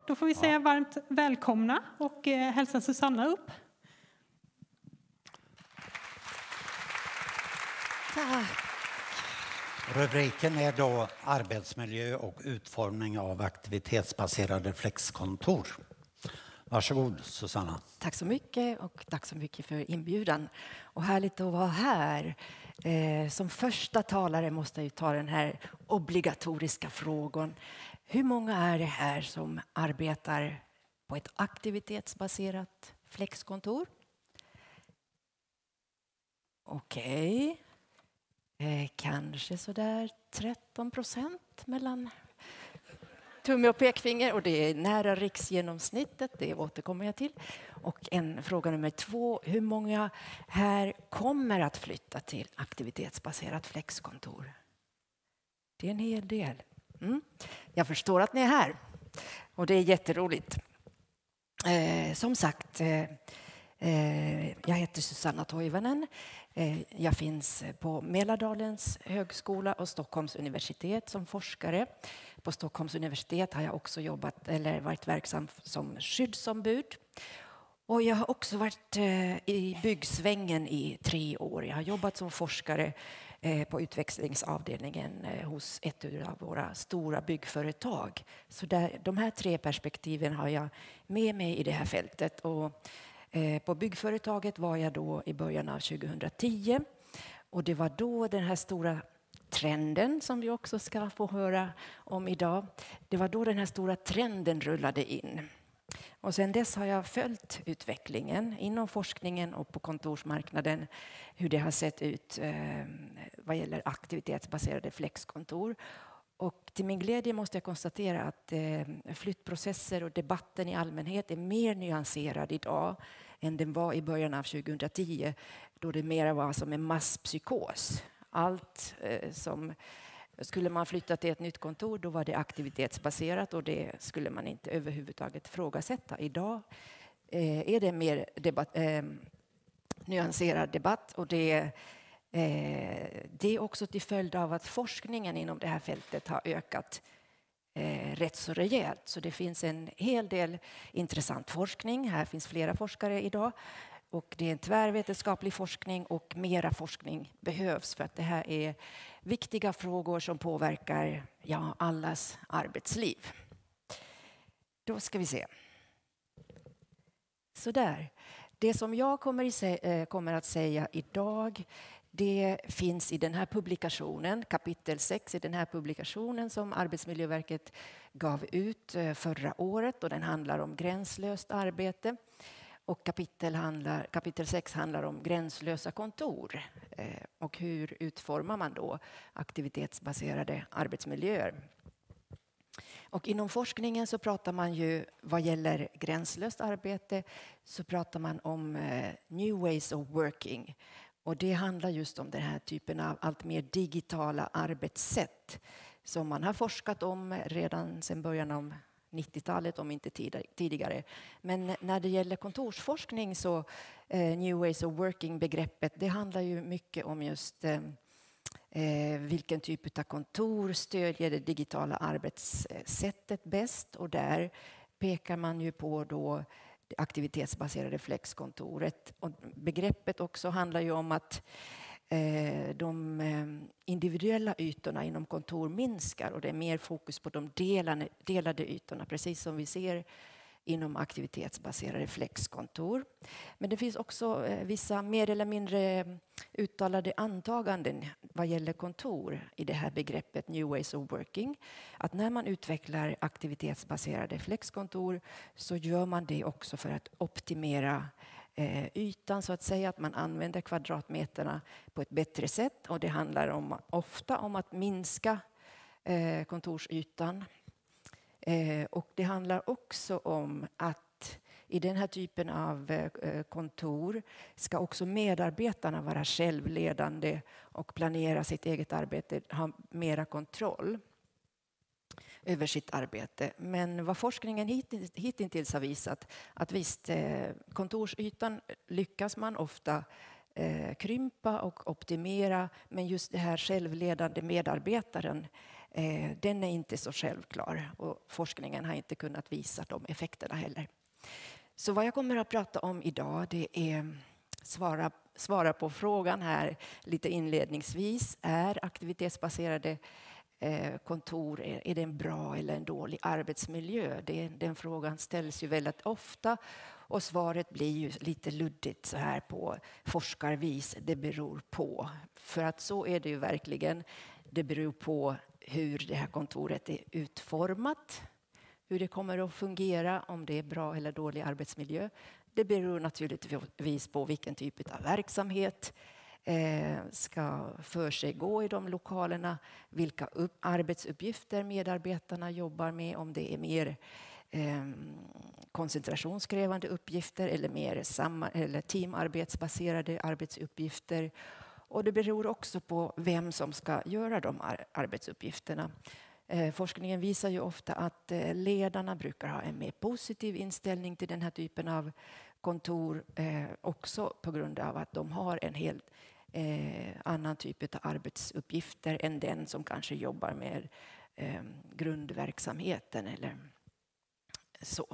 då får vi säga varmt välkomna och hälsa Susanna upp. Tack. Rubriken är då arbetsmiljö och utformning av aktivitetsbaserade flexkontor. Varsågod Susanna. Tack så mycket och tack så mycket för inbjudan. Och härligt att vara här. Som första talare måste jag ta den här obligatoriska frågan. Hur många är det här som arbetar på ett aktivitetsbaserat flexkontor? Okej. Kanske sådär 13% mellan tumme och pekfinger, och det är nära riksgenomsnittet, det återkommer jag till. Och fråga nummer 2, hur många här kommer att flytta till aktivitetsbaserat flexkontor? Det är en hel del. Jag förstår att ni är här och det är jätteroligt. Som sagt, jag heter Susanna Toivonen. Jag finns på Mälardalens högskola och Stockholms universitet som forskare. På Stockholms universitet har jag också varit verksam som skyddsombud. Och jag har också varit i byggsvängen i 3 år. Jag har jobbat som forskare på utvecklingsavdelningen hos ett av våra stora byggföretag. Så de här 3 perspektiven har jag med mig i det här fältet. Och på byggföretaget var jag då i början av 2010. Och det var då den här stora trenden som vi också ska få höra om idag. Det var då den här stora trenden rullade in. Och sen dess har jag följt utvecklingen inom forskningen och på kontorsmarknaden, hur det har sett ut vad gäller aktivitetsbaserade flexkontor. Och till min glädje måste jag konstatera att flyttprocesser och debatten i allmänhet är mer nyanserad idag än den var i början av 2010, då det mer var som en masspsykos. Allt som skulle man flytta till ett nytt kontor, då var det aktivitetsbaserat och det skulle man inte överhuvudtaget frågasätta. Idag är det mer nyanserad debatt, och det är också till följd av att forskningen inom det här fältet har ökat rätt så rejält. Så det finns en hel del intressant forskning. Här finns flera forskare idag. Och det är en tvärvetenskaplig forskning, och mera forskning behövs för att det här är viktiga frågor som påverkar allas arbetsliv. Då ska vi se. Så där. Det som jag kommer att säga idag, det finns i den här publikationen, kapitel 6 i den här publikationen som Arbetsmiljöverket gav ut förra året, och den handlar om gränslöst arbete. Och kapitel 6 handlar om gränslösa kontor och hur utformar man då aktivitetsbaserade arbetsmiljöer. Och inom forskningen så pratar man ju, vad gäller gränslöst arbete, så pratar man om new ways of working. Och det handlar just om den här typen av allt mer digitala arbetssätt som man har forskat om redan sedan början av 90-talet, om inte tidigare. Men när det gäller kontorsforskning så new ways of working-begreppet, det handlar ju mycket om just vilken typ av kontor stödjer det digitala arbetssättet bäst. Och där pekar man ju på då det aktivitetsbaserade flexkontoret. Och begreppet också handlar ju om att de individuella ytorna inom kontor minskar, och det är mer fokus på de delade ytorna, precis som vi ser inom aktivitetsbaserade flexkontor. Men det finns också vissa mer eller mindre uttalade antaganden vad gäller kontor i det här begreppet new ways of working. Att när man utvecklar aktivitetsbaserade flexkontor så gör man det också för att optimera ytan, så att säga, att man använder kvadratmeterna på ett bättre sätt, och det handlar ofta om att minska kontorsytan. Och det handlar också om att i den här typen av kontor ska också medarbetarna vara självledande och planera sitt eget arbete, ha mera kontroll över sitt arbete. Men vad forskningen hittills har visat, att visst, kontorsytan lyckas man ofta krympa och optimera, men just det här självledande medarbetaren, Den är inte så självklar och forskningen har inte kunnat visa de effekterna heller. Så vad jag kommer att prata om idag, det är svara på frågan här lite inledningsvis. Är aktivitetsbaserade kontor, är det en bra eller en dålig arbetsmiljö? Den frågan ställs ju väldigt ofta och svaret blir ju lite luddigt så här på forskarvis. Det beror på. För att så är det ju verkligen. Det beror på hur det här kontoret är utformat, hur det kommer att fungera, om det är bra eller dålig arbetsmiljö. Det beror naturligtvis på vilken typ av verksamhet ska för sig gå i de lokalerna, vilka arbetsuppgifter medarbetarna jobbar med, om det är mer koncentrationskrävande uppgifter eller mer eller teamarbetsbaserade arbetsuppgifter. Och det beror också på vem som ska göra de arbetsuppgifterna. Forskningen visar ju ofta att ledarna brukar ha en mer positiv inställning till den här typen av kontor, också på grund av att de har en helt annan typ av arbetsuppgifter än den som kanske jobbar med grundverksamheten eller så.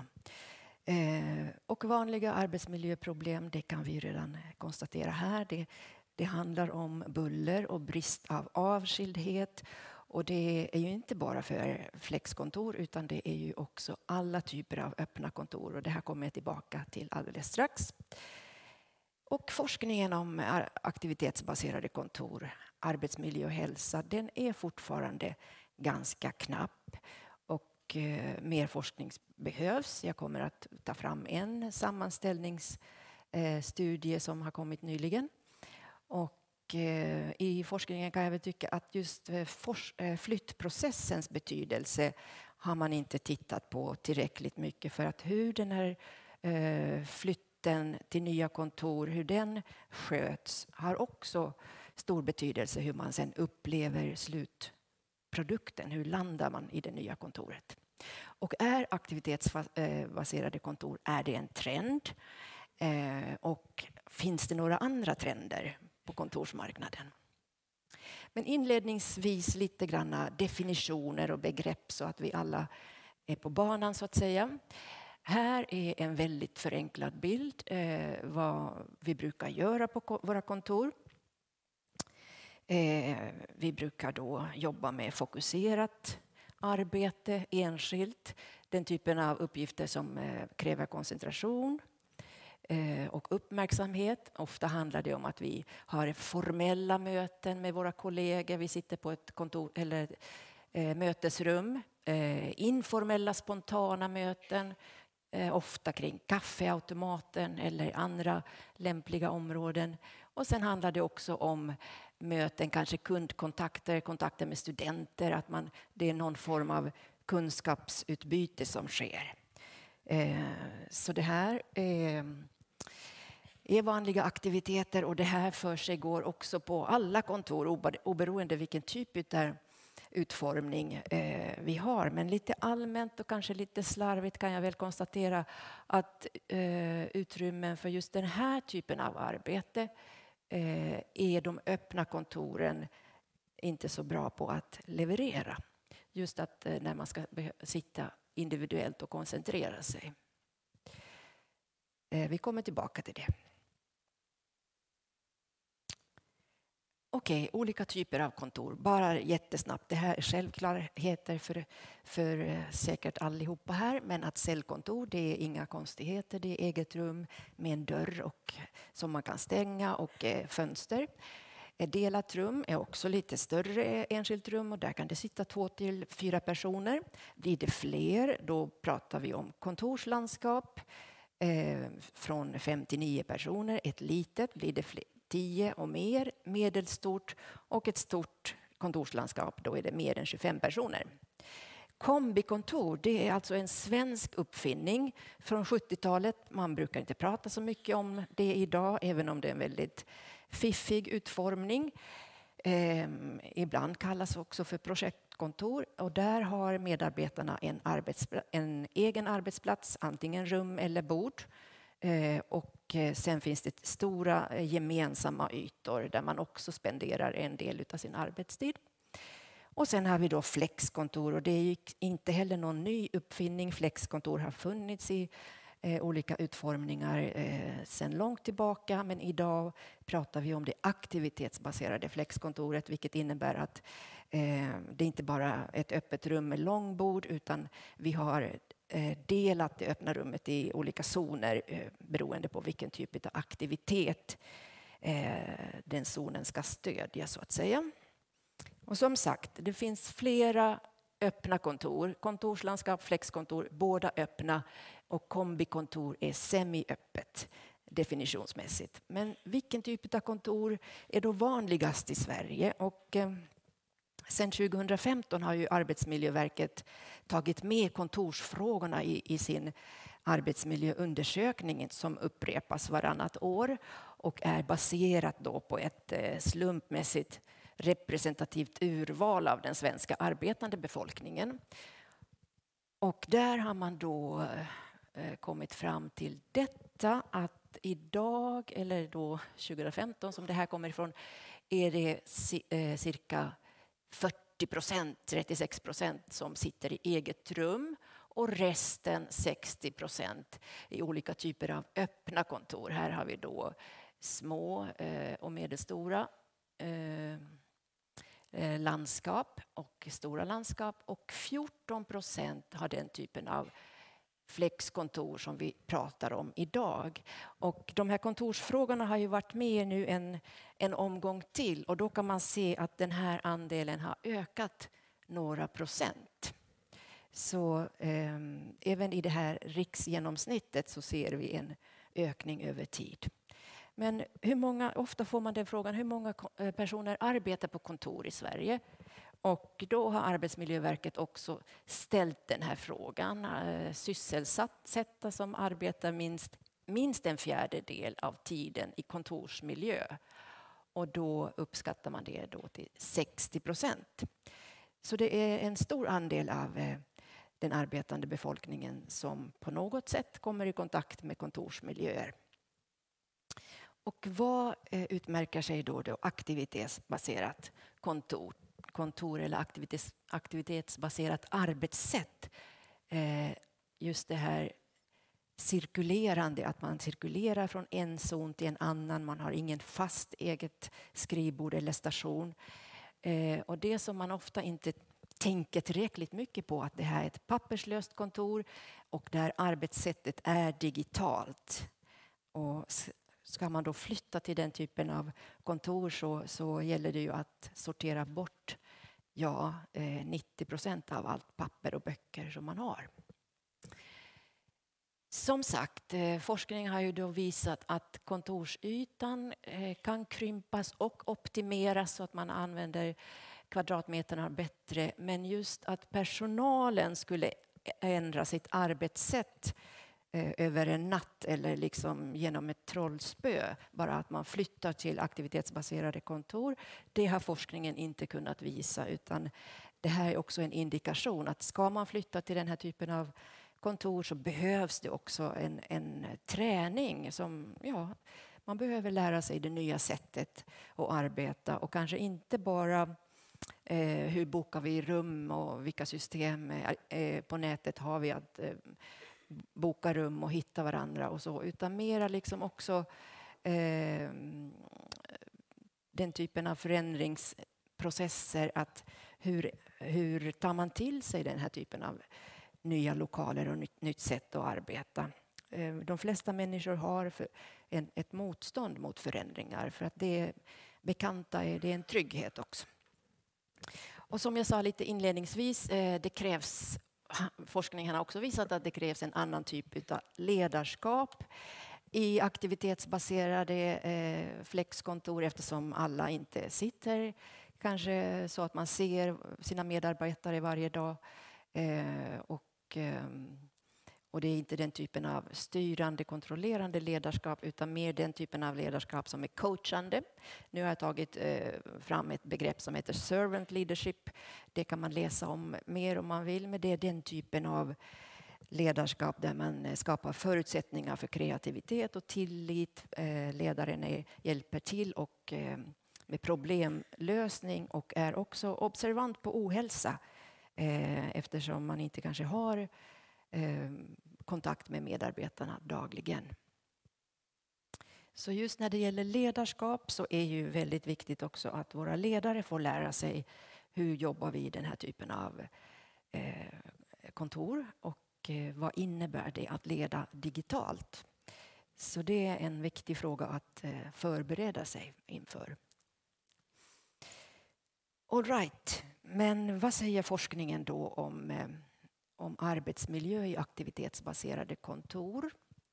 Och vanliga arbetsmiljöproblem, det kan vi redan konstatera här. Det handlar om buller och brist av avskildhet. Och det är ju inte bara för flexkontor utan det är ju också alla typer av öppna kontor. Och det här kommer jag tillbaka till alldeles strax. Och forskningen om aktivitetsbaserade kontor, arbetsmiljö och hälsa, den är fortfarande ganska knapp. Och mer forskning behövs. Jag kommer att ta fram en sammanställningsstudie som har kommit nyligen. Och i forskningen kan jag väl tycka att just flyttprocessens betydelse har man inte tittat på tillräckligt mycket, för att hur den här flytten till nya kontor, hur den sköts, har också stor betydelse hur man sen upplever slutprodukten, hur landar man i det nya kontoret. Och är aktivitetsbaserade kontor, är det en trend? Och finns det några andra trender på kontorsmarknaden? Men inledningsvis lite grann definitioner och begrepp så att vi alla är på banan så att säga. Här är en väldigt förenklad bild vad vi brukar göra på våra kontor. Vi brukar då jobba med fokuserat arbete enskilt. Den typen av uppgifter som kräver koncentration och uppmärksamhet. Ofta handlar det om att vi har formella möten med våra kollegor. Vi sitter på ett kontor eller mötesrum. Informella, spontana möten. Ofta kring kaffeautomaten eller andra lämpliga områden. Och sen handlar det också om möten, kanske kundkontakter, kontakter med studenter. Att det är någon form av kunskapsutbyte som sker. Så det här är vanliga aktiviteter, och det här för sig går också på alla kontor oberoende vilken typ av utformning vi har. Men lite allmänt och kanske lite slarvigt kan jag väl konstatera att utrymmen för just den här typen av arbete är de öppna kontoren inte så bra på att leverera. Just att när man ska sitta individuellt och koncentrera sig. Vi kommer tillbaka till det. Okej, olika typer av kontor. Bara jättesnabbt. Det här är självklarheter för säkert allihopa här. Men att cellkontor, det är inga konstigheter. Det är eget rum med en dörr som man kan stänga och fönster. Ett delat rum är också lite större enskilt rum, och där kan det sitta 2 till 4 personer. Blir det fler, då pratar vi om kontorslandskap. Från 5 till 9 personer. Ett litet, blir det 10 och mer, medelstort, och ett stort kontorslandskap, då är det mer än 25 personer. Kombikontor, det är alltså en svensk uppfinning från 70-talet. Man brukar inte prata så mycket om det idag, även om det är en väldigt fiffig utformning. Ibland kallas också för projektkontor, och där har medarbetarna en egen arbetsplats, antingen rum eller bord. Och sen finns det stora gemensamma ytor där man också spenderar en del av sin arbetstid. Och sen har vi då flexkontor, och det är ju inte heller någon ny uppfinning. Flexkontor har funnits i olika utformningar sedan långt tillbaka, men idag pratar vi om det aktivitetsbaserade flexkontoret, vilket innebär att det inte bara är ett öppet rum med långbord, utan vi har delat det öppna rummet i olika zoner beroende på vilken typ av aktivitet den zonen ska stödja, så att säga. Och som sagt, det finns flera öppna kontor. Kontorslandskap, flexkontor, båda öppna, och kombikontor är semi-öppet definitionsmässigt. Men vilken typ av kontor är då vanligast i Sverige? Och sen 2015 har ju Arbetsmiljöverket tagit med kontorsfrågorna i sin arbetsmiljöundersökning som upprepas varannat år och är baserat då på ett slumpmässigt representativt urval av den svenska arbetande befolkningen. Och där har man då kommit fram till detta, att idag, eller då 2015 som det här kommer ifrån, är det cirka 40%, 36% som sitter i eget rum, och resten 60% i olika typer av öppna kontor. Här har vi då små och medelstora landskap och stora landskap, och 14% har den typen av flexkontor som vi pratar om idag. Och de här kontorsfrågorna har ju varit med nu en omgång till, och då kan man se att den här andelen har ökat några procent. Så även i det här riksgenomsnittet så ser vi en ökning över tid. Men ofta får man den frågan, hur många personer arbetar på kontor i Sverige? Och då har Arbetsmiljöverket också ställt den här frågan. Sysselsatta som arbetar minst en fjärdedel av tiden i kontorsmiljö. Och då uppskattar man det då till 60%. Så det är en stor andel av den arbetande befolkningen som på något sätt kommer i kontakt med kontorsmiljöer. Och vad utmärker sig då aktivitetsbaserat kontor eller aktivitetsbaserat arbetssätt? Just det här cirkulerande, att man cirkulerar från en zon till en annan. Man har ingen fast eget skrivbord eller station. Och det som man ofta inte tänker tillräckligt mycket på, att det här är ett papperslöst kontor och där arbetssättet är digitalt. Och ska man då flytta till den typen av kontor så gäller det ju att sortera bort 90% av allt papper och böcker som man har. Som sagt, forskningen har ju då visat att kontorsytan kan krympas och optimeras så att man använder kvadratmeterna bättre. Men just att personalen skulle ändra sitt arbetssätt över en natt eller liksom genom ett trollspö, bara att man flyttar till aktivitetsbaserade kontor, det har forskningen inte kunnat visa, utan det här är också en indikation att ska man flytta till den här typen av kontor så behövs det också en träning som, man behöver lära sig det nya sättet att arbeta, och kanske inte bara hur bokar vi rum och vilka system på nätet har vi att boka rum och hitta varandra och så, utan mera liksom också den typen av förändringsprocesser, att hur tar man till sig den här typen av nya lokaler och nytt sätt att arbeta. De flesta människor har ett motstånd mot förändringar, för att det bekanta är en trygghet också. Och som jag sa lite inledningsvis, det krävs, forskningen har också visat att det krävs en annan typ av ledarskap i aktivitetsbaserade flexkontor, eftersom alla inte sitter kanske så att man ser sina medarbetare varje dag. Och det är inte den typen av styrande, kontrollerande ledarskap, utan mer den typen av ledarskap som är coachande. Nu har jag tagit fram ett begrepp som heter servant leadership. Det kan man läsa om mer om man vill, men det är den typen av ledarskap där man skapar förutsättningar för kreativitet och tillit. Ledaren hjälper till och med problemlösning och är också observant på ohälsa eftersom man inte kanske har kontakt med medarbetarna dagligen. Så just när det gäller ledarskap så är ju väldigt viktigt också att våra ledare får lära sig hur jobbar vi i den här typen av kontor och vad innebär det att leda digitalt. Så det är en viktig fråga att förbereda sig inför. All right, men vad säger forskningen då om arbetsmiljö i aktivitetsbaserade kontor?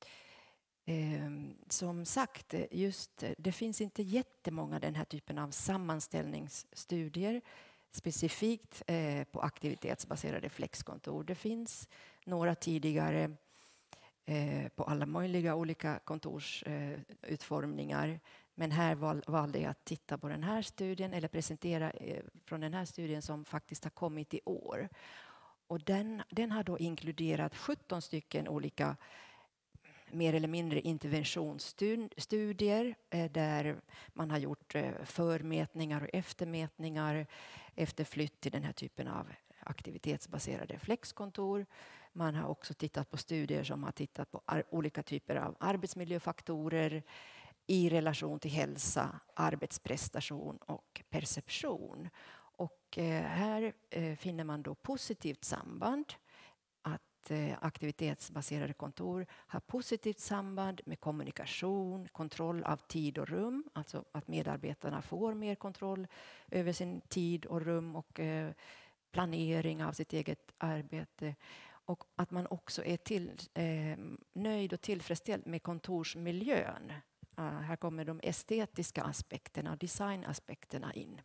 Som sagt, det finns inte jättemånga den här typen av sammanställningsstudier specifikt på aktivitetsbaserade flexkontor. Det finns några tidigare på alla möjliga olika kontorsutformningar. Men här valde jag att titta på den här studien eller presentera från den här studien som faktiskt har kommit i år. Och den har då inkluderat 17 stycken olika mer eller mindre interventionsstudier där man har gjort förmätningar och eftermätningar efter flytt till den här typen av aktivitetsbaserade flexkontor. Man har också tittat på studier som har tittat på olika typer av arbetsmiljöfaktorer i relation till hälsa, arbetsprestation och perception. Och här finner man då positivt samband. Aktivitetsbaserade kontor har positivt samband med kommunikation, kontroll av tid och rum, alltså att medarbetarna får mer kontroll över sin tid och rum och planering av sitt eget arbete. Och att man också är nöjd och tillfredsställd med kontorsmiljön. Här kommer de estetiska aspekterna och designaspekterna in.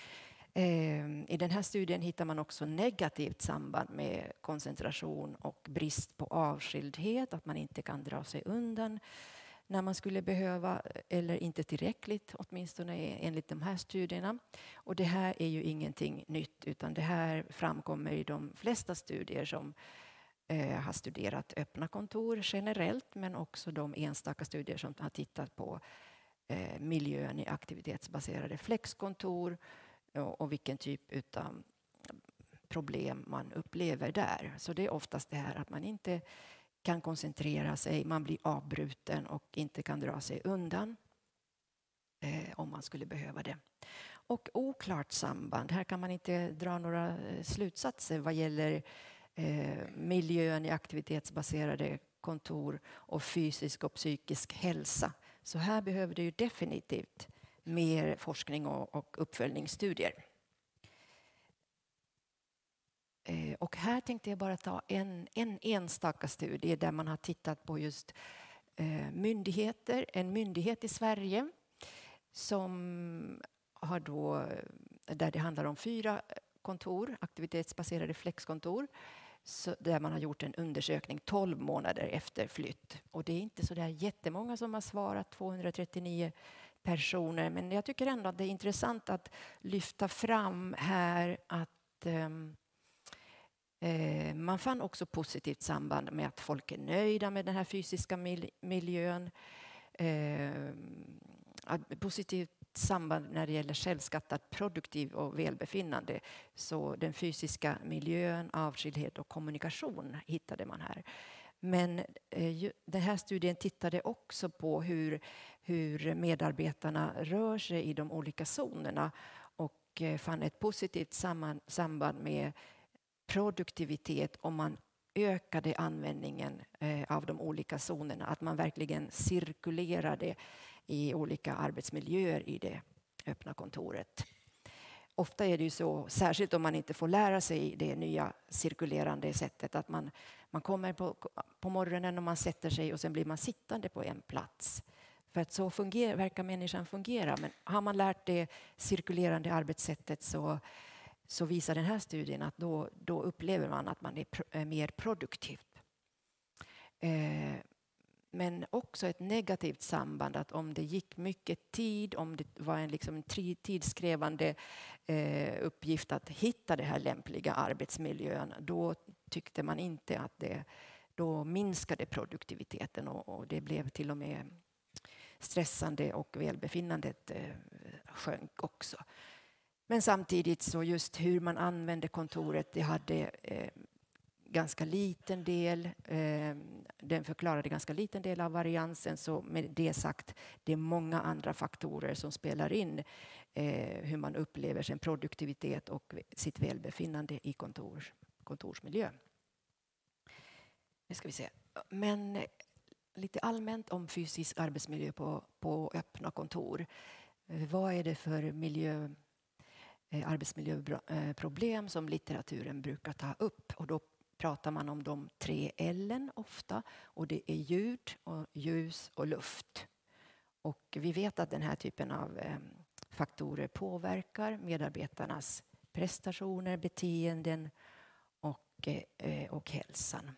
I den här studien hittar man också negativt samband med koncentration och brist på avskildhet, att man inte kan dra sig undan när man skulle behöva eller inte tillräckligt, åtminstone enligt de här studierna. Och det här är ju ingenting nytt utan det här framkommer i de flesta studier som har studerat öppna kontor generellt men också de enstaka studier som har tittat på miljön i aktivitetsbaserade flexkontor och vilken typ av problem man upplever där. Så det är oftast det här att man inte kan koncentrera sig, man blir avbruten och inte kan dra sig undan om man skulle behöva det. Och oklart samband, här kan man inte dra några slutsatser vad gäller miljön i aktivitetsbaserade kontor och fysisk och psykisk hälsa. Så här behöver det ju definitivt mer forskning och uppföljningsstudier. Och här tänkte jag bara ta en enstaka studie där man har tittat på just myndigheter. En myndighet i Sverige som har då, där det handlar om 4 kontor, aktivitetsbaserade flexkontor, där man har gjort en undersökning 12 månader efter flytt. Och det är inte så där jättemånga som har svarat, 239 personer. Men jag tycker ändå att det är intressant att lyfta fram här att man fann också positivt samband med att folk är nöjda med den här fysiska miljön. Positivt samband när det gäller självskattat produktiv och välbefinnande. Så den fysiska miljön, avskildhet och kommunikation hittade man här. Men den här studien tittade också på hur medarbetarna rör sig i de olika zonerna och fann ett positivt samband med produktivitet om man ökade användningen av de olika zonerna. Att man verkligen cirkulerade i olika arbetsmiljöer i det öppna kontoret. Ofta är det ju så, särskilt om man inte får lära sig det nya cirkulerande sättet, att man kommer på morgonen och man sätter sig och sen blir man sittande på en plats. För att så verkar människan fungera. Men har man lärt det cirkulerande arbetssättet så visar den här studien att då upplever man att man är mer produktiv. Men också ett negativt samband, att om det gick mycket tid, om det var en tidskrävande uppgift att hitta det här lämpliga arbetsmiljön, då tyckte man inte att då minskade produktiviteten och det blev till och med stressande och välbefinnandet sjönk också. Men samtidigt så just hur man använde kontoret, det hade ganska liten del, den förklarade ganska liten del av variansen. Så med det sagt, det är många andra faktorer som spelar in hur man upplever sin produktivitet och sitt välbefinnande i kontorsmiljö. Nu ska vi se. Men lite allmänt om fysisk arbetsmiljö på öppna kontor. Vad är det för arbetsmiljöproblem som litteraturen brukar ta upp? Och då pratar man om de 3 L:n ofta, och det är ljud, och ljus och luft. Och vi vet att den här typen av faktorer påverkar medarbetarnas prestationer, beteenden och hälsan.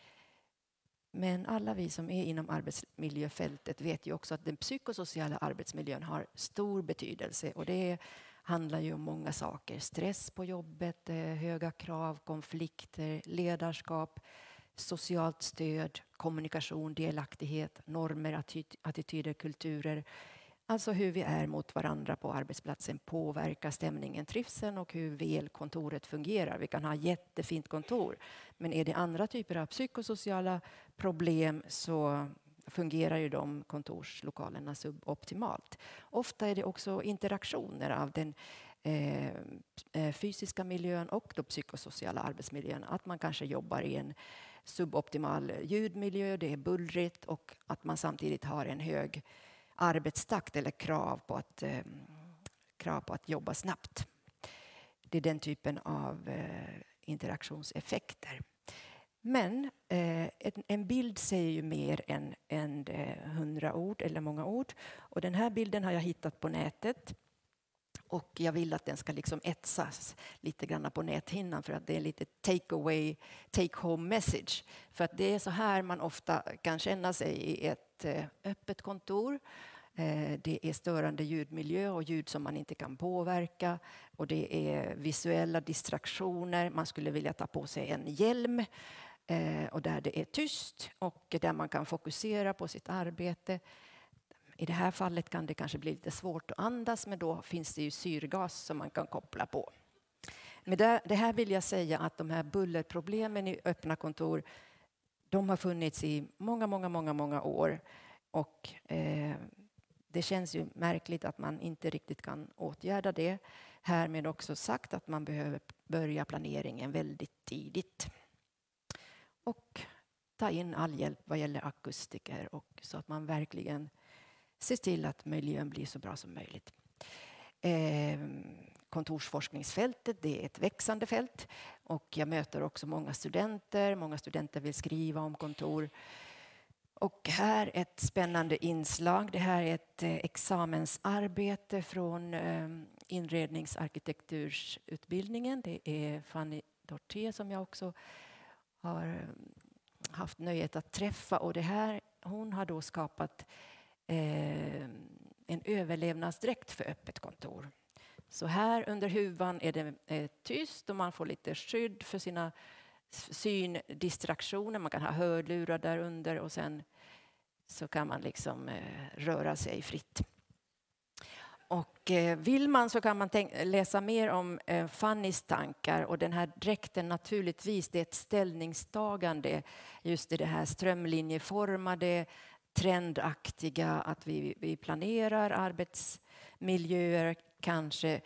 Men alla vi som är inom arbetsmiljöfältet vet ju också att den psykosociala arbetsmiljön har stor betydelse, och det handlar ju om många saker. Stress på jobbet, höga krav, konflikter, ledarskap, socialt stöd, kommunikation, delaktighet, normer, attityder, kulturer. Alltså hur vi är mot varandra på arbetsplatsen påverkar stämningen, trivseln och hur väl kontoret fungerar. Vi kan ha jättefint kontor, men är det andra typer av psykosociala problem så fungerar ju de kontorslokalerna suboptimalt. Ofta är det också interaktioner av den fysiska miljön och den psykosociala arbetsmiljön. Att man kanske jobbar i en suboptimal ljudmiljö, det är bullrigt, och att man samtidigt har en hög arbetstakt eller krav på att jobba snabbt. Det är den typen av interaktionseffekter. Men en bild säger ju mer än 100 ord eller många ord. Och den här bilden har jag hittat på nätet. Och jag vill att den ska liksom etsas lite grann på näthinnan, för att det är lite take home message. För att det är så här man ofta kan känna sig i ett öppet kontor. Det är störande ljudmiljö och ljud som man inte kan påverka. Och det är visuella distraktioner. Man skulle vilja ta på sig en hjälm. Och där det är tyst och där man kan fokusera på sitt arbete. I det här fallet kan det kanske bli lite svårt att andas, men då finns det ju syrgas som man kan koppla på. Men det här vill jag säga att de här bullerproblemen i öppna kontor, de har funnits i många år. Och det känns ju märkligt att man inte riktigt kan åtgärda det. Härmed också sagt att man behöver börja planeringen väldigt tidigt. Och ta in all hjälp vad gäller akustiker, och så att man verkligen ser till att miljön blir så bra som möjligt. Kontorsforskningsfältet, det är ett växande fält, och jag möter också många studenter. Många studenter vill skriva om kontor. Och här ett spännande inslag. Det här är ett examensarbete från inredningsarkitektursutbildningen. Det är Fanny Dorté som jag också har haft nöjet att träffa. Och det här, hon har då skapat en överlevnadsdräkt för öppet kontor. Så här under huvan är det tyst, och man får lite skydd för sina syndistraktioner. Man kan ha hörlurar där under, och sen så kan man liksom röra sig fritt. Och vill man så kan man läsa mer om Fannys tankar, och den här dräkten naturligtvis, det är ett ställningstagande just i det här strömlinjeformade, trendaktiga, att vi planerar arbetsmiljöer, kanske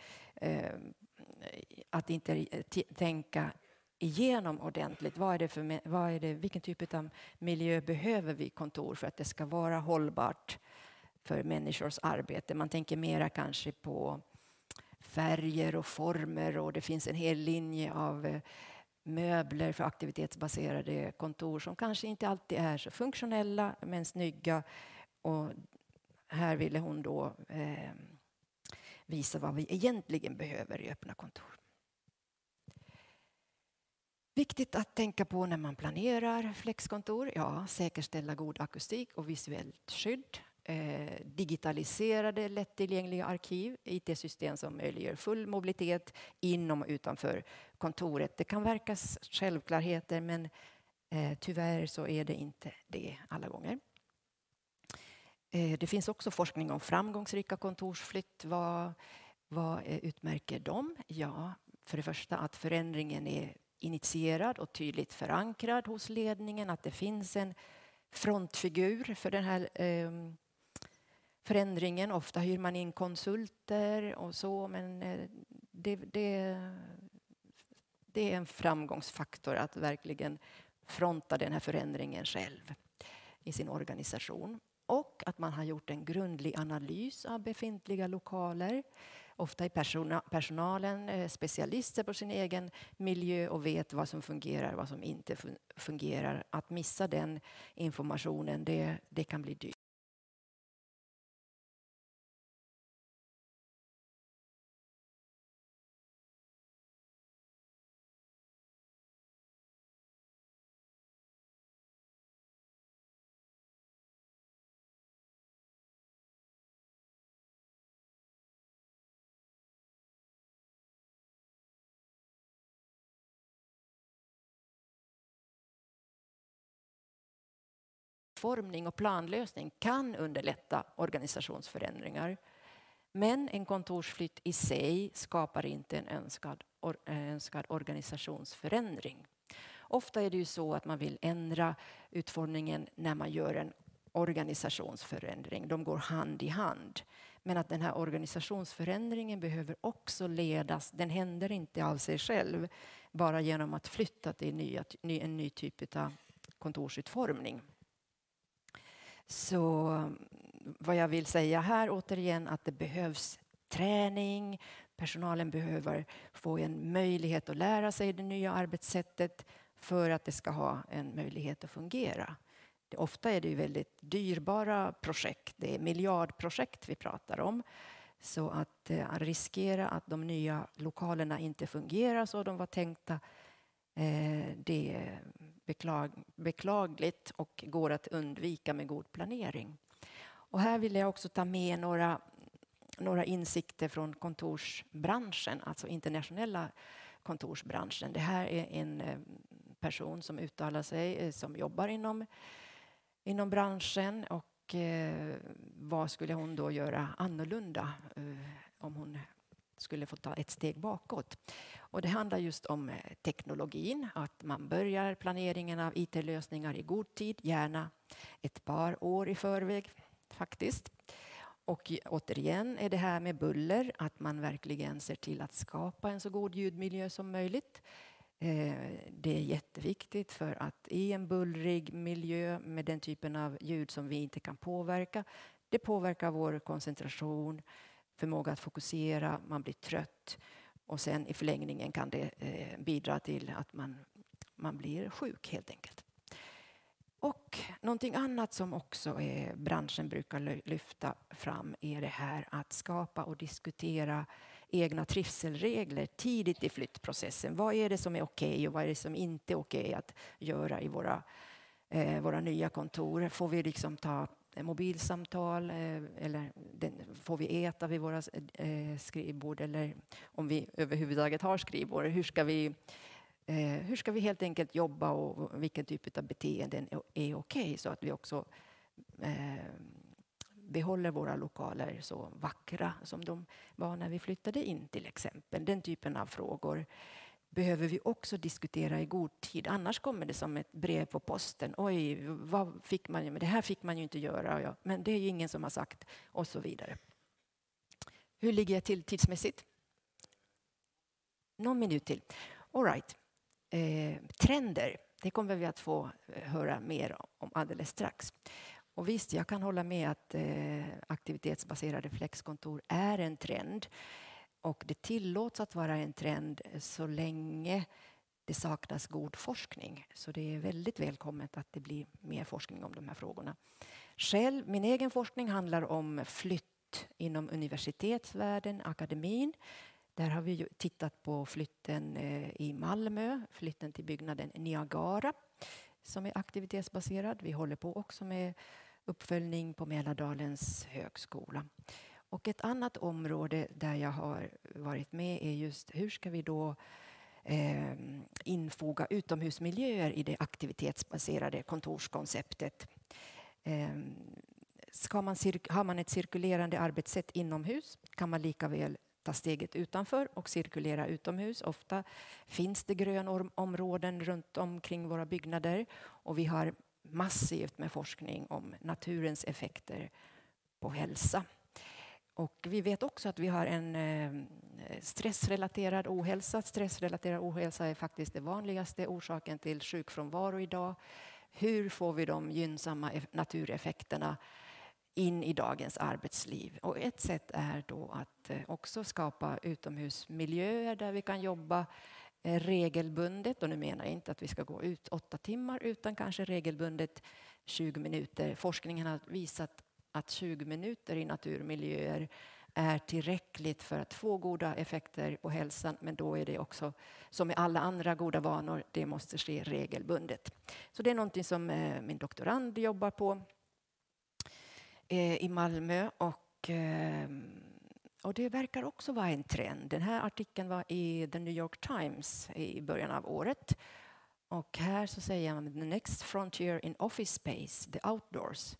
att inte tänka igenom ordentligt. Vilken typ av miljö behöver vi kontor för att det ska vara hållbart för människors arbete? Man tänker mera kanske på färger och former, och det finns en hel linje av möbler för aktivitetsbaserade kontor som kanske inte alltid är så funktionella men snygga. Och här ville hon då visa vad vi egentligen behöver i öppna kontor. Viktigt att tänka på när man planerar flexkontor. Ja, säkerställa god akustik och visuellt skydd. Digitaliserade, lättillgängliga arkiv, IT-system som möjliggör full mobilitet inom och utanför kontoret. Det kan verka självklarheter, men tyvärr så är det inte det alla gånger. Det finns också forskning om framgångsrika kontorsflytt. Vad utmärker dem? Ja, för det första att förändringen är initierad och tydligt förankrad hos ledningen. Att det finns en frontfigur för den här förändringen. Ofta hyr man in konsulter och så, men det är en framgångsfaktor att verkligen fronta den här förändringen själv i sin organisation. Och att man har gjort en grundlig analys av befintliga lokaler. Ofta är personalen specialister på sin egen miljö och vet vad som fungerar och vad som inte fungerar. Att missa den informationen, det kan bli dyrt. Formning och planlösning kan underlätta organisationsförändringar. Men en kontorsflytt i sig skapar inte en önskad organisationsförändring. Ofta är det ju så att man vill ändra utformningen när man gör en organisationsförändring. De går hand i hand. Men att den här organisationsförändringen behöver också ledas. Den händer inte av sig själv bara genom att flytta till en ny typ av kontorsutformning. Så vad jag vill säga här återigen att det behövs träning. Personalen behöver få en möjlighet att lära sig det nya arbetssättet för att det ska ha en möjlighet att fungera. Ofta är det ju väldigt dyrbara projekt. Det är miljardprojekt vi pratar om. Så att riskera att de nya lokalerna inte fungerar så de var tänkta, det är beklagligt och går att undvika med god planering. Och här vill jag också ta med några insikter från kontorsbranschen, alltså internationella kontorsbranschen. Det här är en person som uttalar sig, som jobbar inom branschen och vad skulle hon då göra annorlunda om hon skulle få ta ett steg bakåt. Och det handlar just om teknologin, att man börjar planeringen av IT-lösningar i god tid, gärna ett par år i förväg faktiskt. Och återigen är det här med buller, att man verkligen ser till att skapa en så god ljudmiljö som möjligt. Det är jätteviktigt för att i en bullrig miljö med den typen av ljud som vi inte kan påverka, det påverkar vår koncentration, förmåga att fokusera, man blir trött och sen i förlängningen kan det bidra till att man blir sjuk helt enkelt. Och någonting annat som också branschen brukar lyfta fram är det här att skapa och diskutera egna trivselregler tidigt i flyttprocessen. Vad är det som är okej och vad är det som inte är okej att göra i våra nya kontor? Får vi liksom ta mobilsamtal eller får vi äta vid våra skrivbord eller om vi överhuvudtaget har skrivbord? Hur ska vi helt enkelt jobba och vilken typ av beteenden är okej så att vi också behåller våra lokaler så vackra som de var när vi flyttade in till exempel. Den typen av frågor behöver vi också diskutera i god tid. Annars kommer det som ett brev på posten. Oj, vad fick man ju? Men det här fick man ju inte göra. Ja, men det är ju ingen som har sagt och så vidare. Hur ligger jag till tidsmässigt? Någon minut till. All right. Trender, det kommer vi att få höra mer om alldeles strax. Och visst, jag kan hålla med att aktivitetsbaserade flexkontor är en trend. Och det tillåts att vara en trend så länge det saknas god forskning. Så det är väldigt välkommet att det blir mer forskning om de här frågorna. Min egen forskning handlar om flytt inom universitetsvärlden, akademin. Där har vi tittat på flytten i Malmö, flytten till byggnaden Niagara som är aktivitetsbaserad. Vi håller på också med uppföljning på Mälardalens högskola. Och ett annat område där jag har varit med är just hur ska vi då infoga utomhusmiljöer i det aktivitetsbaserade kontorskonceptet. har man ett cirkulerande arbetssätt inomhus kan man lika väl ta steget utanför och cirkulera utomhus. Ofta finns det grönområden runt omkring våra byggnader och vi har massivt med forskning om naturens effekter på hälsa. Och vi vet också att vi har en stressrelaterad ohälsa. Stressrelaterad ohälsa är faktiskt den vanligaste orsaken till sjukfrånvaro idag. Hur får vi de gynnsamma natureffekterna in i dagens arbetsliv? Och ett sätt är då att också skapa utomhusmiljöer där vi kan jobba regelbundet. Och nu menar jag inte att vi ska gå ut 8 timmar utan kanske regelbundet 20 minuter. Forskningen har visat att 20 minuter i naturmiljöer är tillräckligt för att få goda effekter på hälsan. Men då är det också, som med alla andra goda vanor, det måste ske regelbundet. Så det är någonting som min doktorand jobbar på i Malmö. Och det verkar också vara en trend. Den här artikeln var i The New York Times i början av året. Och här så säger man the next frontier in office space, the outdoors.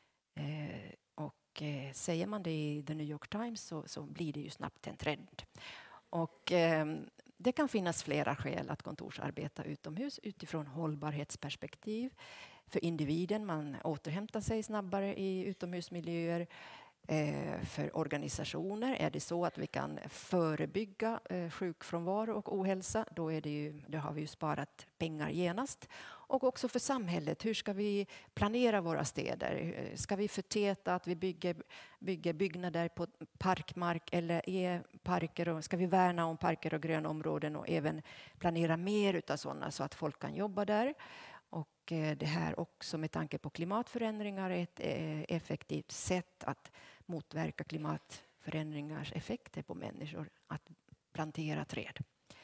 Säger man det i The New York Times så blir det ju snabbt en trend. Och det kan finnas flera skäl att kontorsarbeta utomhus utifrån hållbarhetsperspektiv. För individen, man återhämtar sig snabbare i utomhusmiljöer. För organisationer är det så att vi kan förebygga sjukfrånvaro och ohälsa. Då har vi ju sparat pengar genast. Och också för samhället, hur ska vi planera våra städer? Ska vi förtäta att vi bygger byggnader på parkmark eller är parker? Och ska vi värna om parker och grönområden och även planera mer utav sådana så att folk kan jobba där? Och det här också med tanke på klimatförändringar är ett effektivt sätt att motverka klimatförändringars effekter på människor, att plantera träd.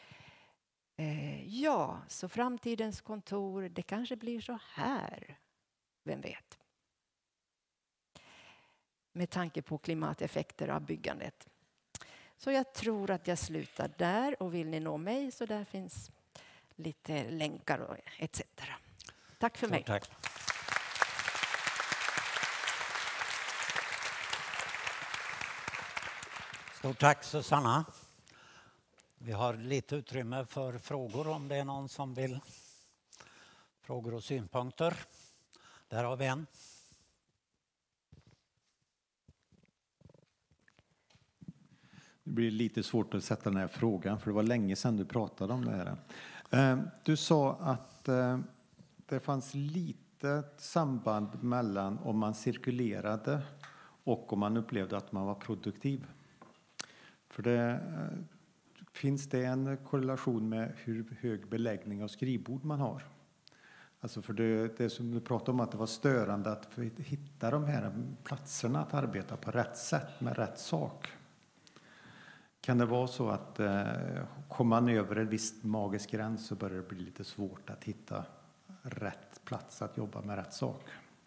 Ja, så framtidens kontor, det kanske blir så här. Vem vet? Med tanke på klimateffekter av byggandet. Så jag tror att jag slutar där, och vill ni nå mig så där finns lite länkar och etc. Tack för mig. Tack. Stort tack Susanna. Vi har lite utrymme för frågor om det är någon som vill. Frågor och synpunkter. Där har vi en. Det blir lite svårt att sätta den här frågan för det var länge sedan du pratade om det här. Du sa att det fanns lite samband mellan om man cirkulerade och om man upplevde att man var produktiv. För finns det en korrelation med hur hög beläggning av skrivbord man har? Alltså för det som du pratade om, att det var störande att hitta de här platserna att arbeta på rätt sätt med rätt sak. Kan det vara så att kommer man över en viss magisk gräns så börjar det bli lite svårt att hitta rätt plats att jobba med rätt sak?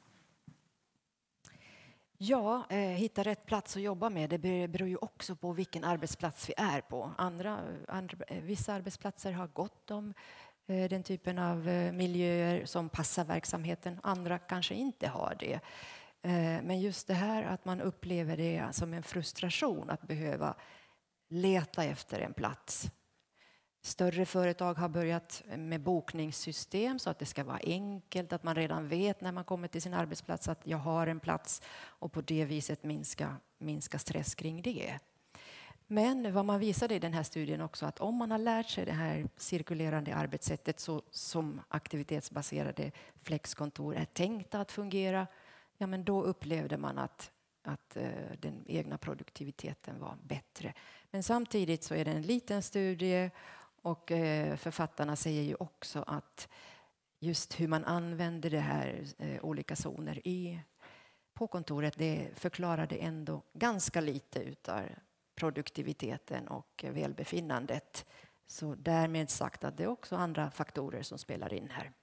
Ja, hitta rätt plats att jobba med, det beror ju också på vilken arbetsplats vi är på. Vissa arbetsplatser har gott om den typen av miljöer som passar verksamheten. Andra kanske inte har det. Men just det här att man upplever det som en frustration att behöva leta efter en plats. Större företag har börjat med bokningssystem så att det ska vara enkelt, att man redan vet när man kommer till sin arbetsplats att jag har en plats, och på det viset minska stress kring det. Men vad man visade i den här studien också, att om man har lärt sig det här cirkulerande arbetssättet så som aktivitetsbaserade flexkontor är tänkta att fungera, ja men då upplevde man att den egna produktiviteten var bättre. Men samtidigt så är det en liten studie, och författarna säger ju också att just hur man använder det här olika zoner på kontoret, det förklarade ändå ganska lite utav produktiviteten och välbefinnandet. Så därmed sagt att det är också andra faktorer som spelar in här.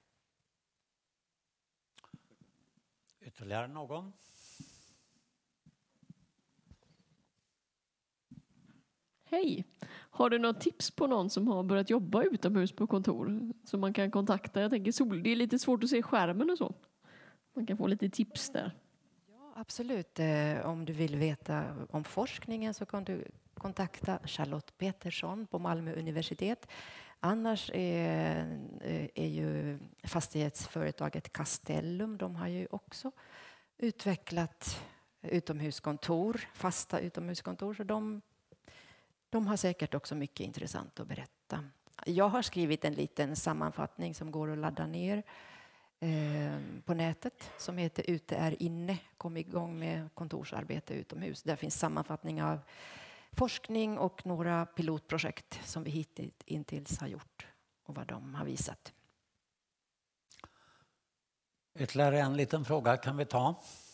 Ytterligare någon? Hej! Har du något tips på någon som har börjat jobba utomhus på kontor som man kan kontakta? Jag tänker det är lite svårt att se skärmen och så. Man kan få lite tips där. Ja, absolut. Om du vill veta om forskningen så kan du kontakta Charlotte Petersson på Malmö universitet. Annars är ju fastighetsföretaget Castellum, de har ju också utvecklat utomhuskontor, fasta utomhuskontor. Så de har säkert också mycket intressant att berätta. Jag har skrivit en liten sammanfattning som går att ladda ner på nätet som heter Ute är inne. Kom igång med kontorsarbete utomhus. Där finns sammanfattning av forskning och några pilotprojekt som vi hittills har gjort och vad de har visat. Ytterligare en liten fråga kan vi ta.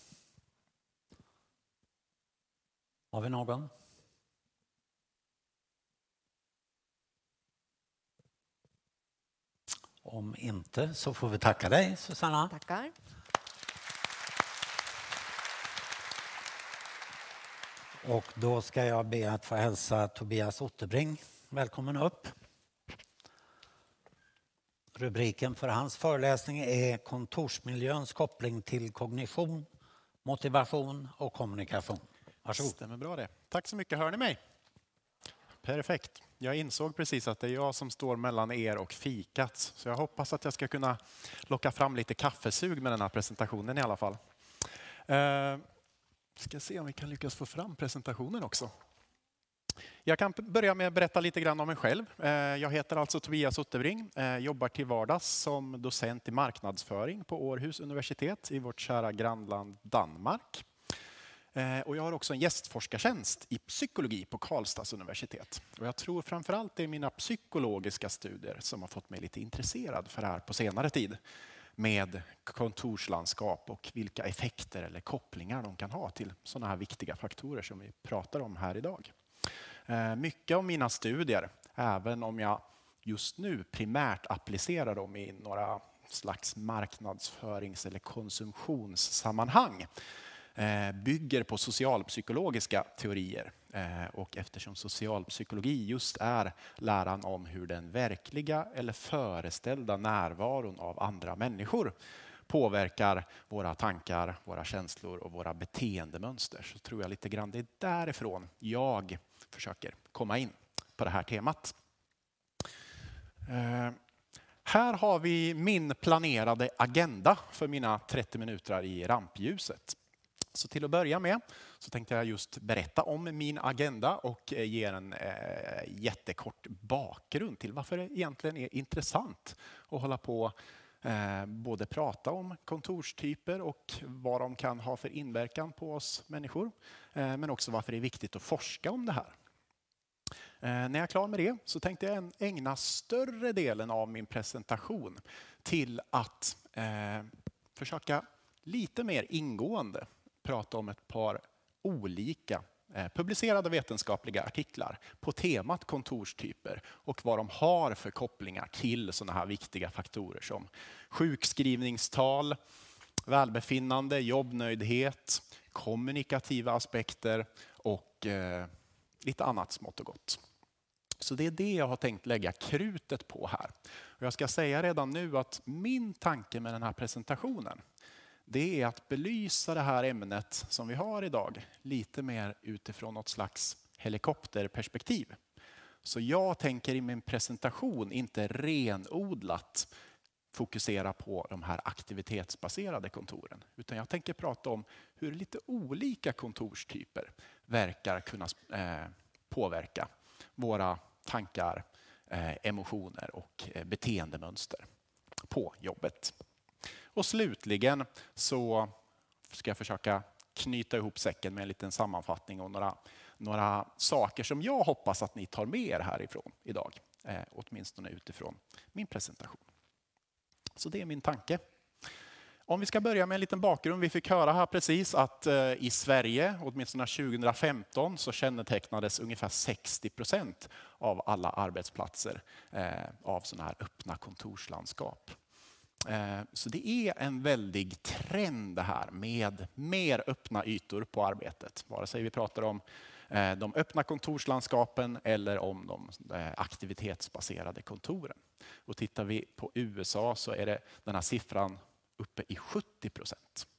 Har vi någon? Om inte så får vi tacka dig, Susanna. Tackar. Och då ska jag be att få hälsa Tobias Otterbring. Välkommen upp. Rubriken för hans föreläsning är Kontorsmiljöns koppling till kognition, motivation och kommunikation. Varsågod. Stämmer bra det. Tack så mycket, hör ni mig? Perfekt. Jag insåg precis att det är jag som står mellan er och fikat. Så jag hoppas att jag ska kunna locka fram lite kaffesug med den här presentationen i alla fall. Ska se om vi kan lyckas få fram presentationen också. Jag kan börja med att berätta lite grann om mig själv. Jag heter alltså Tobias Otterbring. Jobbar till vardags som docent i marknadsföring på Århus universitet i vårt kära grannland Danmark. Och jag har också en gästforskartjänst i psykologi på Karlstads universitet. Och jag tror framförallt det är mina psykologiska studier som har fått mig lite intresserad för det här på senare tid. Med kontorslandskap och vilka effekter eller kopplingar de kan ha till sådana här viktiga faktorer som vi pratar om här idag. Mycket av mina studier, även om jag just nu primärt applicerar dem i några slags marknadsförings- eller konsumtionssammanhang, bygger på socialpsykologiska teorier. Och eftersom socialpsykologi just är läran om hur den verkliga eller föreställda närvaron av andra människor påverkar våra tankar, våra känslor och våra beteendemönster, så tror jag lite grann det är därifrån jag försöker komma in på det här temat. Här har vi min planerade agenda för mina 30 minuter i rampljuset. Så till att börja med så tänkte jag just berätta om min agenda och ge en jättekort bakgrund till varför det egentligen är intressant att hålla på både prata om kontorstyper och vad de kan ha för inverkan på oss människor. Men också varför det är viktigt att forska om det här. När jag är klar med det så tänkte jag ägna större delen av min presentation till att försöka lite mer ingående prata om ett par olika publicerade vetenskapliga artiklar på temat kontorstyper och vad de har för kopplingar till sådana här viktiga faktorer som sjukskrivningstal, välbefinnande, jobbnöjdhet, kommunikativa aspekter och lite annat smått och gott. Så det är det jag har tänkt lägga krutet på här. Och jag ska säga redan nu att min tanke med den här presentationen, det är att belysa det här ämnet som vi har idag lite mer utifrån något slags helikopterperspektiv. Så jag tänker i min presentation inte renodlat fokusera på de här aktivitetsbaserade kontoren, utan jag tänker prata om hur lite olika kontorstyper verkar kunna påverka våra tankar, emotioner och beteendemönster på jobbet. Och slutligen så ska jag försöka knyta ihop säcken med en liten sammanfattning och några saker som jag hoppas att ni tar med er härifrån idag. Åtminstone utifrån min presentation. Så det är min tanke. Om vi ska börja med en liten bakgrund. Vi fick höra här precis att i Sverige, åtminstone 2015, så kännetecknades ungefär 60% av alla arbetsplatser av sådana här öppna kontorslandskap. Så det är en väldig trend det här med mer öppna ytor på arbetet. Vare sig vi pratar om de öppna kontorslandskapen eller om de aktivitetsbaserade kontoren. Och tittar vi på USA så är det den här siffran uppe i 70%.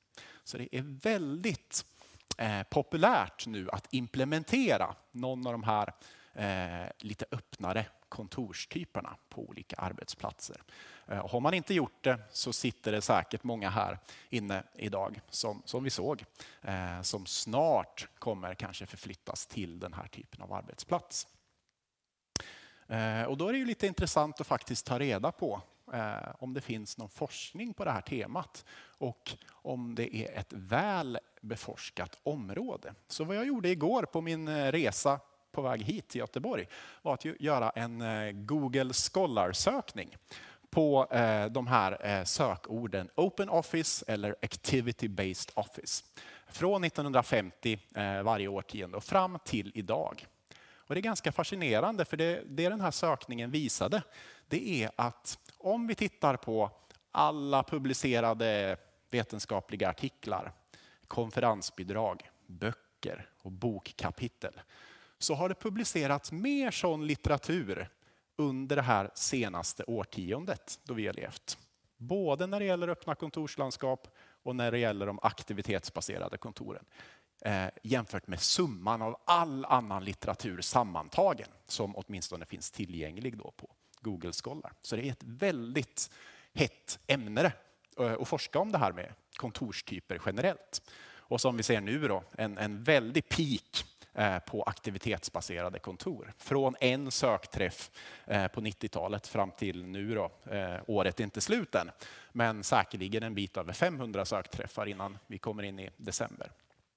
Så det är väldigt populärt nu att implementera någon av de här lite öppnare kontorstyperna på olika arbetsplatser. Har man inte gjort det så sitter det säkert många här inne idag som vi såg, som snart kommer kanske förflyttas till den här typen av arbetsplats. Och då är det ju lite intressant att faktiskt ta reda på om det finns någon forskning på det här temat och om det är ett väl beforskat område. Så vad jag gjorde igår på min resa på väg hit till Göteborg var att göra en Google Scholar-sökning på de här sökorden Open Office eller Activity-Based Office. Från 1950 varje årtionde och fram till idag. Och det är ganska fascinerande för det den här sökningen visade, det är att om vi tittar på alla publicerade vetenskapliga artiklar, konferensbidrag, böcker och bokkapitel, så har det publicerats mer sån litteratur under det här senaste årtiondet då vi har levt. Både när det gäller öppna kontorslandskap och när det gäller de aktivitetsbaserade kontoren. Jämfört med summan av all annan litteratur sammantagen som åtminstone finns tillgänglig då på Google Scholar. Så det är ett väldigt hett ämne att forska om det här med kontorstyper generellt. Och som vi ser nu då, en väldig peak på aktivitetsbaserade kontor. Från en sökträff på 90-talet fram till nu då, året är inte slut än. Men säkerligen en bit över 500 sökträffar innan vi kommer in i december.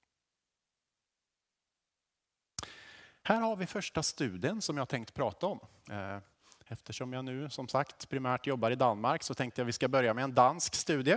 Här har vi första studien som jag tänkt prata om. Eftersom jag nu som sagt primärt jobbar i Danmark så tänkte jag vi ska börja med en dansk studie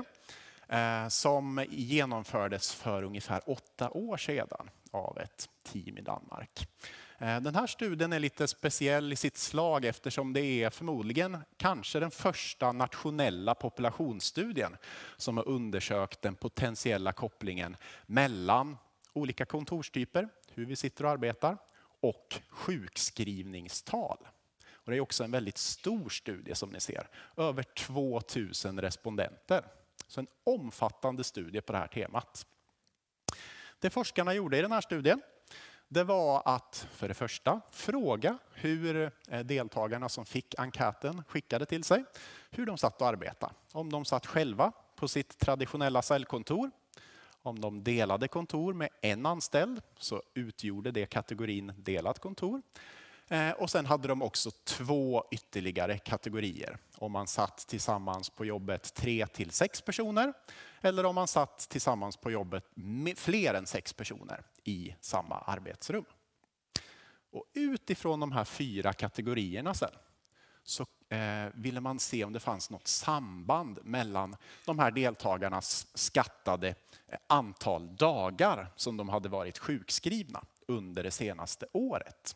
som genomfördes för ungefär 8 år sedan av ett team i Danmark. Den här studien är lite speciell i sitt slag eftersom det är förmodligen kanske den första nationella populationsstudien som har undersökt den potentiella kopplingen mellan olika kontorstyper, hur vi sitter och arbetar, och sjukskrivningstal. Och det är också en väldigt stor studie som ni ser. Över 2000 respondenter. Så en omfattande studie på det här temat. Det forskarna gjorde i den här studien, det var att för det första fråga hur deltagarna som fick enkäten skickade till sig, hur de satt och arbetade. Om de satt själva på sitt traditionella cellkontor. Om de delade kontor med en anställd så utgjorde det kategorin delat kontor. Och sen hade de också 2 ytterligare kategorier. Om man satt tillsammans på jobbet 3 till 6 personer. Eller om man satt tillsammans på jobbet med fler än 6 personer i samma arbetsrum. Och utifrån de här 4 kategorierna sen så ville man se om det fanns något samband mellan de här deltagarnas skattade antal dagar som de hade varit sjukskrivna under det senaste året.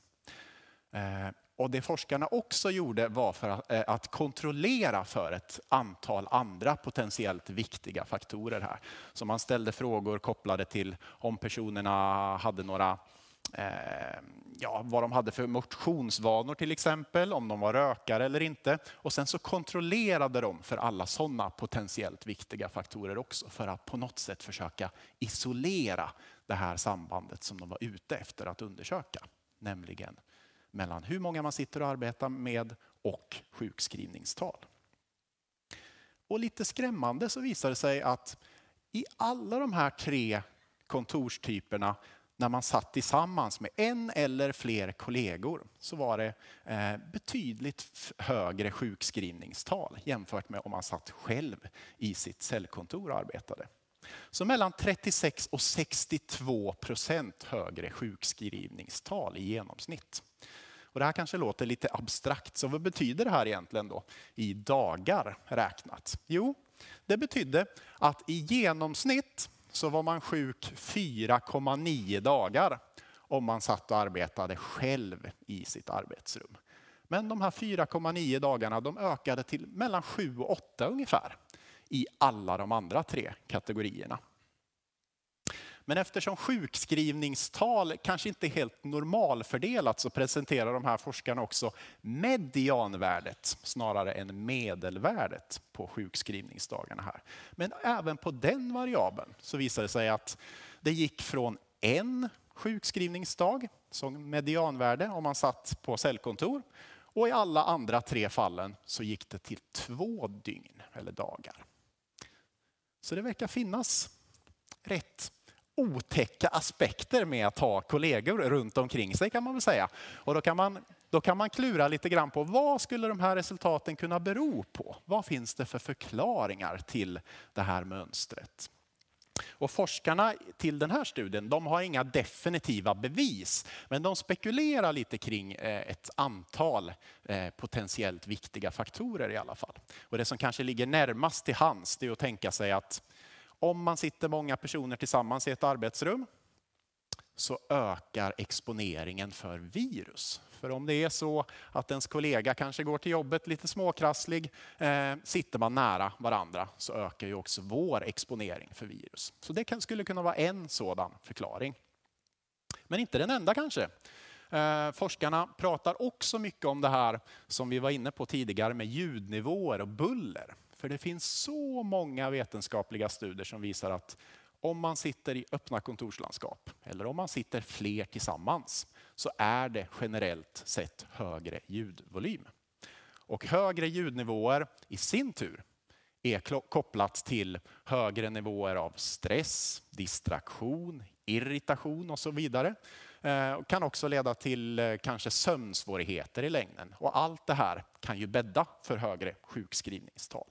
Och det forskarna också gjorde var för att kontrollera för ett antal andra potentiellt viktiga faktorer här. Så man ställde frågor kopplade till om personerna hade några vad de hade för motionsvanor till exempel, om de var rökare eller inte. Och sen så kontrollerade de för alla sådana potentiellt viktiga faktorer också för att på något sätt försöka isolera det här sambandet som de var ute efter att undersöka. Nämligen mellan hur många man sitter och arbetar med och sjukskrivningstal. Och lite skrämmande så visar det sig att i alla de här 3 kontorstyperna när man satt tillsammans med en eller fler kollegor så var det betydligt högre sjukskrivningstal jämfört med om man satt själv i sitt cellkontor och arbetade. Så mellan 36 och 62% högre sjukskrivningstal i genomsnitt. Och det här kanske låter lite abstrakt, så vad betyder det här egentligen då i dagar räknat? Jo, det betydde att i genomsnitt så var man sjuk 4,9 dagar om man satt och arbetade själv i sitt arbetsrum. Men de här 4,9 dagarna de ökade till mellan 7 och 8 ungefär i alla de andra 3 kategorierna. Men eftersom sjukskrivningstal kanske inte är helt normalfördelat så presenterar de här forskarna också medianvärdet snarare än medelvärdet på sjukskrivningsdagarna här. Men även på den variabeln så visar det sig att det gick från en sjukskrivningsdag som medianvärde om man satt på cellkontor. Och i alla andra 3 fallen så gick det till 2 dygn eller dagar. Så det verkar finnas rätt otäcka aspekter med att ha kollegor runt omkring sig kan man väl säga. Och då kan man klura lite grann på vad skulle de här resultaten kunna bero på? Vad finns det för förklaringar till det här mönstret? Och forskarna till den här studien, de har inga definitiva bevis, men de spekulerar lite kring ett antal potentiellt viktiga faktorer i alla fall. Och det som kanske ligger närmast till hands är att tänka sig att om man sitter många personer tillsammans i ett arbetsrum så ökar exponeringen för virus. För om det är så att ens kollega kanske går till jobbet lite småkrasslig, sitter man nära varandra så ökar ju också vår exponering för virus. Så det skulle kunna vara en sådan förklaring. Men inte den enda kanske. Forskarna pratar också mycket om det här som vi var inne på tidigare med ljudnivåer och buller. För det finns så många vetenskapliga studier som visar att om man sitter i öppna kontorslandskap eller om man sitter fler tillsammans så är det generellt sett högre ljudvolym. Och högre ljudnivåer i sin tur är kopplat till högre nivåer av stress, distraktion, irritation och så vidare. Kan också leda till kanske sömnsvårigheter i längden. Och allt det här kan ju bädda för högre sjukskrivningstal.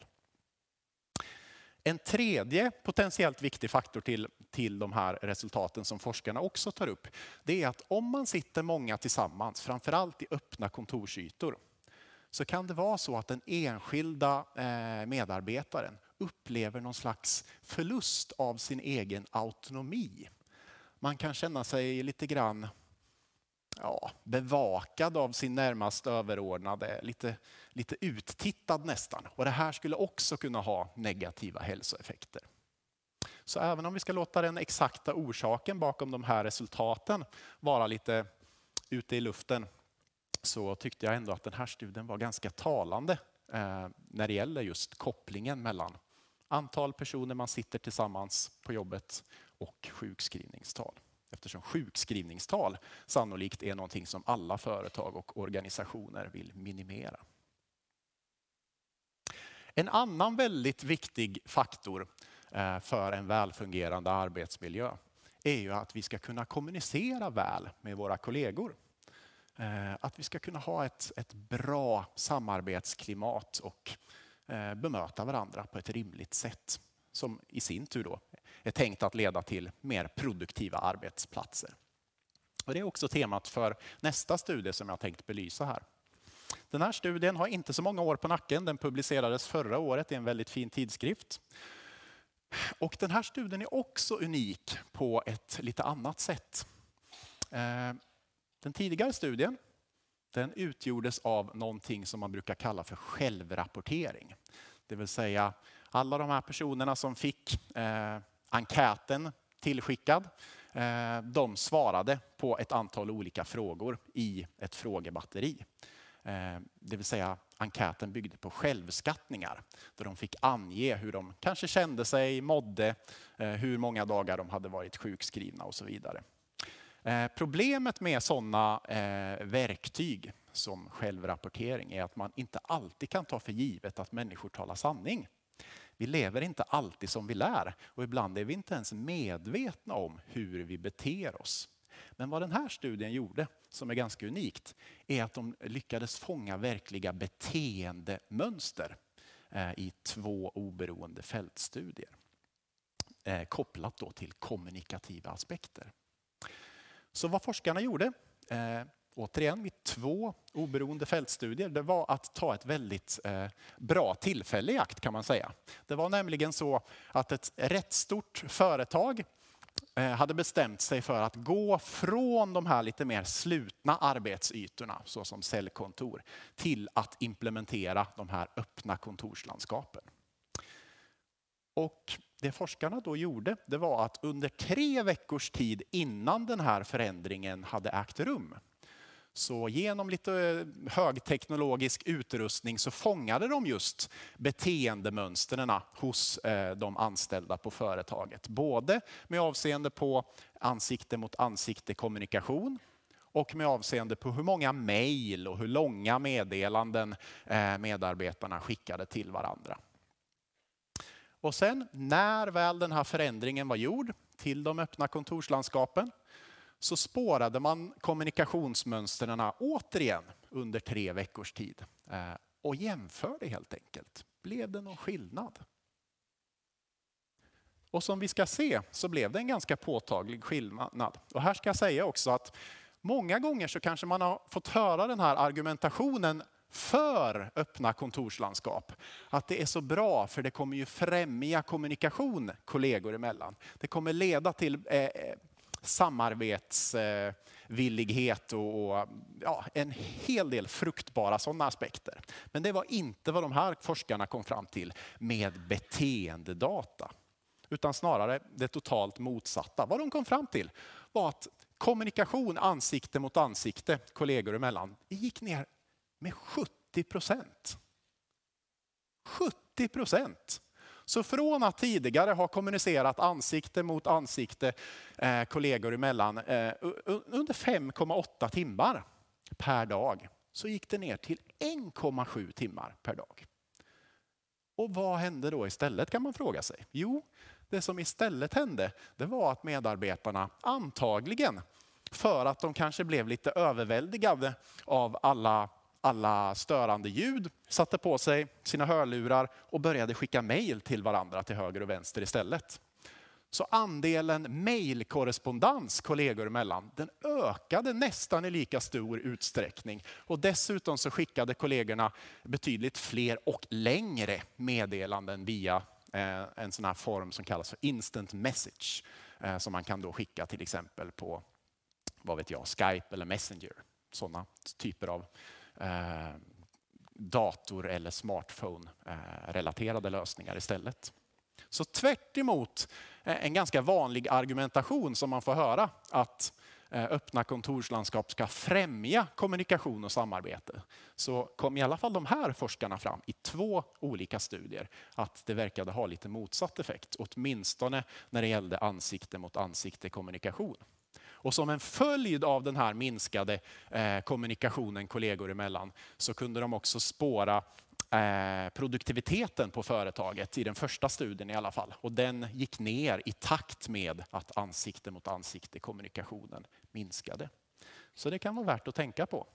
En tredje potentiellt viktig faktor till de här resultaten som forskarna också tar upp, det är att om man sitter många tillsammans, framförallt i öppna kontorsytor, så kan det vara så att den enskilda medarbetaren upplever någon slags förlust av sin egen autonomi. Man kan känna sig lite grann bevakad av sin närmast överordnade, lite uttittad nästan. Och det här skulle också kunna ha negativa hälsoeffekter. Så även om vi ska låta den exakta orsaken bakom de här resultaten vara lite ute i luften, så tyckte jag ändå att den här studien var ganska talande när det gäller just kopplingen mellan antal personer man sitter tillsammans på jobbet och sjukskrivningstal. Eftersom sjukskrivningstal sannolikt är någonting som alla företag och organisationer vill minimera. En annan väldigt viktig faktor för en välfungerande arbetsmiljö är ju att vi ska kunna kommunicera väl med våra kollegor. Att vi ska kunna ha ett bra samarbetsklimat och bemöta varandra på ett rimligt sätt. Som i sin tur då är tänkt att leda till mer produktiva arbetsplatser. Och det är också temat för nästa studie som jag tänkt belysa här. Den här studien har inte så många år på nacken. Den publicerades förra året i en väldigt fin tidskrift. Och den här studien är också unik på ett lite annat sätt. Den tidigare studien, den utgjordes av någonting som man brukar kalla för självrapportering. Det vill säga alla de här personerna som fick enkäten tillskickad, de svarade på ett antal olika frågor i ett frågebatteri. Det vill säga enkäten byggde på självskattningar där de fick ange hur de kanske kände sig, mådde, hur många dagar de hade varit sjukskrivna och så vidare. Problemet med sådana verktyg som självrapportering är att man inte alltid kan ta för givet att människor talar sanning. Vi lever inte alltid som vi lär och ibland är vi inte ens medvetna om hur vi beter oss. Men vad den här studien gjorde, som är ganska unikt, är att de lyckades fånga verkliga beteendemönster i 2 oberoende fältstudier. Kopplat då till kommunikativa aspekter. Så vad forskarna gjorde, återigen vid 2 oberoende fältstudier, det var att ta ett väldigt bra tillfälle i akt kan man säga. Det var nämligen så att ett rätt stort företag hade bestämt sig för att gå från de här lite mer slutna arbetsytorna, såsom cellkontor, till att implementera de här öppna kontorslandskapen. Och det forskarna då gjorde, det var att under 3 veckors tid innan den här förändringen hade ägt rum, så genom lite högteknologisk utrustning så fångade de just beteendemönstren hos de anställda på företaget. Både med avseende på ansikte mot ansikte kommunikation och med avseende på hur många mejl och hur långa meddelanden medarbetarna skickade till varandra. Och sen när väl den här förändringen var gjord till de öppna kontorslandskapen, så spårade man kommunikationsmönstren återigen under 3 veckors tid och jämförde helt enkelt. Blev det någon skillnad? Och som vi ska se så blev det en ganska påtaglig skillnad. Och här ska jag säga också att många gånger så kanske man har fått höra den här argumentationen för öppna kontorslandskap. Att det är så bra för det kommer ju främja kommunikation kollegor emellan. Det kommer leda till samarbetsvillighet och en hel del fruktbara sådana aspekter. Men det var inte vad de här forskarna kom fram till med beteendedata. Utan snarare det totalt motsatta. Vad de kom fram till var att kommunikation ansikte mot ansikte kollegor emellan gick ner med 70%. 70%! Så från att tidigare ha kommunicerat ansikte mot ansikte kollegor emellan under 5,8 timmar per dag, så gick det ner till 1,7 timmar per dag. Och vad hände då istället, kan man fråga sig? Jo, det som istället hände, det var att medarbetarna antagligen, för att de kanske blev lite överväldigade av alla störande ljud, satte på sig sina hörlurar och började skicka mejl till varandra till höger och vänster istället. Så andelen mejlkorrespondens kollegor emellan, den ökade nästan i lika stor utsträckning. Och dessutom så skickade kollegorna betydligt fler och längre meddelanden via en sån här form som kallas för instant message. Som man kan då skicka till exempel på, vad vet jag, Skype eller Messenger. Sådana typer av dator- eller smartphone-relaterade lösningar istället. Så tvärt emot en ganska vanlig argumentation som man får höra, att öppna kontorslandskap ska främja kommunikation och samarbete, så kom i alla fall de här forskarna fram i 2 olika studier att det verkade ha lite motsatt effekt, åtminstone när det gällde ansikte mot ansikte kommunikation. Och som en följd av den här minskade kommunikationen kollegor emellan, så kunde de också spåra produktiviteten på företaget i den första studien i alla fall. Och den gick ner i takt med att ansikte mot ansikte kommunikationen minskade. Så det kan vara värt att tänka på.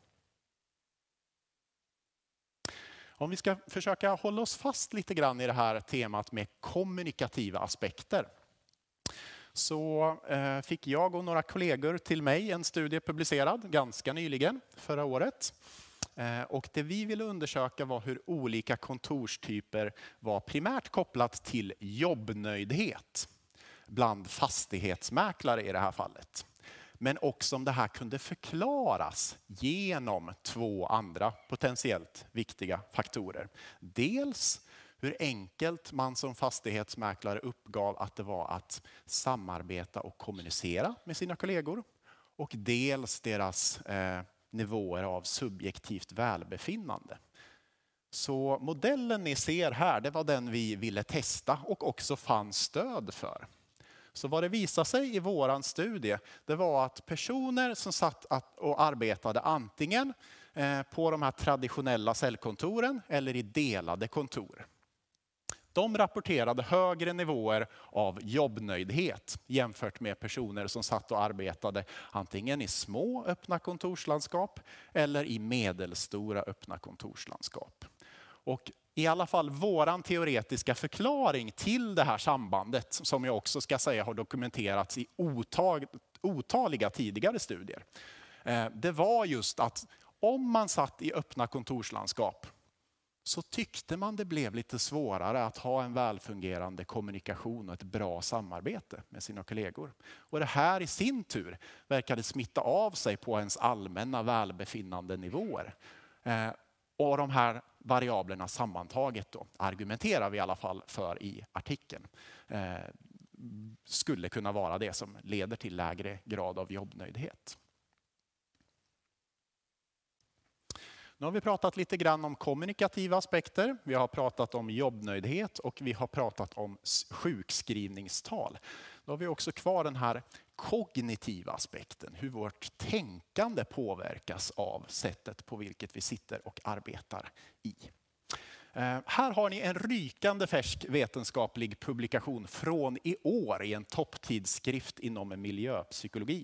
Om vi ska försöka hålla oss fast lite grann i det här temat med kommunikativa aspekter, så fick jag och några kollegor till mig en studie publicerad ganska nyligen, förra året. Och det vi ville undersöka var hur olika kontorstyper var primärt kopplat till jobbnöjdhet bland fastighetsmäklare i det här fallet. Men också om det här kunde förklaras genom 2 andra potentiellt viktiga faktorer. Dels hur enkelt man som fastighetsmäklare uppgav att det var att samarbeta och kommunicera med sina kollegor. Och dels deras nivåer av subjektivt välbefinnande. Så modellen ni ser här, det var den vi ville testa och också fann stöd för. Så vad det visade sig i våran studie, det var att personer som satt och arbetade antingen på de här traditionella cellkontoren eller i delade kontor, de rapporterade högre nivåer av jobbnöjdhet jämfört med personer som satt och arbetade antingen i små öppna kontorslandskap eller i medelstora öppna kontorslandskap. Och i alla fall våran teoretiska förklaring till det här sambandet, som jag också ska säga har dokumenterats i otaliga tidigare studier, det var just att om man satt i öppna kontorslandskap så tyckte man det blev lite svårare att ha en välfungerande kommunikation och ett bra samarbete med sina kollegor. Och det här i sin tur verkade smitta av sig på ens allmänna välbefinnande nivåer. Och de här variablerna sammantaget då, argumenterar vi i alla fall för i artikeln, skulle kunna vara det som leder till lägre grad av jobbnöjdhet. Nu har vi pratat lite grann om kommunikativa aspekter, vi har pratat om jobbnöjdhet och vi har pratat om sjukskrivningstal. Då har vi också kvar den här kognitiva aspekten, hur vårt tänkande påverkas av sättet på vilket vi sitter och arbetar i. Här har ni en rykande färsk vetenskaplig publikation från i år i en topptidskrift inom miljöpsykologi.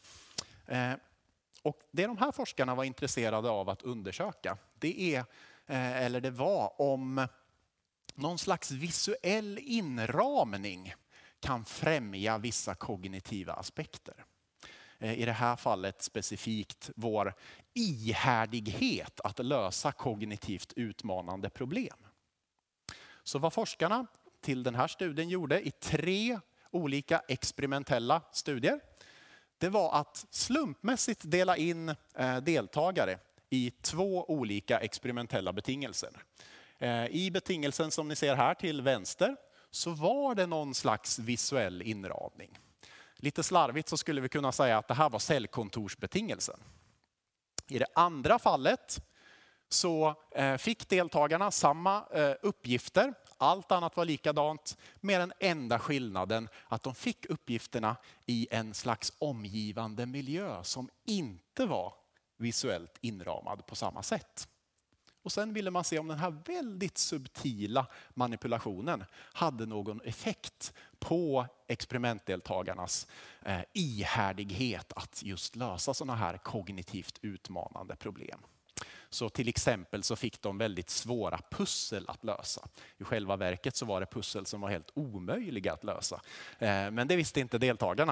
Och det de här forskarna var intresserade av att undersöka, det var om någon slags visuell inramning kan främja vissa kognitiva aspekter. I det här fallet specifikt vår ihärdighet att lösa kognitivt utmanande problem. Så vad forskarna till den här studien gjorde i 3 olika experimentella studier, det var att slumpmässigt dela in deltagare i 2 olika experimentella betingelser. I betingelsen som ni ser här till vänster så var det någon slags visuell inramning. Lite slarvigt så skulle vi kunna säga att det här var cellkontorsbetingelsen. I det andra fallet så fick deltagarna samma uppgifter. Allt annat var likadant, med den enda skillnaden att de fick uppgifterna i en slags omgivande miljö som inte var visuellt inramad på samma sätt. Och sen ville man se om den här väldigt subtila manipulationen hade någon effekt på experimentdeltagarnas ihärdighet att just lösa sådana här kognitivt utmanande problem. Så till exempel så fick de väldigt svåra pussel att lösa. I själva verket så var det pussel som var helt omöjliga att lösa. Men det visste inte deltagarna.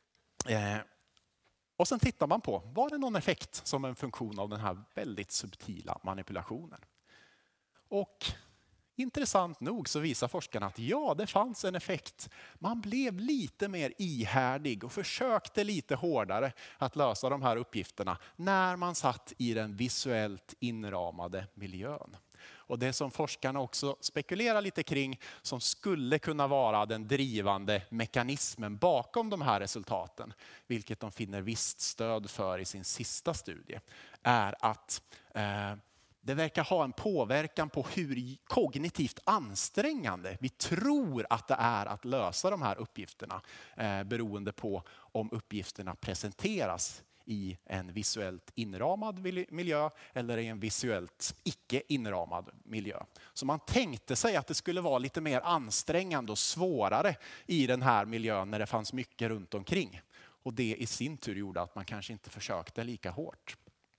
Och sen tittar man på, var det någon effekt som en funktion av den här väldigt subtila manipulationen? Och intressant nog så visar forskarna att ja, det fanns en effekt. Man blev lite mer ihärdig och försökte lite hårdare att lösa de här uppgifterna när man satt i den visuellt inramade miljön. Och det som forskarna också spekulerar lite kring som skulle kunna vara den drivande mekanismen bakom de här resultaten, vilket de finner visst stöd för i sin sista studie, är att det verkar ha en påverkan på hur kognitivt ansträngande vi tror att det är att lösa de här uppgifterna, beroende på om uppgifterna presenteras i en visuellt inramad miljö eller i en visuellt icke inramad miljö. Så man tänkte sig att det skulle vara lite mer ansträngande och svårare i den här miljön när det fanns mycket runt omkring. Och det i sin tur gjorde att man kanske inte försökte lika hårt.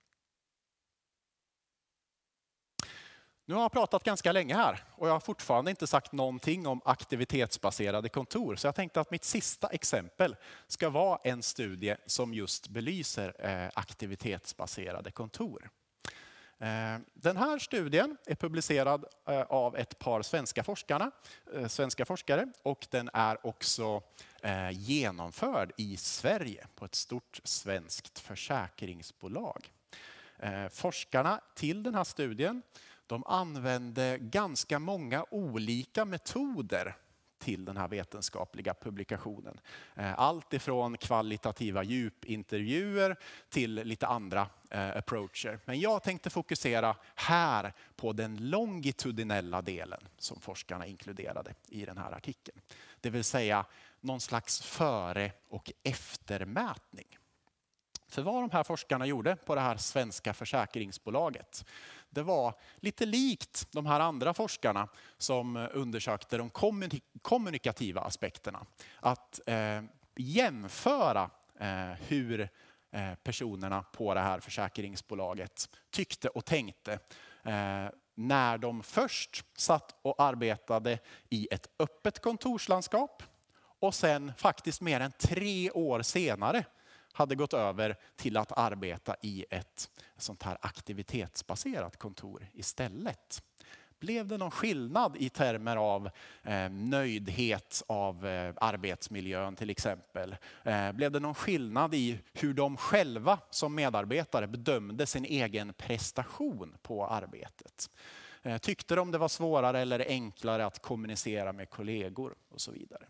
Nu har jag pratat ganska länge här och jag har fortfarande inte sagt någonting om aktivitetsbaserade kontor. Så jag tänkte att mitt sista exempel ska vara en studie som just belyser aktivitetsbaserade kontor. Den här studien är publicerad av ett par svenska forskare och den är också genomförd i Sverige på ett stort svenskt försäkringsbolag. Forskarna till den här studien, de använde ganska många olika metoder till den här vetenskapliga publikationen. Allt ifrån kvalitativa djupintervjuer till lite andra approacher. Men jag tänkte fokusera här på den longitudinella delen som forskarna inkluderade i den här artikeln. Det vill säga någon slags före- och eftermätning. För vad de här forskarna gjorde på det här svenska försäkringsbolaget, det var lite likt de här andra forskarna som undersökte de kommunikativa aspekterna. Att jämföra hur personerna på det här försäkringsbolaget tyckte och tänkte när de först satt och arbetade i ett öppet kontorslandskap och sen faktiskt mer än 3 år senare hade gått över till att arbeta i ett sånt här aktivitetsbaserat kontor istället. Blev det någon skillnad i termer av nöjdhet av arbetsmiljön till exempel? Blev det någon skillnad i hur de själva som medarbetare bedömde sin egen prestation på arbetet? Tyckte de det var svårare eller enklare att kommunicera med kollegor och så vidare?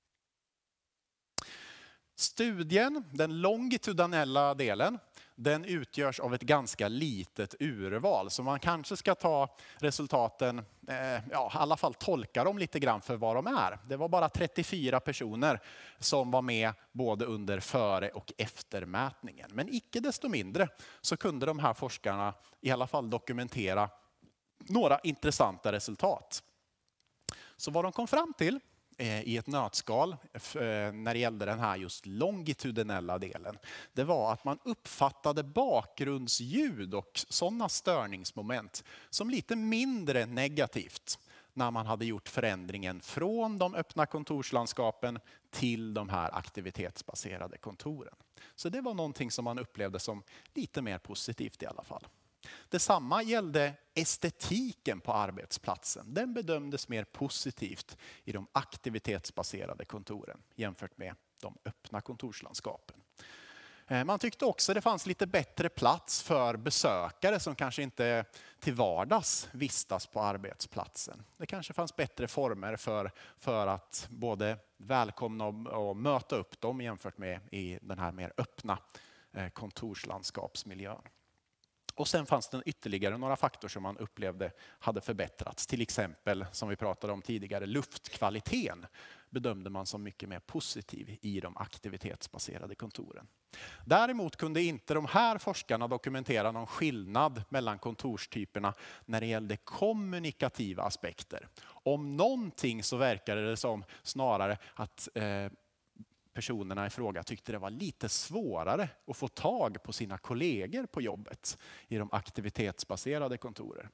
Studien, den longitudinella delen, den utgörs av ett ganska litet urval. Så man kanske ska ta resultaten, i alla fall tolka dem lite grann för vad de är. Det var bara 34 personer som var med både under före- och eftermätningen. Men icke desto mindre så kunde de här forskarna i alla fall dokumentera några intressanta resultat. Så vad de kom fram till i ett nötskal när det gällde den här just longitudinella delen, det var att man uppfattade bakgrundsljud och sådana störningsmoment som lite mindre negativt när man hade gjort förändringen från de öppna kontorslandskapen till de här aktivitetsbaserade kontoren. Så det var någonting som man upplevde som lite mer positivt i alla fall. Detsamma gällde estetiken på arbetsplatsen. Den bedömdes mer positivt i de aktivitetsbaserade kontoren jämfört med de öppna kontorslandskapen. Man tyckte också det fanns lite bättre plats för besökare som kanske inte till vardags vistas på arbetsplatsen. Det kanske fanns bättre former för att både välkomna och möta upp dem jämfört med i den här mer öppna kontorslandskapsmiljön. Och sen fanns det ytterligare några faktorer som man upplevde hade förbättrats. Till exempel, som vi pratade om tidigare, luftkvaliteten bedömde man som mycket mer positiv i de aktivitetsbaserade kontoren. Däremot kunde inte de här forskarna dokumentera någon skillnad mellan kontorstyperna när det gällde kommunikativa aspekter. Om någonting så verkade det som snarare att personerna i fråga tyckte det var lite svårare att få tag på sina kollegor på jobbet i de aktivitetsbaserade kontoren.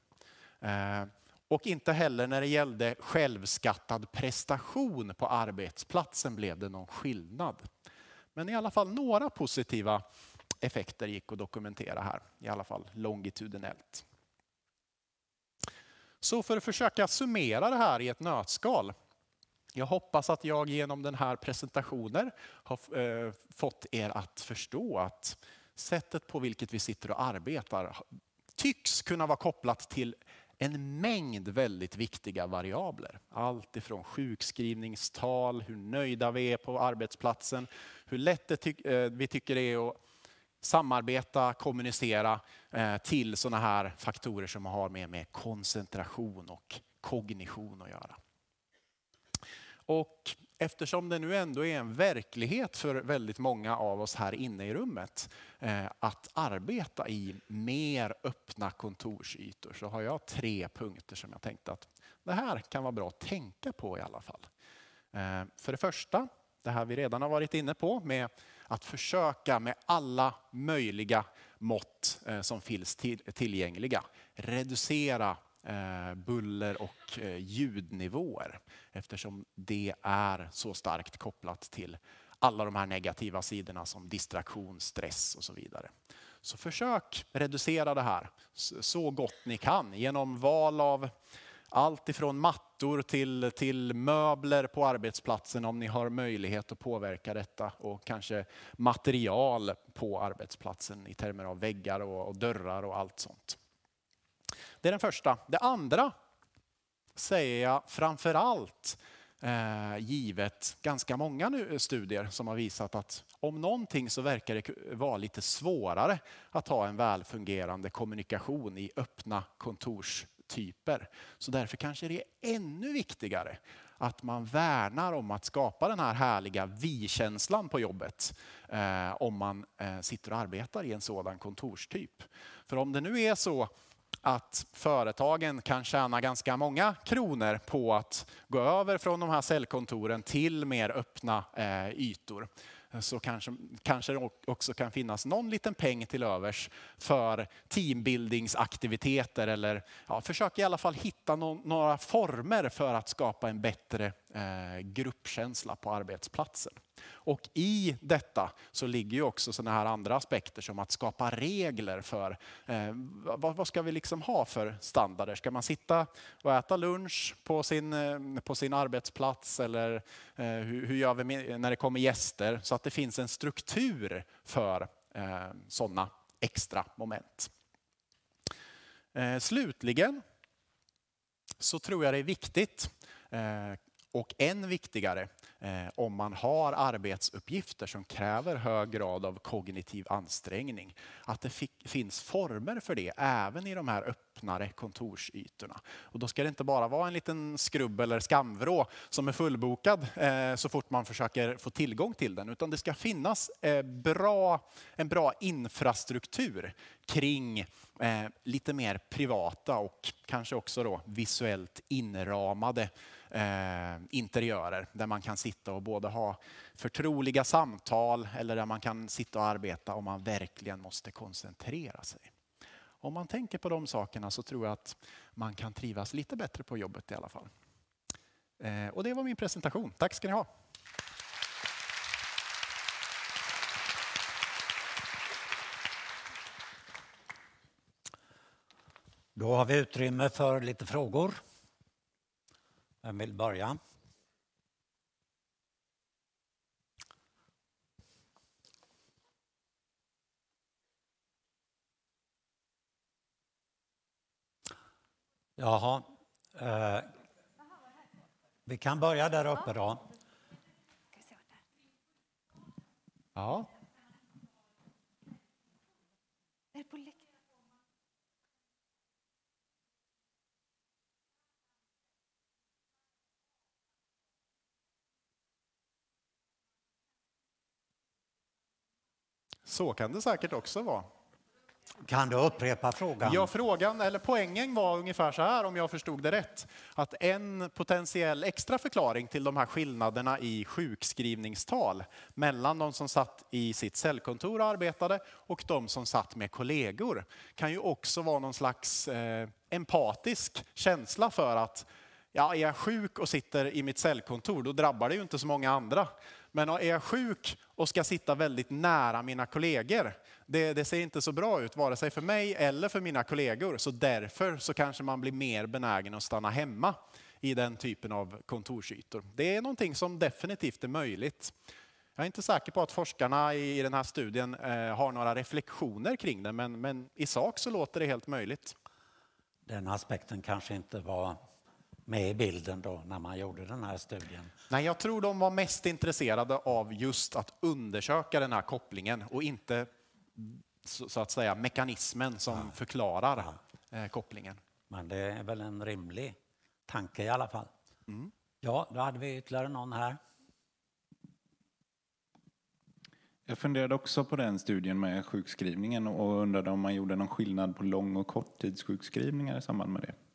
Och inte heller när det gällde självskattad prestation på arbetsplatsen blev det någon skillnad. Men i alla fall några positiva effekter gick att dokumentera här, i alla fall longitudinellt. Så för att försöka summera det här i ett nötskal. Jag hoppas att jag genom den här presentationen har fått er att förstå att sättet på vilket vi sitter och arbetar tycks kunna vara kopplat till en mängd väldigt viktiga variabler. Allt ifrån sjukskrivningstal, hur nöjda vi är på arbetsplatsen, hur lätt vi tycker det är att samarbeta, kommunicera, till sådana här faktorer som har med koncentration och kognition att göra. Och eftersom det nu ändå är en verklighet för väldigt många av oss här inne i rummet att arbeta i mer öppna kontorsytor, så har jag 3 punkter som jag tänkte att det här kan vara bra att tänka på i alla fall. För det första, det här vi redan har varit inne på, med att försöka med alla möjliga mått som finns tillgängliga reducera buller och ljudnivåer, eftersom det är så starkt kopplat till alla de här negativa sidorna som distraktion, stress och så vidare. Så försök reducera det här så gott ni kan genom val av allt ifrån mattor till möbler på arbetsplatsen om ni har möjlighet att påverka detta, och kanske material på arbetsplatsen i termer av väggar och dörrar och allt sånt. Det är den första. Det andra säger jag framförallt givet ganska många studier som har visat att om någonting så verkar det vara lite svårare att ha en välfungerande kommunikation i öppna kontorstyper. Så därför kanske det är ännu viktigare att man värnar om att skapa den här härliga vi-känslan på jobbet om man sitter och arbetar i en sådan kontorstyp. För om det nu är så att företagen kan tjäna ganska många kronor på att gå över från de här cellkontoren till mer öppna ytor, så kanske det också kan finnas någon liten peng till övers för teambuildingsaktiviteter, eller försök i alla fall hitta några former för att skapa en bättre gruppkänsla på arbetsplatsen. Och i detta så ligger ju också sådana här andra aspekter som att skapa regler för vad ska vi liksom ha för standarder? Ska man sitta och äta lunch på sin arbetsplats, eller hur gör vi när det kommer gäster? Så att det finns en struktur för sådana extra moment. Slutligen så tror jag det är viktigt, och än viktigare om man har arbetsuppgifter som kräver hög grad av kognitiv ansträngning, att det finns former för det även i de här öppnare kontorsytorna. Och då ska det inte bara vara en liten skrubb eller skamvrå som är fullbokad så fort man försöker få tillgång till den, utan det ska finnas en bra infrastruktur kring lite mer privata och kanske också då visuellt inramade interiörer där man kan sitta och både ha förtroliga samtal eller där man kan sitta och arbeta om man verkligen måste koncentrera sig. Om man tänker på de sakerna så tror jag att man kan trivas lite bättre på jobbet i alla fall. Och det var min presentation. Tack ska ni ha. Då har vi utrymme för lite frågor. Vem vill börja? Jaha. Vi kan börja där uppe då. Ja. Så kan det säkert också vara. Kan du upprepa frågan? Ja, frågan eller poängen var ungefär så här, om jag förstod det rätt. Att en potentiell extra förklaring till de här skillnaderna i sjukskrivningstal mellan de som satt i sitt cellkontor och arbetade och de som satt med kollegor kan ju också vara någon slags empatisk känsla för att är jag sjuk och sitter i mitt cellkontor, då drabbar det ju inte så många andra. Men är jag sjuk och ska sitta väldigt nära mina kollegor, det ser inte så bra ut vare sig för mig eller för mina kollegor. Så därför så kanske man blir mer benägen att stanna hemma i den typen av kontorsytor. Det är någonting som definitivt är möjligt. Jag är inte säker på att forskarna i den här studien har några reflektioner kring det, men i sak så låter det helt möjligt. Den aspekten kanske inte var med i bilden då när man gjorde den här studien. Nej, jag tror de var mest intresserade av just att undersöka den här kopplingen och inte så att säga mekanismen som förklarar kopplingen. Men det är väl en rimlig tanke i alla fall. Mm. Ja, då hade vi ytterligare någon här. Jag funderade också på den studien med sjukskrivningen och undrade om man gjorde någon skillnad på lång- och korttidssjukskrivningar i samband med det.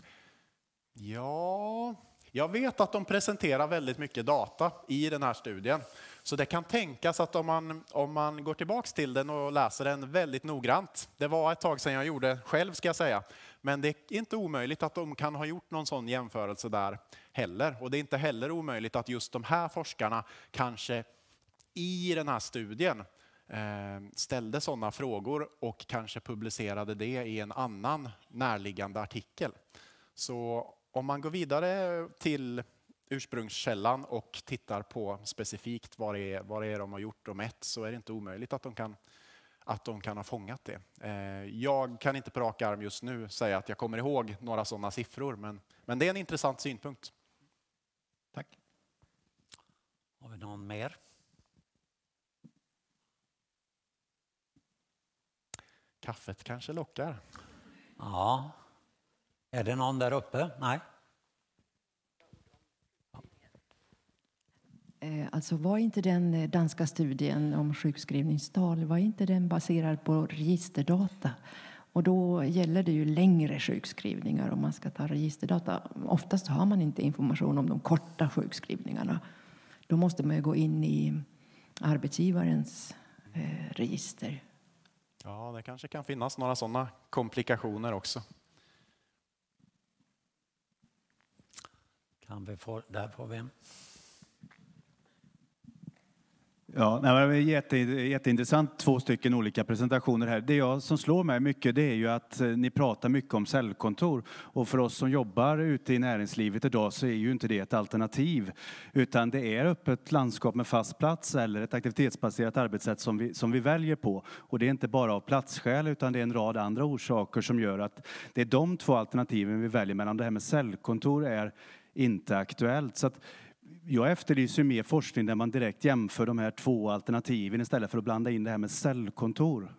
Ja, jag vet att de presenterar väldigt mycket data i den här studien. Så det kan tänkas att om man går tillbaks till den och läser den väldigt noggrant. Det var ett tag sedan jag gjorde själv, ska jag säga. Men det är inte omöjligt att de kan ha gjort någon sån jämförelse där heller. Och det är inte heller omöjligt att just de här forskarna kanske i den här studien ställde sådana frågor och kanske publicerade det i en annan närliggande artikel. Så om man går vidare till ursprungskällan och tittar på specifikt vad det är de har gjort och mätt, så är det inte omöjligt att de kan ha fångat det. Jag kan inte på rak arm just nu säga att jag kommer ihåg några sådana siffror, men det är en intressant synpunkt. Tack. Har vi någon mer? Kaffet kanske lockar. Ja. Är det någon där uppe? Nej. Alltså var inte den danska studien om sjukskrivningstal, var inte den baserad på registerdata? Och då gäller det ju längre sjukskrivningar om man ska ta registerdata. Oftast har man inte information om de korta sjukskrivningarna. Då måste man ju gå in i arbetsgivarens register. Ja, det kanske kan finnas några sådana komplikationer också. Där får vi en. Ja, det var jätteintressant, 2 stycken olika presentationer här. Det jag som slår mig mycket, det är ju att ni pratar mycket om cellkontor. Och för oss som jobbar ute i näringslivet idag så är ju inte det ett alternativ. Utan det är öppet landskap med fast plats eller ett aktivitetsbaserat arbetssätt som vi väljer på. Och det är inte bara av platsskäl utan det är en rad andra orsaker som gör att det är de 2 alternativen vi väljer mellan. Det här med cellkontor är inte aktuellt. Så att jag efterlyser mer forskning där man direkt jämför de här 2 alternativen istället för att blanda in det här med cellkontor.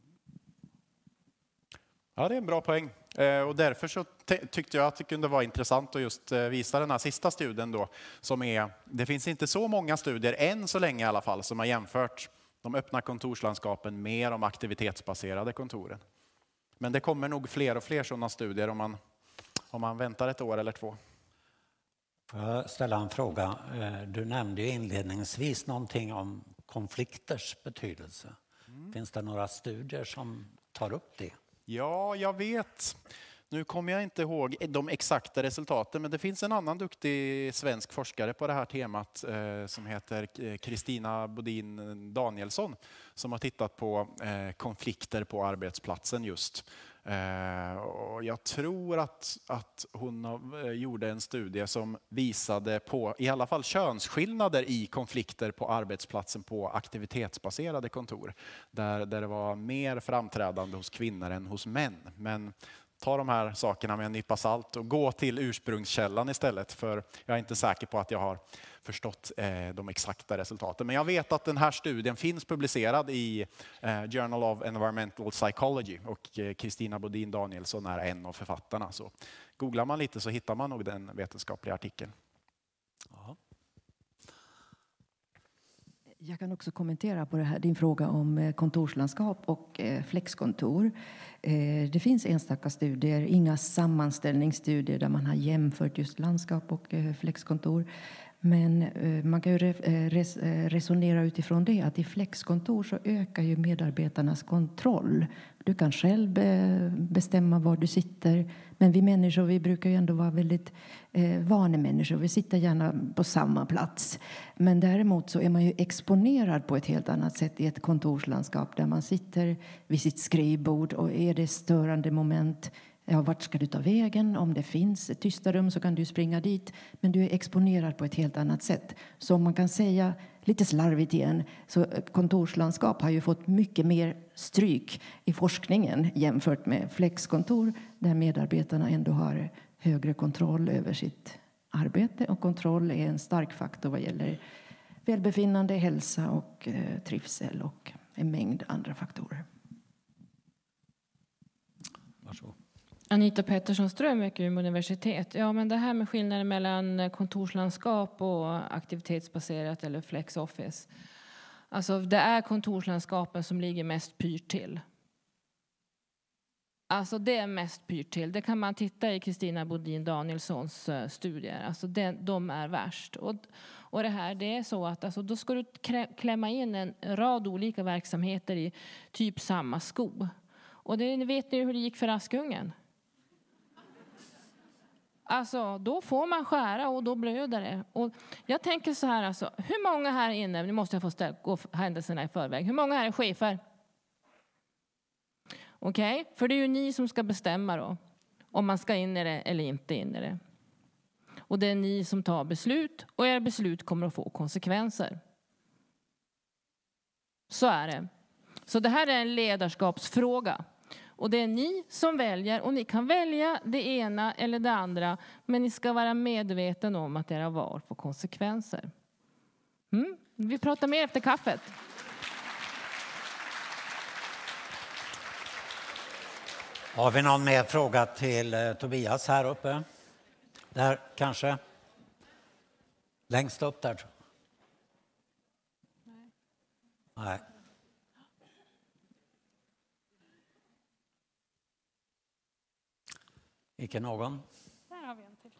Ja, det är en bra poäng. Och därför så tyckte jag att det kunde vara intressant att just visa den här sista studien då. Det finns inte så många studier, än så länge i alla fall, som har jämfört de öppna kontorslandskapen med de aktivitetsbaserade kontoren. Men det kommer nog fler och fler sådana studier om man väntar ett år eller 2. Får jag ställa en fråga? Du nämnde ju inledningsvis någonting om konflikters betydelse. Finns det några studier som tar upp det? Ja, jag vet. Nu kommer jag inte ihåg de exakta resultaten, men det finns en annan duktig svensk forskare på det här temat som heter Kristina Bodin Danielsson som har tittat på konflikter på arbetsplatsen just. Och jag tror att hon gjorde en studie som visade på i alla fall könsskillnader i konflikter på arbetsplatsen på aktivitetsbaserade kontor. Där det var mer framträdande hos kvinnor än hos män. Men ta de här sakerna med en nypa salt och gå till ursprungskällan istället. För jag är inte säker på att jag har förstått de exakta resultaten. Men jag vet att den här studien finns publicerad i Journal of Environmental Psychology. Och Kristina Bodin Danielsson är en av författarna. Så googlar man lite så hittar man nog den vetenskapliga artikeln. Ja. Jag kan också kommentera på det här, din fråga om kontorslandskap och flexkontor. Det finns enstaka studier, inga sammanställningsstudier där man har jämfört just landskap och flexkontor. Men man kan ju resonera utifrån det att i flexkontor så ökar ju medarbetarnas kontroll. Du kan själv bestämma var du sitter. Men vi människor, vi brukar ju ändå vara väldigt vanemänniskor. Vi sitter gärna på samma plats. Men däremot så är man ju exponerad på ett helt annat sätt i ett kontorslandskap där man sitter vid sitt skrivbord och är det störande moment. Ja, vart ska du ta vägen? Om det finns ett tysta rum så kan du springa dit. Men du är exponerad på ett helt annat sätt. Så man kan säga, lite slarvigt igen, så kontorslandskap har ju fått mycket mer stryk i forskningen jämfört med flexkontor där medarbetarna ändå har högre kontroll över sitt arbete. Och kontroll är en stark faktor vad gäller välbefinnande, hälsa och trivsel och en mängd andra faktorer. Varsågod. Anita Pettersson Ström, Umeå universitet. Ja, men det här med skillnaden mellan kontorslandskap och aktivitetsbaserat eller flex office. Alltså det är kontorslandskapen som ligger mest pyrt till. Alltså det är mest pyrt till. Det kan man titta i Kristina Bodin Danielssons studier. Alltså de är värst. Och det här, det är så att alltså, då ska du klämma in en rad olika verksamheter i typ samma sko. Och det vet ni hur det gick för Askungen. Alltså, då får man skära och då blöder det. Och jag tänker så här, alltså, hur många här inne, nu måste jag få gå händelserna i förväg. Hur många här är chefer? Okej, för det är ju ni som ska bestämma då. Om man ska in i det eller inte in i det. Och det är ni som tar beslut och era beslut kommer att få konsekvenser. Så är det. Så det här är en ledarskapsfråga. Och det är ni som väljer och ni kan välja det ena eller det andra. Men ni ska vara medveten om att era val får konsekvenser. Vi pratar mer efter kaffet. Har vi någon mer fråga till Tobias här uppe? Där kanske? Längst upp där. Nej. Icke någon? Där har vi en till.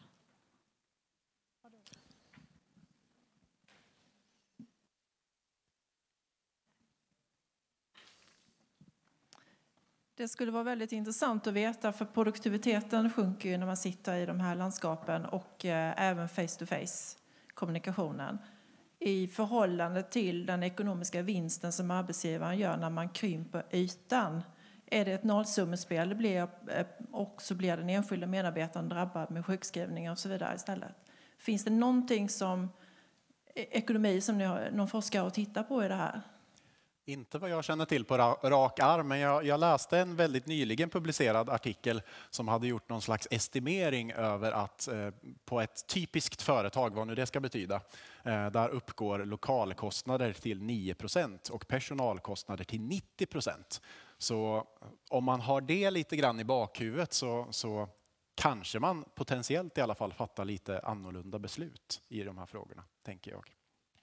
Det skulle vara väldigt intressant att veta, för produktiviteten sjunker ju när man sitter i de här landskapen och även face-to-face kommunikationen. I förhållande till den ekonomiska vinsten som arbetsgivaren gör när man krymper ytan. Är det ett nollsummespel och så blir den enskilda medarbetaren drabbad med sjukskrivningar och så vidare istället. Finns det någonting som ekonomi som någon forskare att titta på i det här? Inte vad jag känner till på rak arm, men jag läste en väldigt nyligen publicerad artikel som hade gjort någon slags estimering över att på ett typiskt företag, vad nu det ska betyda, där uppgår lokalkostnader till 9% och personalkostnader till 90%. Så om man har det lite grann i bakhuvudet så kanske man potentiellt i alla fall fattar lite annorlunda beslut i de här frågorna, tänker jag.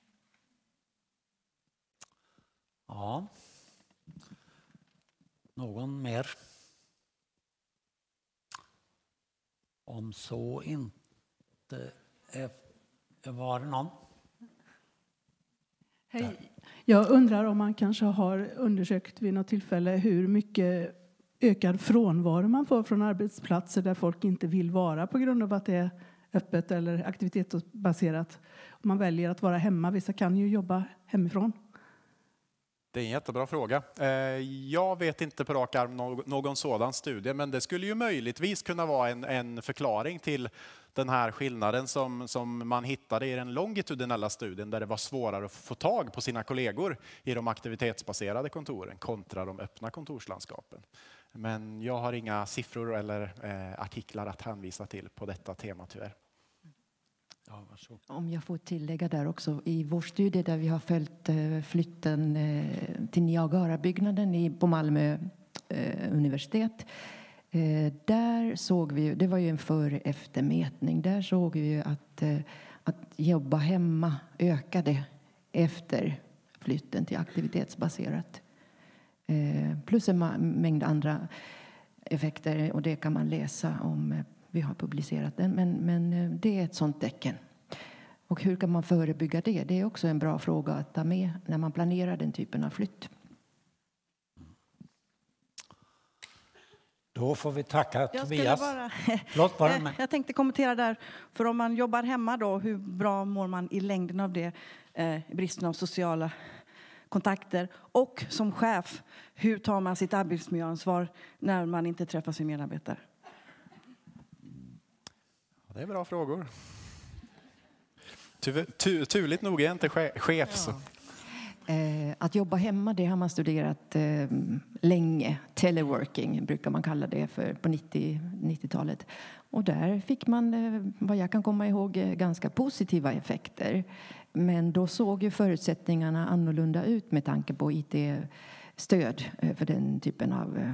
Ja. Någon mer? Om så inte var det någon? Hej. Jag undrar om man kanske har undersökt vid något tillfälle hur mycket ökad frånvaro man får från arbetsplatser där folk inte vill vara på grund av att det är öppet eller aktivitetsbaserat. Om man väljer att vara hemma, vissa kan ju jobba hemifrån. Det är en jättebra fråga. Jag vet inte på rak arm någon sådan studie, men det skulle ju möjligtvis kunna vara en förklaring till den här skillnaden som man hittade i den longitudinella studien, där det var svårare att få tag på sina kollegor i de aktivitetsbaserade kontoren kontra de öppna kontorslandskapen. Men jag har inga siffror eller artiklar att hänvisa till på detta tema tyvärr. Ja, varsågod. Om jag får tillägga där också, i vår studie där vi har följt flytten till Niagara-byggnaden på Malmö universitet, där såg vi, det var ju en före-eftermätning, där såg vi ju att jobba hemma ökade efter flytten till aktivitetsbaserat. Plus en mängd andra effekter, och det kan man läsa om. Vi har publicerat den, men det är ett sånt tecken. Och hur kan man förebygga det? Det är också en bra fråga att ta med när man planerar den typen av flytt. Då får vi tacka Tobias. Jag tänkte kommentera där. För om man jobbar hemma då, hur bra mår man i längden av det? Bristen av sociala kontakter. Och som chef, hur tar man sitt arbetsmiljöansvar när man inte träffar sin medarbetare? Det är bra frågor. Turligt nog är jag inte chef. Så. Att jobba hemma, det har man studerat länge. Teleworking brukar man kalla det för på 90-talet. Och där fick man, vad jag kan komma ihåg, ganska positiva effekter. Men då såg ju förutsättningarna annorlunda ut med tanke på IT-stöd för den typen av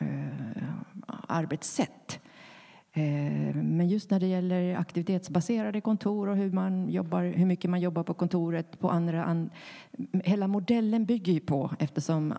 arbetssätt. Men just när det gäller aktivitetsbaserade kontor och hur mycket man jobbar på kontoret på hela modellen bygger ju på, eftersom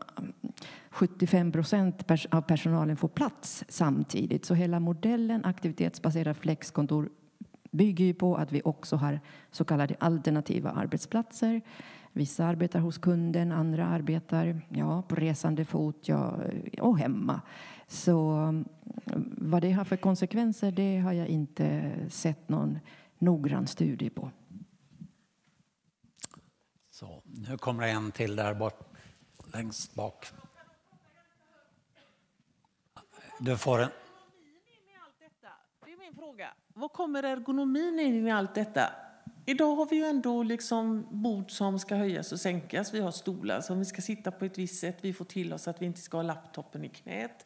75% av personalen får plats samtidigt, så hela modellen aktivitetsbaserad flexkontor bygger ju på att vi också har så kallade alternativa arbetsplatser. Vissa arbetar hos kunden, andra arbetar på resande fot och hemma. Så vad det har för konsekvenser, det har jag inte sett någon noggrann studie på. Så, nu kommer det en till där bort, längst bak. Du får en. Det är min fråga. Vad kommer ergonomin in i allt detta? Idag har vi ju ändå liksom bord som ska höjas och sänkas. Vi har stolar som vi ska sitta på ett visst sätt. Vi får till oss att vi inte ska ha laptopen i knät.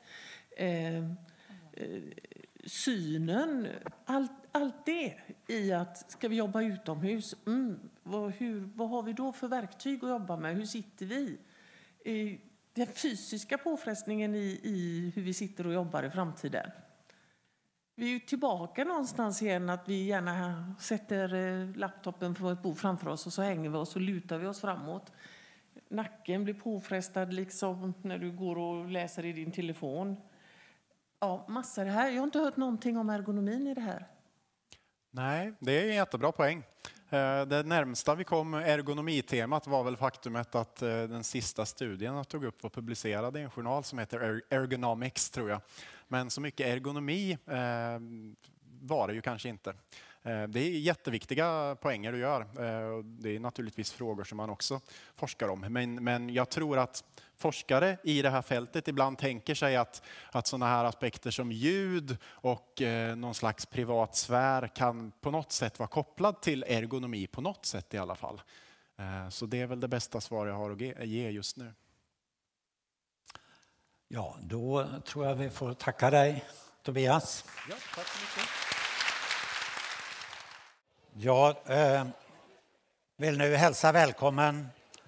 Synen, allt det i att ska vi jobba utomhus, vad har vi då för verktyg att jobba med? Hur sitter vi? Den fysiska påfrestningen i hur vi sitter och jobbar i framtiden. Vi är ju tillbaka någonstans igen att vi gärna sätter laptopen på ett bord framför oss och så hänger vi oss och lutar vi oss framåt. Nacken blir påfrestad liksom när du går och läser i din telefon. Ja, massor det här. Jag har inte hört någonting om ergonomin i det här. Nej, det är en jättebra poäng. Det närmsta vi kom ergonomitemat var väl faktumet att den sista studien jag tog upp var publicerad i en journal som heter Ergonomics, tror jag. Men så mycket ergonomi var det ju kanske inte. Det är jätteviktiga poänger du gör. Det är naturligtvis frågor som man också forskar om. Men jag tror att forskare i det här fältet ibland tänker sig att sådana här aspekter som ljud och någon slags privat sfär kan på något sätt vara kopplad till ergonomi på något sätt i alla fall. Så det är väl det bästa svar jag har att ge just nu. Ja, då tror jag vi får tacka dig, Tobias. Ja, tack så mycket. Jag vill nu hälsa välkommen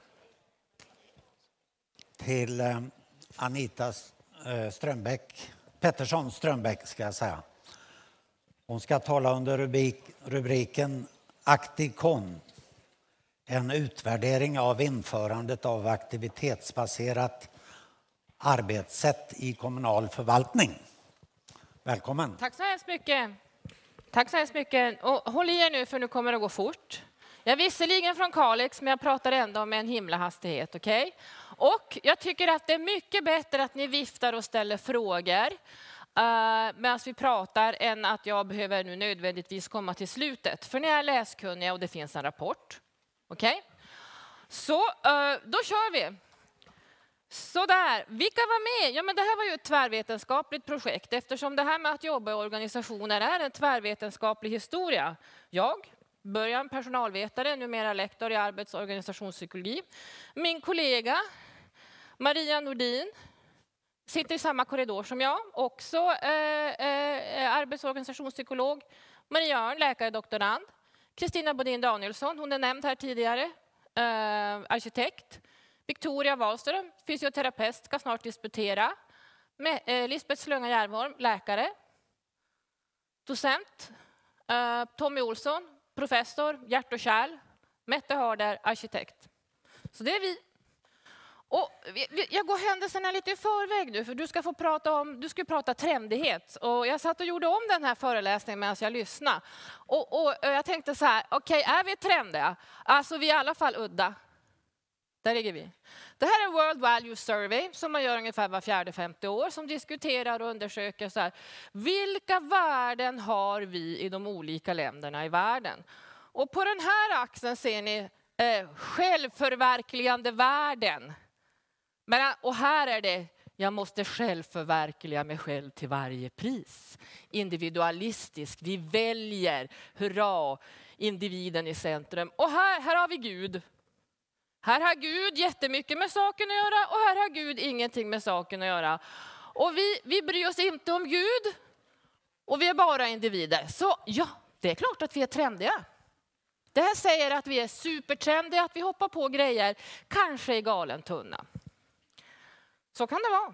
till Anita Pettersson Strömbäck ska jag säga. Hon ska tala under rubriken Aktikon, en utvärdering av införandet av aktivitetsbaserat arbetssätt i kommunal förvaltning. Välkommen. Tack så hemskt mycket. Tack så hemskt mycket. Och håll i er nu, för nu kommer det gå fort. Jag är visserligen från Kalix, men jag pratar ändå med en himla hastighet, okej? Och jag tycker att det är mycket bättre att ni viftar och ställer frågor medan vi pratar, än att jag behöver nu nödvändigtvis komma till slutet. För ni är läskunniga och det finns en rapport. Okej? Så då kör vi. Sådär, vilka var med? Ja, men det här var ju ett tvärvetenskapligt projekt, eftersom det här med att jobba i organisationer är en tvärvetenskaplig historia. Jag, början personalvetare, numera lektor i arbets- och organisationspsykologi. Min kollega Maria Nordin sitter i samma korridor som jag, också arbets- och organisationspsykolog. Maria Örn, läkare, doktorand. Kristina Bodin Danielsson, hon är nämnd här tidigare, arkitekt. Victoria Wahlström, fysioterapeut, ska snart disputera. Lisbeth Slunga Järvholm, läkare. Docent. Tommy Olsson, professor, hjärt- och kärl. Mette Harder, arkitekt. Så det är vi. Och jag går händelserna lite i förväg nu, för du ska prata trendighet. Och jag satt och gjorde om den här föreläsningen medan jag lyssnade. Och jag tänkte så här, okej, är vi trendiga? Alltså vi är i alla fall udda. Där ligger vi. Det här är World Value Survey som man gör ungefär var 4-5 år, som diskuterar och undersöker så här, vilka värden har vi i de olika länderna i världen. Och på den här axeln ser ni självförverkligande värden. Och här är det, jag måste självförverkliga mig själv till varje pris. Individualistisk, vi väljer, hurra, individen i centrum. Och här har vi Gud. Här har Gud jättemycket med saken att göra och här har Gud ingenting med saken att göra. Och vi bryr oss inte om Gud och vi är bara individer. Så ja, det är klart att vi är trendiga. Det här säger att vi är supertrendiga, att vi hoppar på grejer, kanske i galen tunna. Så kan det vara.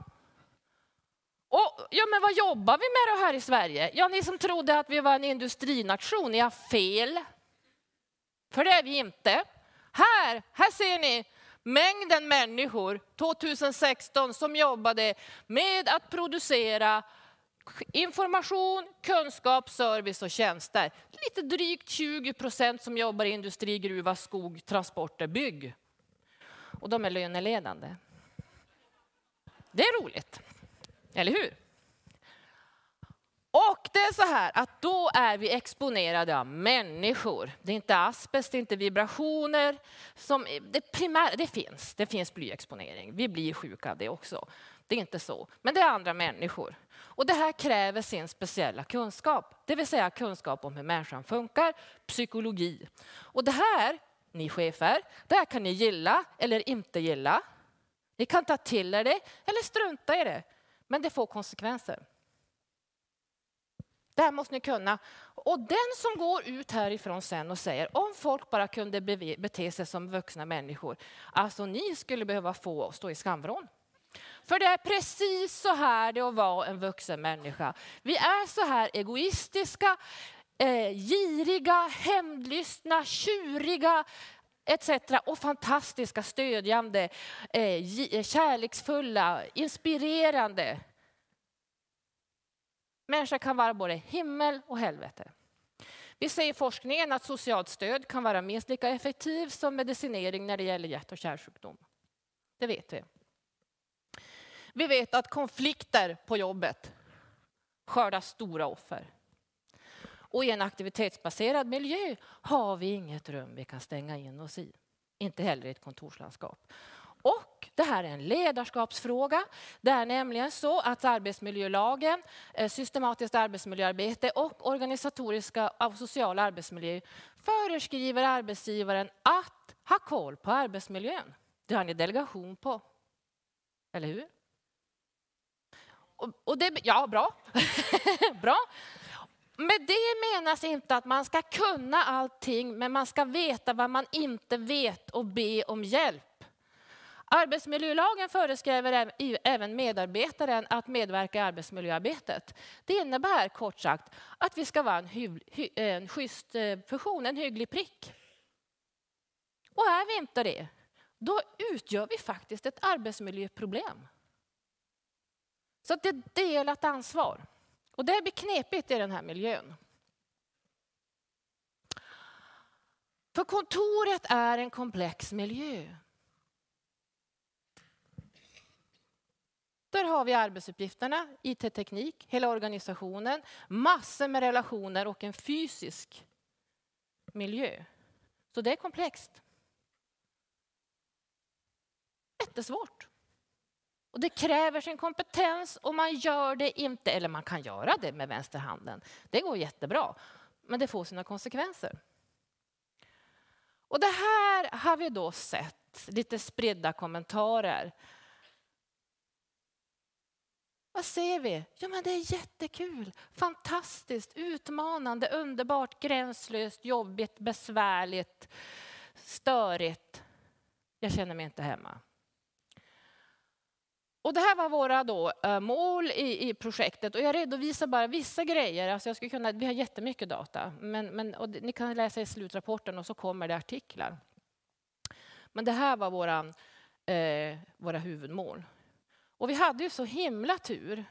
Och ja, men vad jobbar vi med då här i Sverige? Ja, ni som trodde att vi var en industrination, ni har fel. För det är vi inte. Här ser ni mängden människor 2016 som jobbade med att producera information, kunskap, service och tjänster. Lite drygt 20% som jobbar i industri, gruva, skog, transporter, bygg. Och de är löneledande. Det är roligt, eller hur? Och det är så här att då är vi exponerade av människor. Det är inte asbest, det är inte vibrationer. Det finns blyexponering. Vi blir sjuka av det också. Det är inte så. Men det är andra människor. Och det här kräver sin speciella kunskap. Det vill säga kunskap om hur människan funkar, psykologi. Och det här, ni chefer, det här kan ni gilla eller inte gilla. Ni kan ta till er det eller strunta i det. Men det får konsekvenser. Det här måste ni kunna. Och den som går ut härifrån sen och säger om folk bara kunde bete sig som vuxna människor. Alltså ni skulle behöva få stå i skamvrån. För det är precis så här det att vara en vuxen människa. Vi är så här egoistiska, giriga, hämndlystna, tjuriga etc. Och fantastiska, stödjande, kärleksfulla, inspirerande. Människor kan vara både himmel och helvete. Vi ser i forskningen att socialt stöd kan vara minst lika effektivt som medicinering när det gäller hjärt- och kärlsjukdom. Det vet vi. Vi vet att konflikter på jobbet skördar stora offer. Och i en aktivitetsbaserad miljö har vi inget rum vi kan stänga in oss i. Inte heller i ett kontorslandskap. Och det här är en ledarskapsfråga. Det är nämligen så att arbetsmiljölagen, systematiskt arbetsmiljöarbete och organisatoriska och sociala arbetsmiljö föreskriver arbetsgivaren att ha koll på arbetsmiljön. Det har ni delegation på. Eller hur? Och det, ja, bra. Bra. Med det menas inte att man ska kunna allting, men man ska veta vad man inte vet och be om hjälp. Arbetsmiljölagen föreskriver även medarbetaren att medverka i arbetsmiljöarbetet. Det innebär kort sagt att vi ska vara en schysst person, en hygglig prick. Och är vi inte det, då utgör vi faktiskt ett arbetsmiljöproblem. Så det är delat ansvar. Och det blir knepigt i den här miljön. För kontoret är en komplex miljö. Där har vi arbetsuppgifterna, IT-teknik, hela organisationen, massor med relationer och en fysisk miljö. Så det är komplext. Jättesvårt. Och det kräver sin kompetens och man gör det inte, eller man kan göra det med vänsterhanden. Det går jättebra, men det får sina konsekvenser. Och det här har vi då sett lite spridda kommentarer. Vad ser vi? Ja, men det är jättekul, fantastiskt, utmanande, underbart, gränslöst, jobbigt, besvärligt, störigt. Jag känner mig inte hemma. Och det här var våra då, mål i projektet. Och jag redovisar bara vissa grejer. Alltså jag skulle kunna, vi har jättemycket data. Och ni kan läsa i slutrapporten och så kommer det artiklar. Men det här var våra huvudmål. Och vi hade ju så himla tur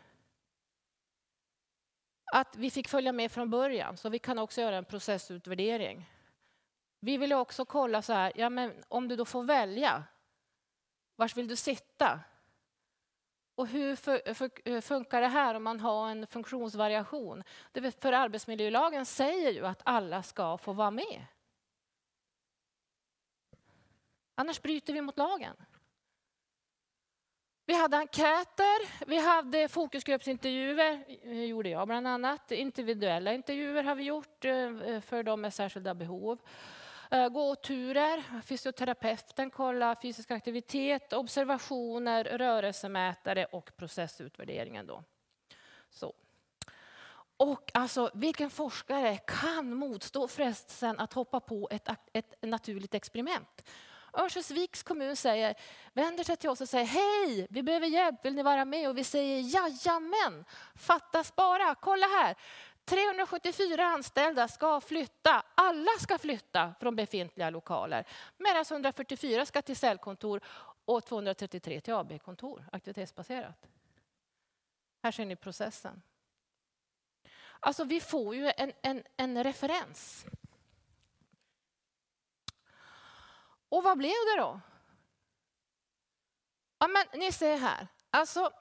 att vi fick följa med från början. Så vi kan också göra en processutvärdering. Vi ville också kolla så här, ja, men om du då får välja, var vill du sitta? Och hur funkar det här om man har en funktionsvariation? För arbetsmiljölagen säger ju att alla ska få vara med. Annars bryter vi mot lagen. Vi hade enkäter, vi hade fokusgruppsintervjuer, gjorde jag bland annat. Individuella intervjuer har vi gjort för de med särskilda behov. Gåturer, fysioterapeuten, kolla fysisk aktivitet, observationer, rörelsemätare och processutvärderingen då. Så. Och alltså, vilken forskare kan motstå frestelsen att hoppa på ett naturligt experiment? Örnsköldsviks kommun vänder sig till oss och säger hej, vi behöver hjälp, vill ni vara med? Och vi säger jajamän, fattas bara, kolla här. 374 anställda ska flytta, alla ska flytta från befintliga lokaler. Medan 144 ska till cellkontor och 233 till AB-kontor, aktivitetsbaserat. Här ser ni processen. Alltså vi får ju en referens. Och vad blev det då? Ja, men ni ser här. Alltså,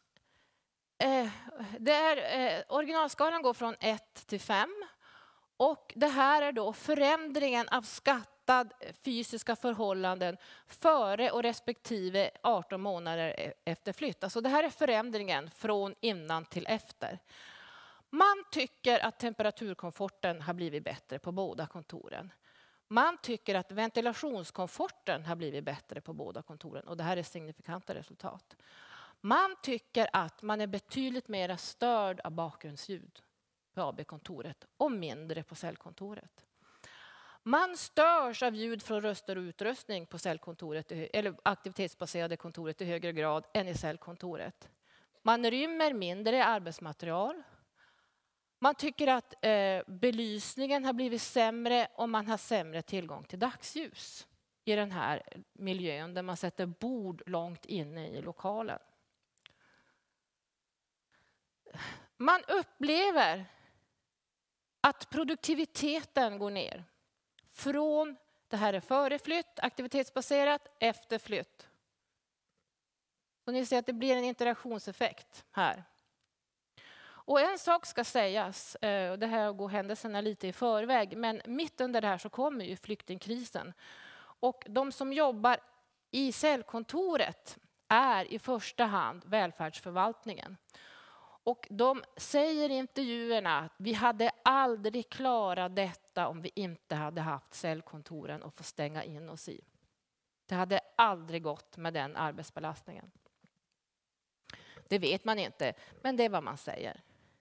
originalskalan går från 1 till 5. Och det här är då förändringen av skattad fysiska förhållanden före och respektive 18 månader efter flytt. Alltså det här är förändringen från innan till efter. Man tycker att temperaturkomforten har blivit bättre på båda kontoren. Man tycker att ventilationskomforten har blivit bättre på båda kontoren. Och det här är signifikanta resultat. Man tycker att man är betydligt mer störd av bakgrundsljud på AB-kontoret och mindre på cellkontoret. Man störs av ljud från röster och utrustning på cellkontoret eller aktivitetsbaserade kontoret i högre grad än i cellkontoret. Man rymmer mindre arbetsmaterial. Man tycker att belysningen har blivit sämre och man har sämre tillgång till dagsljus i den här miljön där man sätter bord långt inne i lokalen. Man upplever att produktiviteten går ner. Från, det här är före flytt, aktivitetsbaserat, efter flytt. Så ni ser att det blir en interaktionseffekt här. Och en sak ska sägas, och det här går händelserna lite i förväg, men mitt under det här så kommer ju flyktingkrisen. Och de som jobbar i cellkontoret är i första hand välfärdsförvaltningen. Och de säger i intervjuerna att vi hade aldrig klarat detta om vi inte hade haft cellkontoren att få stänga in oss i. Det hade aldrig gått med den arbetsbelastningen. Det vet man inte, men det är vad man säger.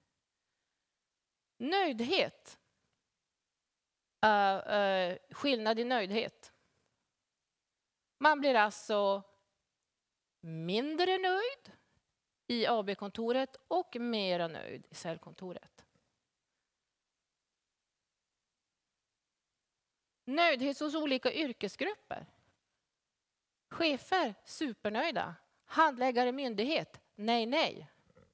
Nöjdhet. Skillnad i nöjdhet. Man blir alltså mindre nöjd i AB-kontoret och mera nöjd i cellkontoret. Nöjdhet hos olika yrkesgrupper. Chefer, supernöjda. Handläggare, myndighet, nej, nej.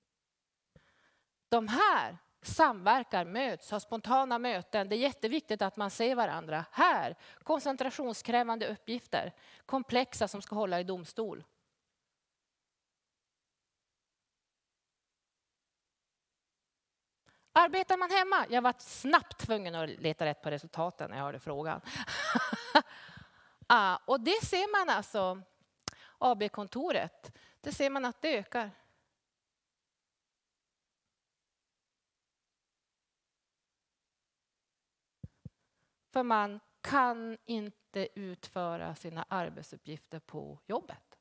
De här samverkar, möts, har spontana möten. Det är jätteviktigt att man ser varandra. Här, koncentrationskrävande uppgifter. Komplexa som ska hålla i domstol. Arbetar man hemma? Jag var snabbt tvungen att leta rätt på resultaten när jag hörde frågan. Och det ser man alltså, AB-kontoret. Det ser man att det ökar. För man kan inte utföra sina arbetsuppgifter på jobbet.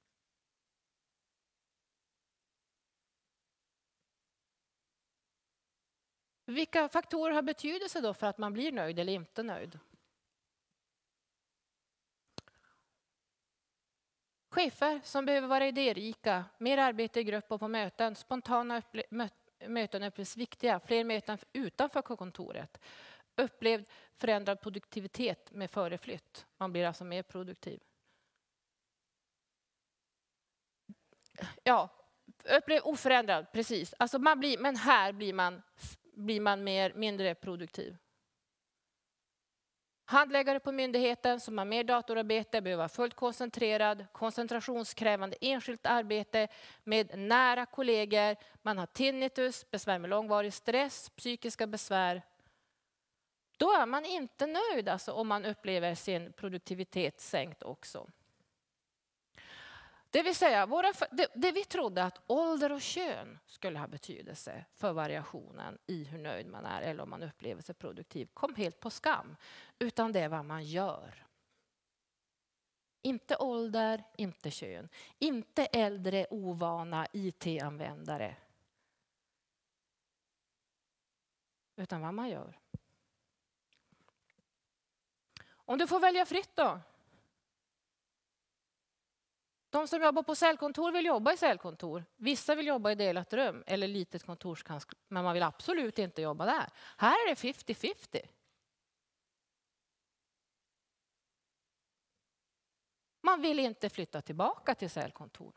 Vilka faktorer har betydelse då för att man blir nöjd eller inte nöjd? Chefer som behöver vara idérika, mer arbete i grupp och på möten, spontana möten upplevs viktiga, fler möten utanför kontoret. Upplevd förändrad produktivitet med föreflytt. Man blir alltså mer produktiv. Ja, upplev oförändrad, precis. Alltså man blir, men här blir man mindre produktiv. Handläggare på myndigheten som har mer datorarbete behöver vara fullt koncentrerad, koncentrationskrävande enskilt arbete med nära kollegor. Man har tinnitus, besvär med långvarig stress, psykiska besvär. Då är man inte nöjd alltså, om man upplever sin produktivitet sänkt också. Det vill säga, det vi trodde att ålder och kön skulle ha betydelse för variationen i hur nöjd man är eller om man upplever sig produktiv kom helt på skam. Utan det är vad man gör. Inte ålder, inte kön. Inte äldre, ovana IT-användare. Utan vad man gör. Om du får välja fritt då? De som jobbar på cellkontor vill jobba i cellkontor. Vissa vill jobba i delat rum eller litet kontorskansli, men man vill absolut inte jobba där. Här är det 50-50. Man vill inte flytta tillbaka till cellkontor.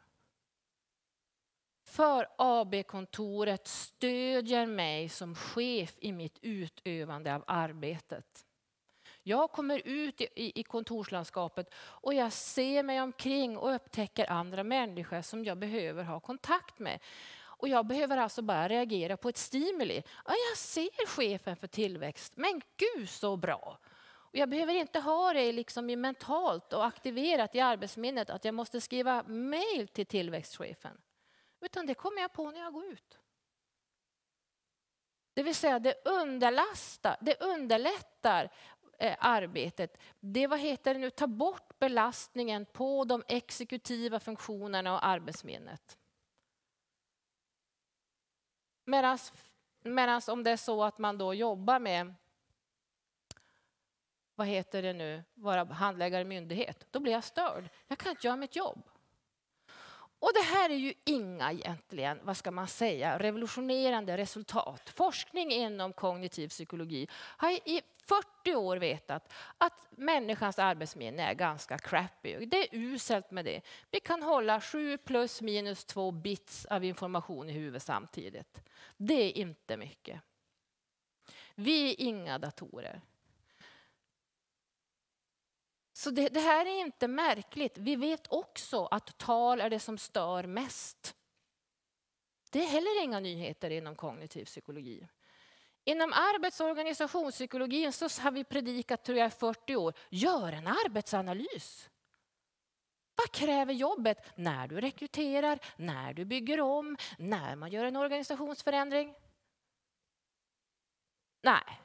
För AB-kontoret stödjer mig som chef i mitt utövande av arbetet. Jag kommer ut i kontorslandskapet och jag ser mig omkring och upptäcker andra människor som jag behöver ha kontakt med. Och jag behöver alltså bara reagera på ett stimuli. Ja, jag ser chefen för tillväxt, men gud så bra. Och jag behöver inte ha det liksom i mentalt och aktiverat i arbetsminnet att jag måste skriva mejl till tillväxtchefen. Utan det kommer jag på när jag går ut. Det vill säga det underlättar arbetet. Det tar bort belastningen på de exekutiva funktionerna och arbetsminnet. Medan om det är så att man då jobbar med vara handläggare i myndighet, då blir jag störd. Jag kan inte göra mitt jobb. Och det här är ju inga egentligen, revolutionerande resultat. Forskning inom kognitiv psykologi har i 40 år vetat att människans arbetsminne är ganska crappy. Det är uselt med det. Vi kan hålla 7 plus minus 2 bits av information i huvudet samtidigt. Det är inte mycket. Vi är inga datorer. Så det här är inte märkligt. Vi vet också att tal är det som stör mest. Det är heller inga nyheter inom kognitiv psykologi. Inom arbets- och organisationspsykologin så har vi predikat, tror jag, i 40 år. Gör en arbetsanalys. Vad kräver jobbet när du rekryterar, när du bygger om, när man gör en organisationsförändring? Nej.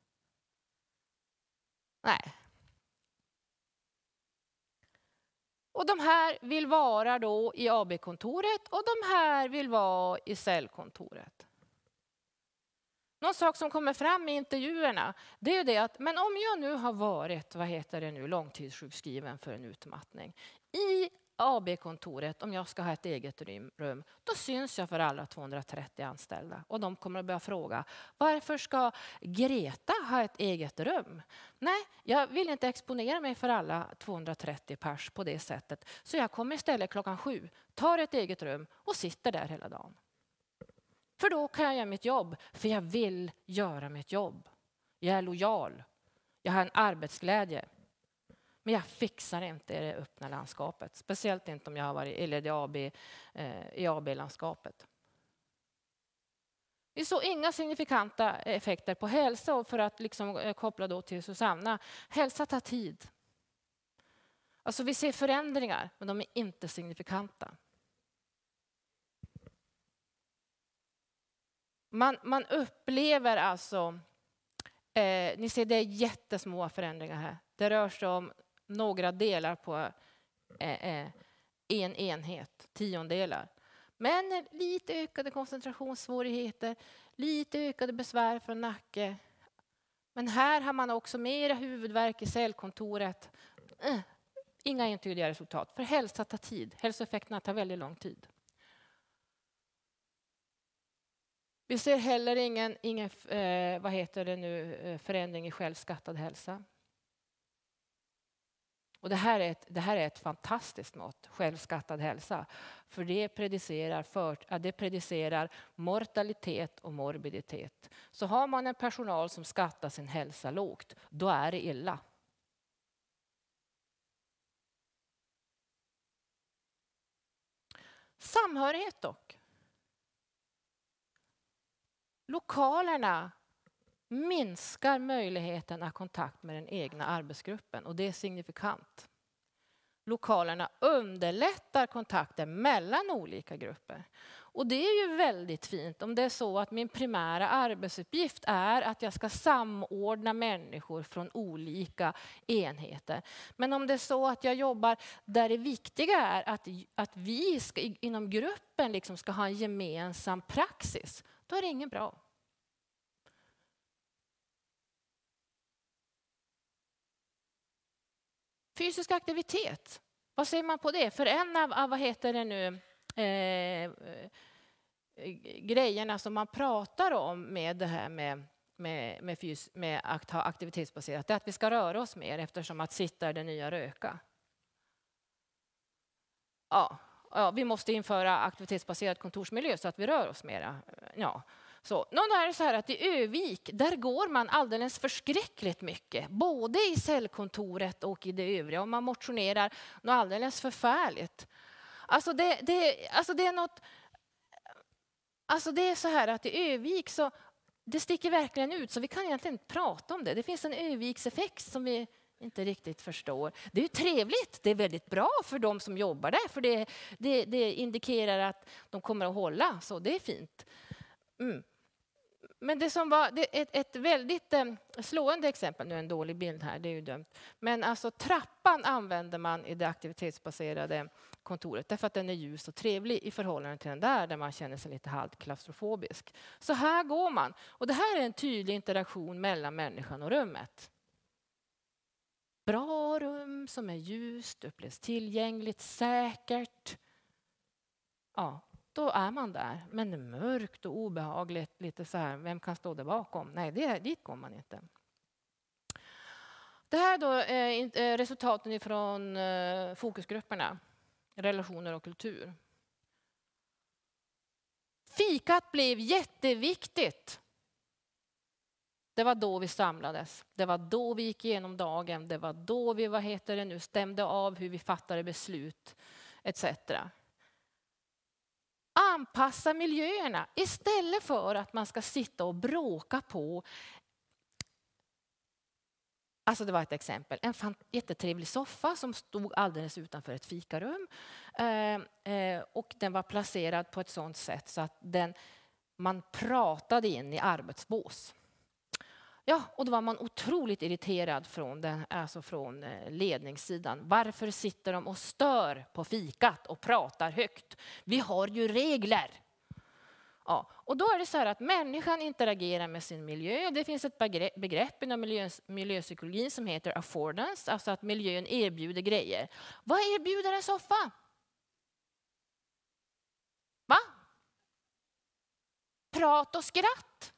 Och de här vill vara då i AB-kontoret och de här vill vara i cellkontoret. Någon sak som kommer fram i intervjuerna, det är ju det att men om jag nu har varit, långtidssjukskriven för en utmattning i AB-kontoret, om jag ska ha ett eget rum, då syns jag för alla 230 anställda. Och de kommer att börja fråga, varför ska Greta ha ett eget rum? Nej, jag vill inte exponera mig för alla 230 pers på det sättet. Så jag kommer istället 7:00, tar ett eget rum och sitter där hela dagen. För då kan jag göra mitt jobb, för jag vill göra mitt jobb. Jag är lojal, jag har en arbetsglädje. Men jag fixar inte det öppna landskapet. Speciellt inte om jag har varit i AB-landskapet. Vi såg inga signifikanta effekter på hälsa. Och för att koppla då till Susanna. Hälsa tar tid. Alltså vi ser förändringar, men de är inte signifikanta. Man upplever alltså... ni ser, det är jättesmå förändringar här. Det rör sig om några delar på en enhet, 10-delar. Men lite ökade koncentrationssvårigheter, lite ökade besvär från nacke. Men här har man också mera huvudvärk i cellkontoret. Inga entydiga resultat, för hälsa tar tid. Hälsoeffekterna tar väldigt lång tid. Vi ser heller ingen förändring i självskattad hälsa. Och det här är ett fantastiskt mått, självskattad hälsa. För det predicerar mortalitet och morbiditet. Så har man en personal som skattar sin hälsa lågt, då är det illa. Samhörighet dock. Lokalerna minskar möjligheten att ha kontakt med den egna arbetsgruppen och det är signifikant. Lokalerna underlättar kontakter mellan olika grupper. Och det är ju väldigt fint om det är så att min primära arbetsuppgift är att jag ska samordna människor från olika enheter. Men om det är så att jag jobbar där det viktiga är att vi inom gruppen ska ha en gemensam praxis, då är det inget bra. Fysisk aktivitet. Vad säger man på det? För en av grejerna som man pratar om med det här med att ha aktivitetsbaserat är att vi ska röra oss mer eftersom att sitta är det nya röka. Ja, vi måste införa aktivitetsbaserad kontorsmiljö så att vi rör oss mera. Ja. Så, någon är det så här att i Övik, där går man alldeles förskräckligt mycket. Både i cellkontoret och i det övriga. Och man motionerar något alldeles förfärligt. Alltså det är något... Alltså det är så här att i Övik så... Det sticker verkligen ut så vi kan egentligen inte prata om det. Det finns en Övikseffekt som vi inte riktigt förstår. Det är ju trevligt. Det är väldigt bra för de som jobbar där. För det indikerar att de kommer att hålla. Så det är fint. Men det som var ett väldigt slående exempel, nu är en dålig bild här, det är ju dumt. Men alltså trappan använder man i det aktivitetsbaserade kontoret därför att den är ljus och trevlig i förhållande till den där man känner sig lite halvt klaustrofobisk. Så här går man. Och det här är en tydlig interaktion mellan människan och rummet. Bra rum som är ljust, upplevs tillgängligt, säkert. Ja. Då är man där. Men det är mörkt och obehagligt. Lite så här, vem kan stå där bakom? Nej, dit går man inte. Det här då är resultaten från fokusgrupperna. Relationer och kultur. Fikat blev jätteviktigt. Det var då vi samlades. Det var då vi gick igenom dagen. Det var då vi stämde av hur vi fattade beslut etc. Anpassa miljöerna istället för att man ska sitta och bråka på. Alltså det var ett exempel. En jättetrevlig soffa som stod alldeles utanför ett fikarum. Och den var placerad på ett sådant sätt så att man pratade in i arbetsbås. Ja, och då var man otroligt irriterad från ledningssidan. Varför sitter de och stör på fikat och pratar högt? Vi har ju regler. Ja, och då är det så här att människan interagerar med sin miljö. Det finns ett begrepp inom miljöpsykologin som heter affordance, alltså att miljön erbjuder grejer. Vad erbjuder en soffa? Va? Prat och skratt.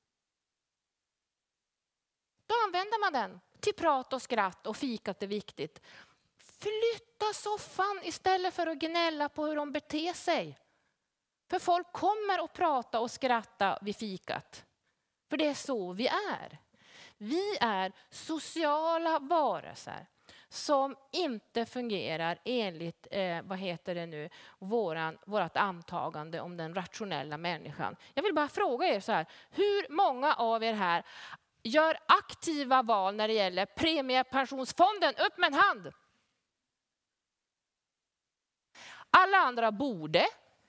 Då använder man den till prat och skratt och fikat är viktigt. Flytta soffan istället för att gnälla på hur de beter sig. För folk kommer att prata och skratta vid fikat. För det är så vi är. Vi är sociala varelser som inte fungerar enligt vårat antagande om den rationella människan. Jag vill bara fråga er så här. Hur många av er här gör aktiva val när det gäller premiepensionsfonden? Upp med en hand. Alla andra borde.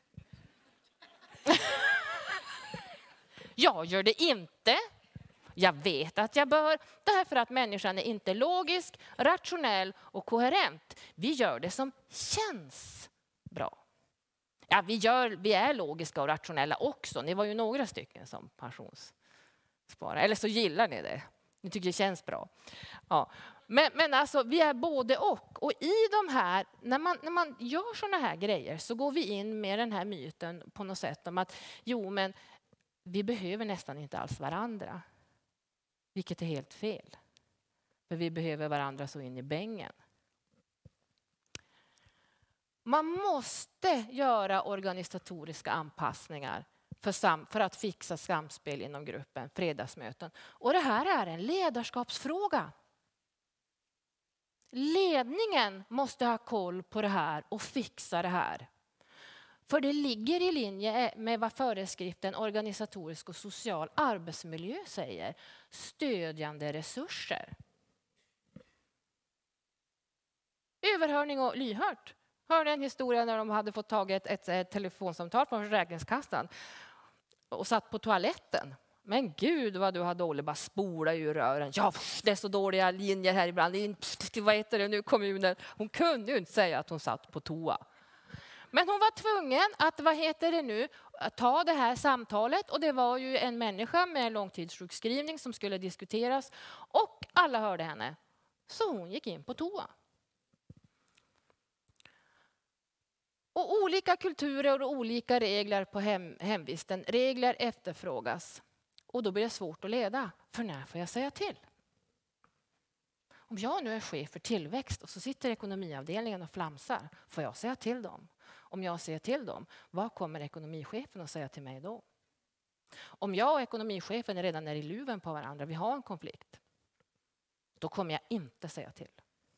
Jag gör det inte. Jag vet att jag bör. Därför att människan är inte logisk, rationell och koherent. Vi gör det som känns bra. Ja, vi är logiska och rationella också. Ni var ju några stycken som pensionssparare. Eller så gillar ni det. Ni tycker det känns bra. Ja. Men alltså, vi är både och. Och i de här, när man gör såna här grejer så går vi in med den här myten på något sätt om att vi behöver nästan inte alls varandra. Vilket är helt fel. För vi behöver varandra så in i bängen. Man måste göra organisatoriska anpassningar för att fixa samspel inom gruppen, fredagsmöten. Och det här är en ledarskapsfråga. Ledningen måste ha koll på det här och fixa det här. För det ligger i linje med vad föreskriften organisatorisk och social arbetsmiljö säger. Stödjande resurser. Överhörning och lyhört. Hörde en historia när de hade fått tagit ett telefonsamtal från Försäkringskassan och satt på toaletten. Men gud vad du har dålig, bara spola ur rören. Ja, det är så dåliga linjer här ibland. Vad heter det nu, kommunen? Hon kunde ju inte säga att hon satt på toa. Men hon var tvungen att ta det här samtalet. Och det var ju en människa med långtidssjukskrivning som skulle diskuteras. Och alla hörde henne. Så hon gick in på toa. Och olika kulturer och olika regler på hemvisten. Regler efterfrågas. Och då blir det svårt att leda. För när får jag säga till? Om jag nu är chef för tillväxt och så sitter ekonomiavdelningen och flamsar. Får jag säga till dem? Om jag säger till dem, vad kommer ekonomichefen att säga till mig då? Om jag och ekonomichefen är redan i luven på varandra, vi har en konflikt. Då kommer jag inte säga till.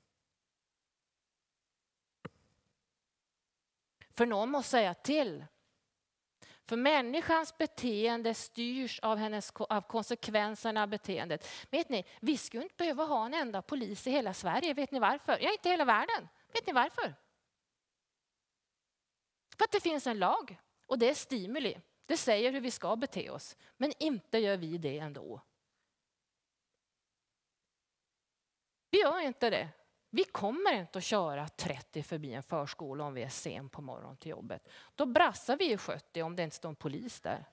För någon måste säga till. För människans beteende styrs av konsekvenserna av beteendet. Vet ni, vi skulle inte behöva ha en enda polis i hela Sverige. Vet ni varför? Ja, inte hela världen. Vet ni varför? För att det finns en lag. Och det är stimuli. Det säger hur vi ska bete oss. Men inte gör vi det ändå. Vi gör inte det. Vi kommer inte att köra 30 förbi en förskola om vi är sen på morgonen till jobbet. Då brassar vi i 70 om det inte står en polis där.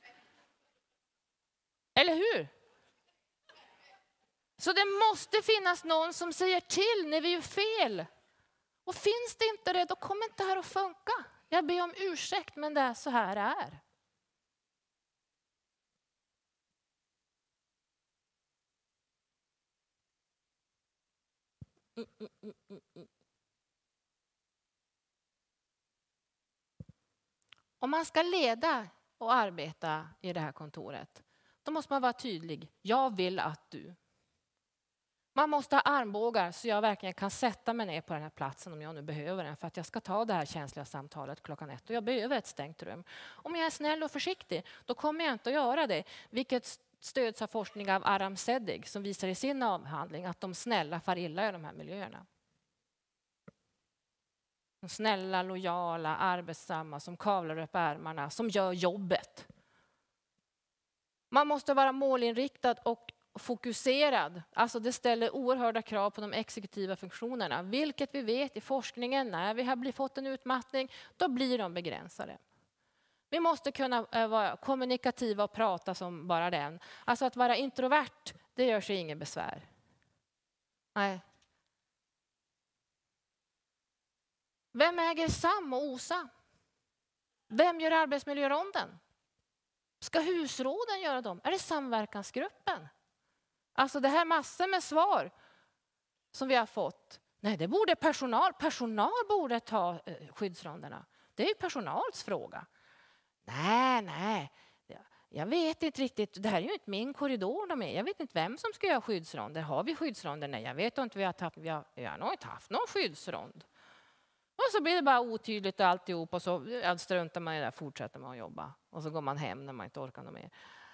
Eller hur? Så det måste finnas någon som säger till när vi gör fel. Och finns det inte det, då kommer inte det här att funka. Jag ber om ursäkt, men det är så här det är. Om man ska leda och arbeta i det här kontoret, då Då måste man vara tydlig. Jag vill att du. Man måste ha armbågar så jag verkligen kan sätta mig ner på den här platsen om jag nu behöver den. För att jag ska ta det här känsliga samtalet 1:00. Och jag behöver ett stängt rum. Om jag är snäll och försiktig, då kommer jag inte att göra det. Vilket stöds av forskning av Aram Sedig som visar i sin avhandling att de snälla far illa i de här miljöerna. De snälla, lojala, arbetsamma som kavlar upp ärmarna, som gör jobbet. Man måste vara målinriktad och fokuserad. Alltså det ställer oerhörda krav på de exekutiva funktionerna. Vilket vi vet i forskningen, när vi har fått en utmattning, då blir de begränsade. Vi måste kunna vara kommunikativa och prata som bara den. Alltså att vara introvert, det gör sig ingen besvär. Nej. Vem äger SAM och OSA? Vem gör arbetsmiljöronden? Ska husråden göra dem? Är det samverkansgruppen? Alltså det här massor med svar som vi har fått. Nej, det borde personal. Personal borde ta skyddsronderna. Det är ju personals fråga. Nej. Jag vet inte riktigt. Det här är ju inte min korridor de är. Jag vet inte vem som ska göra skyddsronder. Har vi skyddsronder? Nej, jag vet inte. Vi har nog inte haft någon skyddsrond. Och så blir det bara otydligt och alltihop. Och så struntar man i det, fortsätter man att jobba. Och så går man hem när man inte orkar något mer.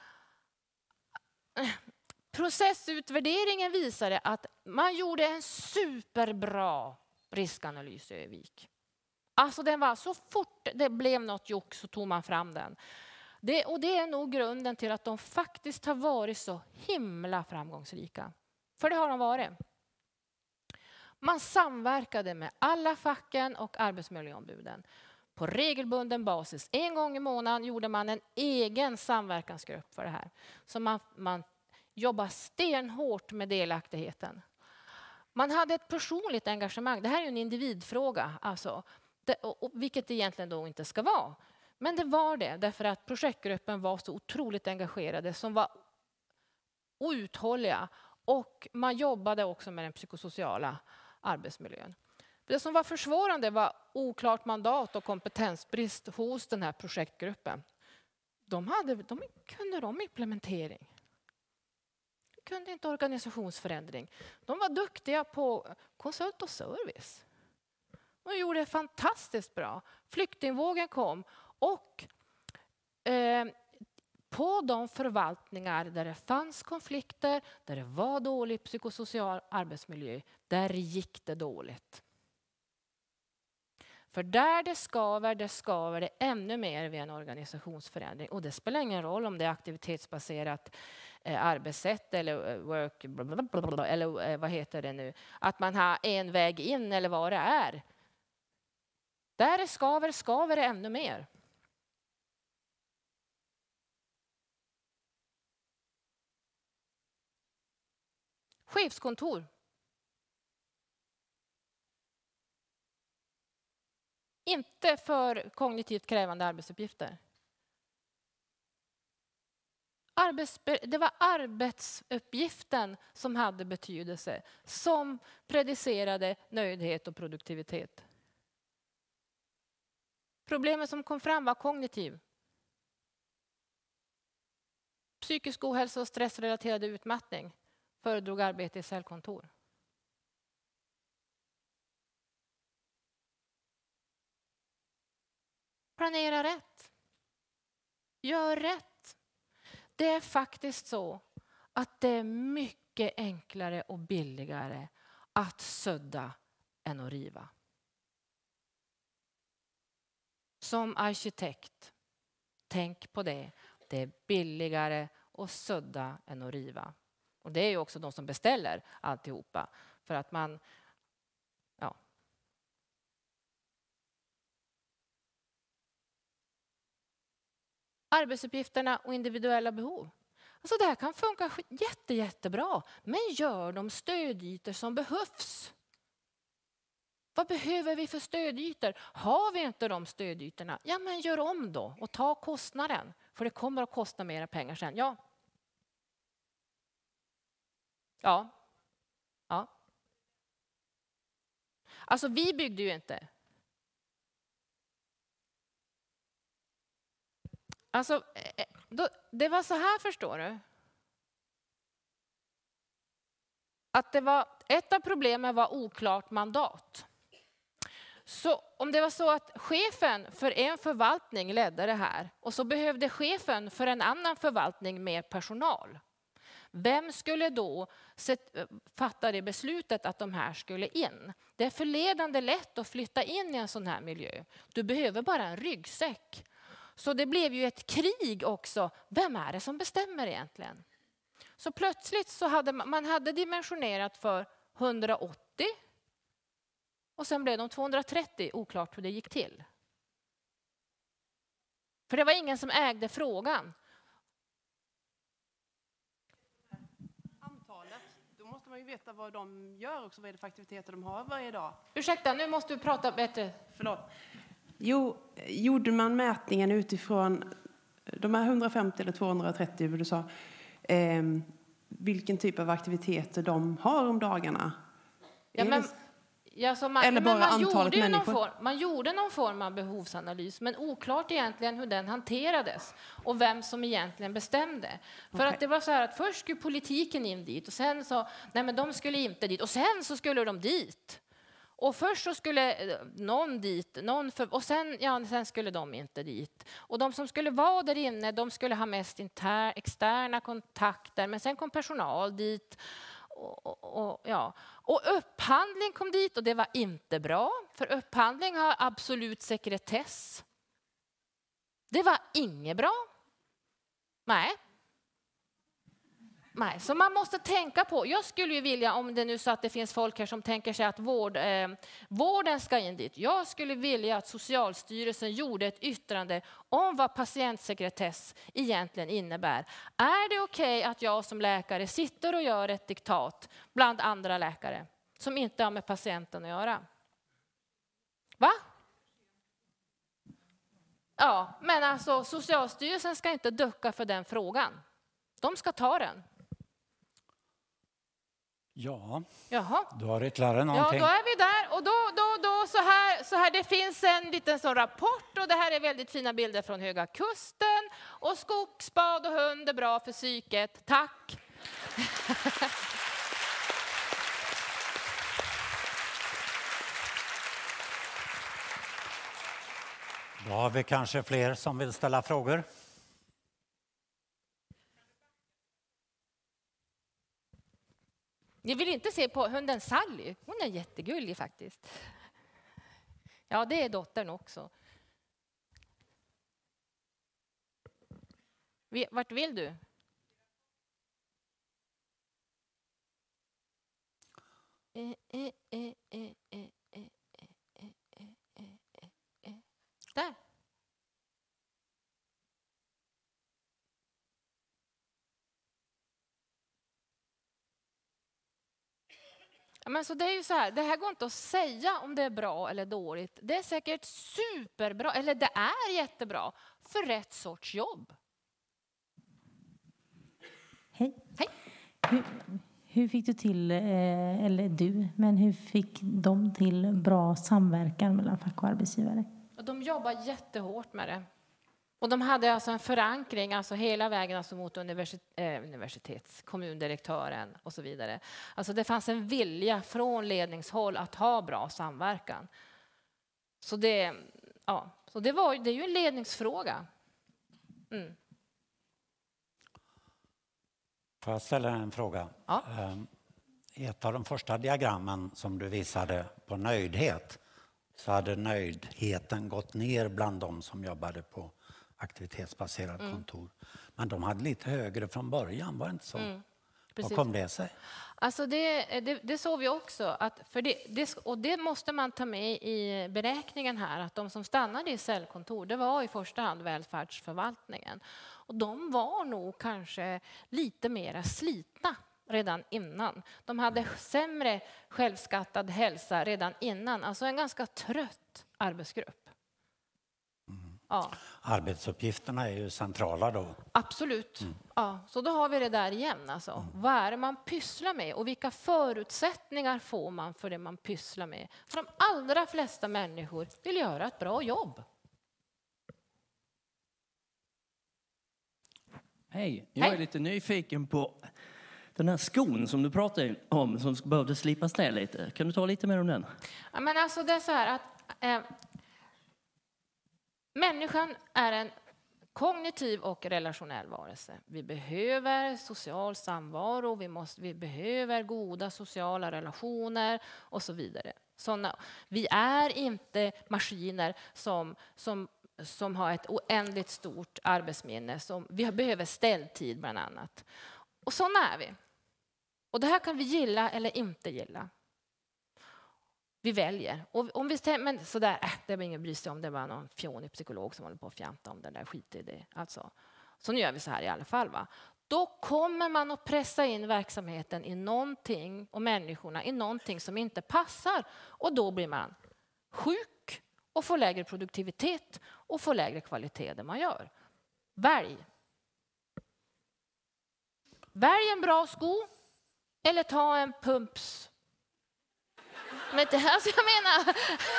Processutvärderingen visade att man gjorde en superbra riskanalys i Övik. Alltså den var så fort det blev något jock så tog man fram den. Och det är nog grunden till att de faktiskt har varit så himla framgångsrika. För det har de varit. Man samverkade med alla facken och arbetsmiljöombuden. På regelbunden basis. En gång i månaden gjorde man en egen samverkansgrupp för det här. Så man jobbar stenhårt med delaktigheten. Man hade ett personligt engagemang. Det här är ju en individfråga. Alltså, vilket det egentligen då inte ska vara. Men det var det. Därför att projektgruppen var så otroligt engagerade. Som var uthålliga. Och man jobbade också med den psykosociala arbetsmiljön. Det som var försvårande var oklart mandat och kompetensbrist hos den här projektgruppen. De kunde de implementering. De kunde inte organisationsförändring. De var duktiga på konsult och service. De gjorde det fantastiskt bra. Flyktingvågen kom och på de förvaltningar där det fanns konflikter, där det var dålig psykosocial arbetsmiljö, där gick det dåligt. För där det skaver det ännu mer vid en organisationsförändring. Och det spelar ingen roll om det är aktivitetsbaserat arbetssätt eller work, eller vad heter det nu. Att man har en väg in eller vad det är. Där det skaver det ännu mer. Chefskontor. Inte för kognitivt krävande arbetsuppgifter. Det var arbetsuppgiften som hade betydelse. Som predicerade nöjdhet och produktivitet. Problemet som kom fram var kognitiv. Psykisk ohälsa och stressrelaterad utmattning. Föredrog arbete i cellkontor. Planera rätt. Gör rätt. Det är faktiskt så att det är mycket enklare och billigare att sudda än att riva. Som arkitekt, tänk på det. Det är billigare att sudda än att riva. Och det är ju också de som beställer alltihopa. För att man, ja. Arbetsuppgifterna och individuella behov. Alltså det här kan funka jättebra. Men gör de stödytor som behövs. Vad behöver vi för stödytor? Har vi inte de stödytorna? Ja, men gör om då och ta kostnaden. För det kommer att kosta mera pengar sen. Ja. Alltså vi byggde ju inte. Alltså det var så här, förstår du. att ett av problemen var oklart mandat. Så om det var så att chefen för en förvaltning ledde det här och så behövde chefen för en annan förvaltning mer personal. Vem skulle då fatta det beslutet att de här skulle in? Det är förledande lätt att flytta in i en sån här miljö. Du behöver bara en ryggsäck. Så det blev ju ett krig också. Vem är det som bestämmer egentligen? Så plötsligt så hade man dimensionerat för 180. Och sen blev de 230, oklart hur det gick till. För det var ingen som ägde frågan. Antalet, då måste man ju veta vad de gör också, vad är det för aktiviteter de har varje dag. Ursäkta, nu måste du prata bättre. Förlåt. Jo, gjorde man mätningen utifrån de här 150 eller 230, vad du sa, vilken typ av aktiviteter de har om dagarna? Ja, men... Ja, så eller bara antalet människor? Man gjorde någon form av behovsanalys, men oklart egentligen hur den hanterades och vem som egentligen bestämde. För att det var så här att först skulle politiken in dit och sen så, nej men de skulle inte dit och sen så skulle de dit. Och först så skulle någon dit, och sen skulle de inte dit. Och de som skulle vara där inne, de skulle ha mest externa kontakter, men sen kom personal dit. Och upphandling kom dit och det var inte bra. För upphandling har absolut sekretess. Det var inget bra. Nej, så man måste tänka på. Jag skulle ju vilja, om det nu så att det finns folk här som tänker sig att vården ska in dit. Jag skulle vilja att Socialstyrelsen gjorde ett yttrande om vad patientsekretess egentligen innebär. Är det okej att jag som läkare sitter och gör ett diktat bland andra läkare som inte har med patienten att göra? Va? Ja, men alltså Socialstyrelsen ska inte ducka för den frågan. De ska ta den. Ja, Jaha. Du har ytterligare någonting. Ja, då är vi där. Och då så här, det finns en liten sån rapport och det här är väldigt fina bilder från Höga Kusten. Och skogsbad och hund är bra för psyket. Tack. Då har vi kanske fler som vill ställa frågor. Jag vill inte se på hunden Sally. Hon är jättegullig faktiskt. Ja, det är dottern också. Vart vill du? Där. Men så det är ju så här, det här går inte att säga om det är bra eller dåligt. Det är säkert superbra, eller det är jättebra för rätt sorts jobb. Hej. Hej. Hur fick du till, men hur fick de till bra samverkan mellan fack och arbetsgivare? De jobbar jättehårt med det. Och de hade alltså en förankring alltså hela vägen alltså mot kommundirektören och så vidare. Alltså det fanns en vilja från ledningshåll att ha bra samverkan. Så det är ju en ledningsfråga. Mm. Får jag ställa en fråga? Ja. I ett av de första diagrammen som du visade på nöjdhet så hade nöjdheten gått ner bland de som jobbade på aktivitetsbaserad kontor. Men de hade lite högre från början, var det inte så? Vad kom det sig? Alltså det såg vi också. Och det måste man ta med i beräkningen här. Att de som stannade i cellkontor, det var i första hand välfärdsförvaltningen. Och de var nog kanske lite mera slitna redan innan. De hade sämre självskattad hälsa redan innan. Alltså en ganska trött arbetsgrupp. Ja. Arbetsuppgifterna är ju centrala då. Absolut. Ja, så då har vi det där igen. Alltså. Vad är det man pysslar med och vilka förutsättningar får man för det man pysslar med? För de allra flesta människor vill göra ett bra jobb. Hej, jag är lite nyfiken på Den här skon som du pratade om som behövde slipas ner lite. Kan du ta lite mer om den? Ja, men alltså det är så här att människan är en kognitiv och relationell varelse. Vi behöver social samvaro, vi behöver goda sociala relationer och så vidare. Vi är inte maskiner som har ett oändligt stort arbetsminne. Vi behöver ställtid bland annat. Och sådana är vi. Och det här kan vi gilla eller inte gilla. Vi väljer. Och om vi säger, men sådär, det är ingen bry sig om, det var någon fjonig psykolog som håller på att fjanta om det där, skit i det. Alltså. Så nu gör vi så här i alla fall. Va? Då kommer man att pressa in verksamheten i någonting och människorna i någonting som inte passar. Och då blir man sjuk och får lägre produktivitet och får lägre kvalitet det man gör. Välj. Välj en bra sko eller ta en pumps. Men det här, alltså jag menar...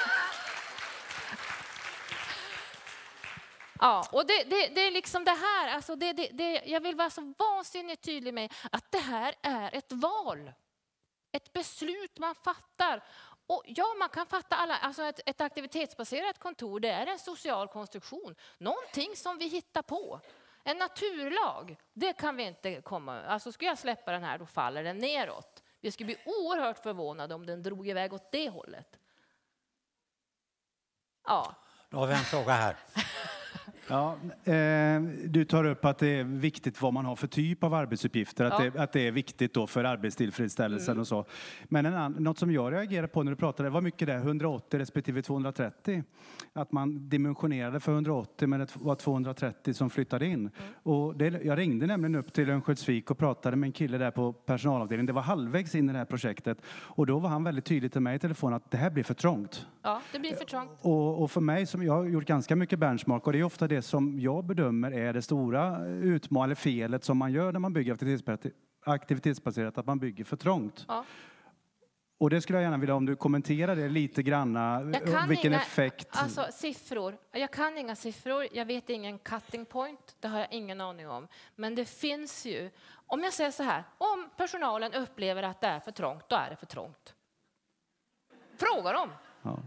Ja, och det är liksom det här, alltså jag vill vara så vansinnigt tydlig med att det här är ett val. Ett beslut man fattar. Och ja, man kan fatta alla, alltså ett aktivitetsbaserat kontor, det är en social konstruktion. Någonting som vi hittar på. En naturlag, det kan vi inte komma... Alltså ska jag släppa den här, då faller den neråt. Vi skulle bli oerhört förvånade om den drog iväg åt det hållet. Ja. Då har vi en fråga här. Ja, du tar upp att det är viktigt vad man har för typ av arbetsuppgifter. Att det är viktigt då för arbetstillfredsställelsen och så. Men något som jag reagerar på när du pratade var mycket det 180 respektive 230. Att man dimensionerade för 180 men det var 230 som flyttade in. Och jag ringde nämligen upp till Örnsköldsvik och pratade med en kille där på personalavdelningen. Det var halvvägs in i det här projektet. Och då var han väldigt tydlig till mig i telefon att det här blir för trångt. Ja, det blir för trångt. Och för mig, som jag har gjort ganska mycket benchmark, och det är ofta det som jag bedömer är det stora utmaningen, felet som man gör när man bygger aktivitetsbaserat, att man bygger för trångt. Ja. Och det skulle jag gärna vilja om du kommenterar det lite granna, vilken effekt. Alltså siffror, jag kan inga siffror, jag vet ingen cutting point, det har jag ingen aning om. Men det finns ju, om jag säger så här, om personalen upplever att det är för trångt, då är det för trångt. Fråga dem. Ja.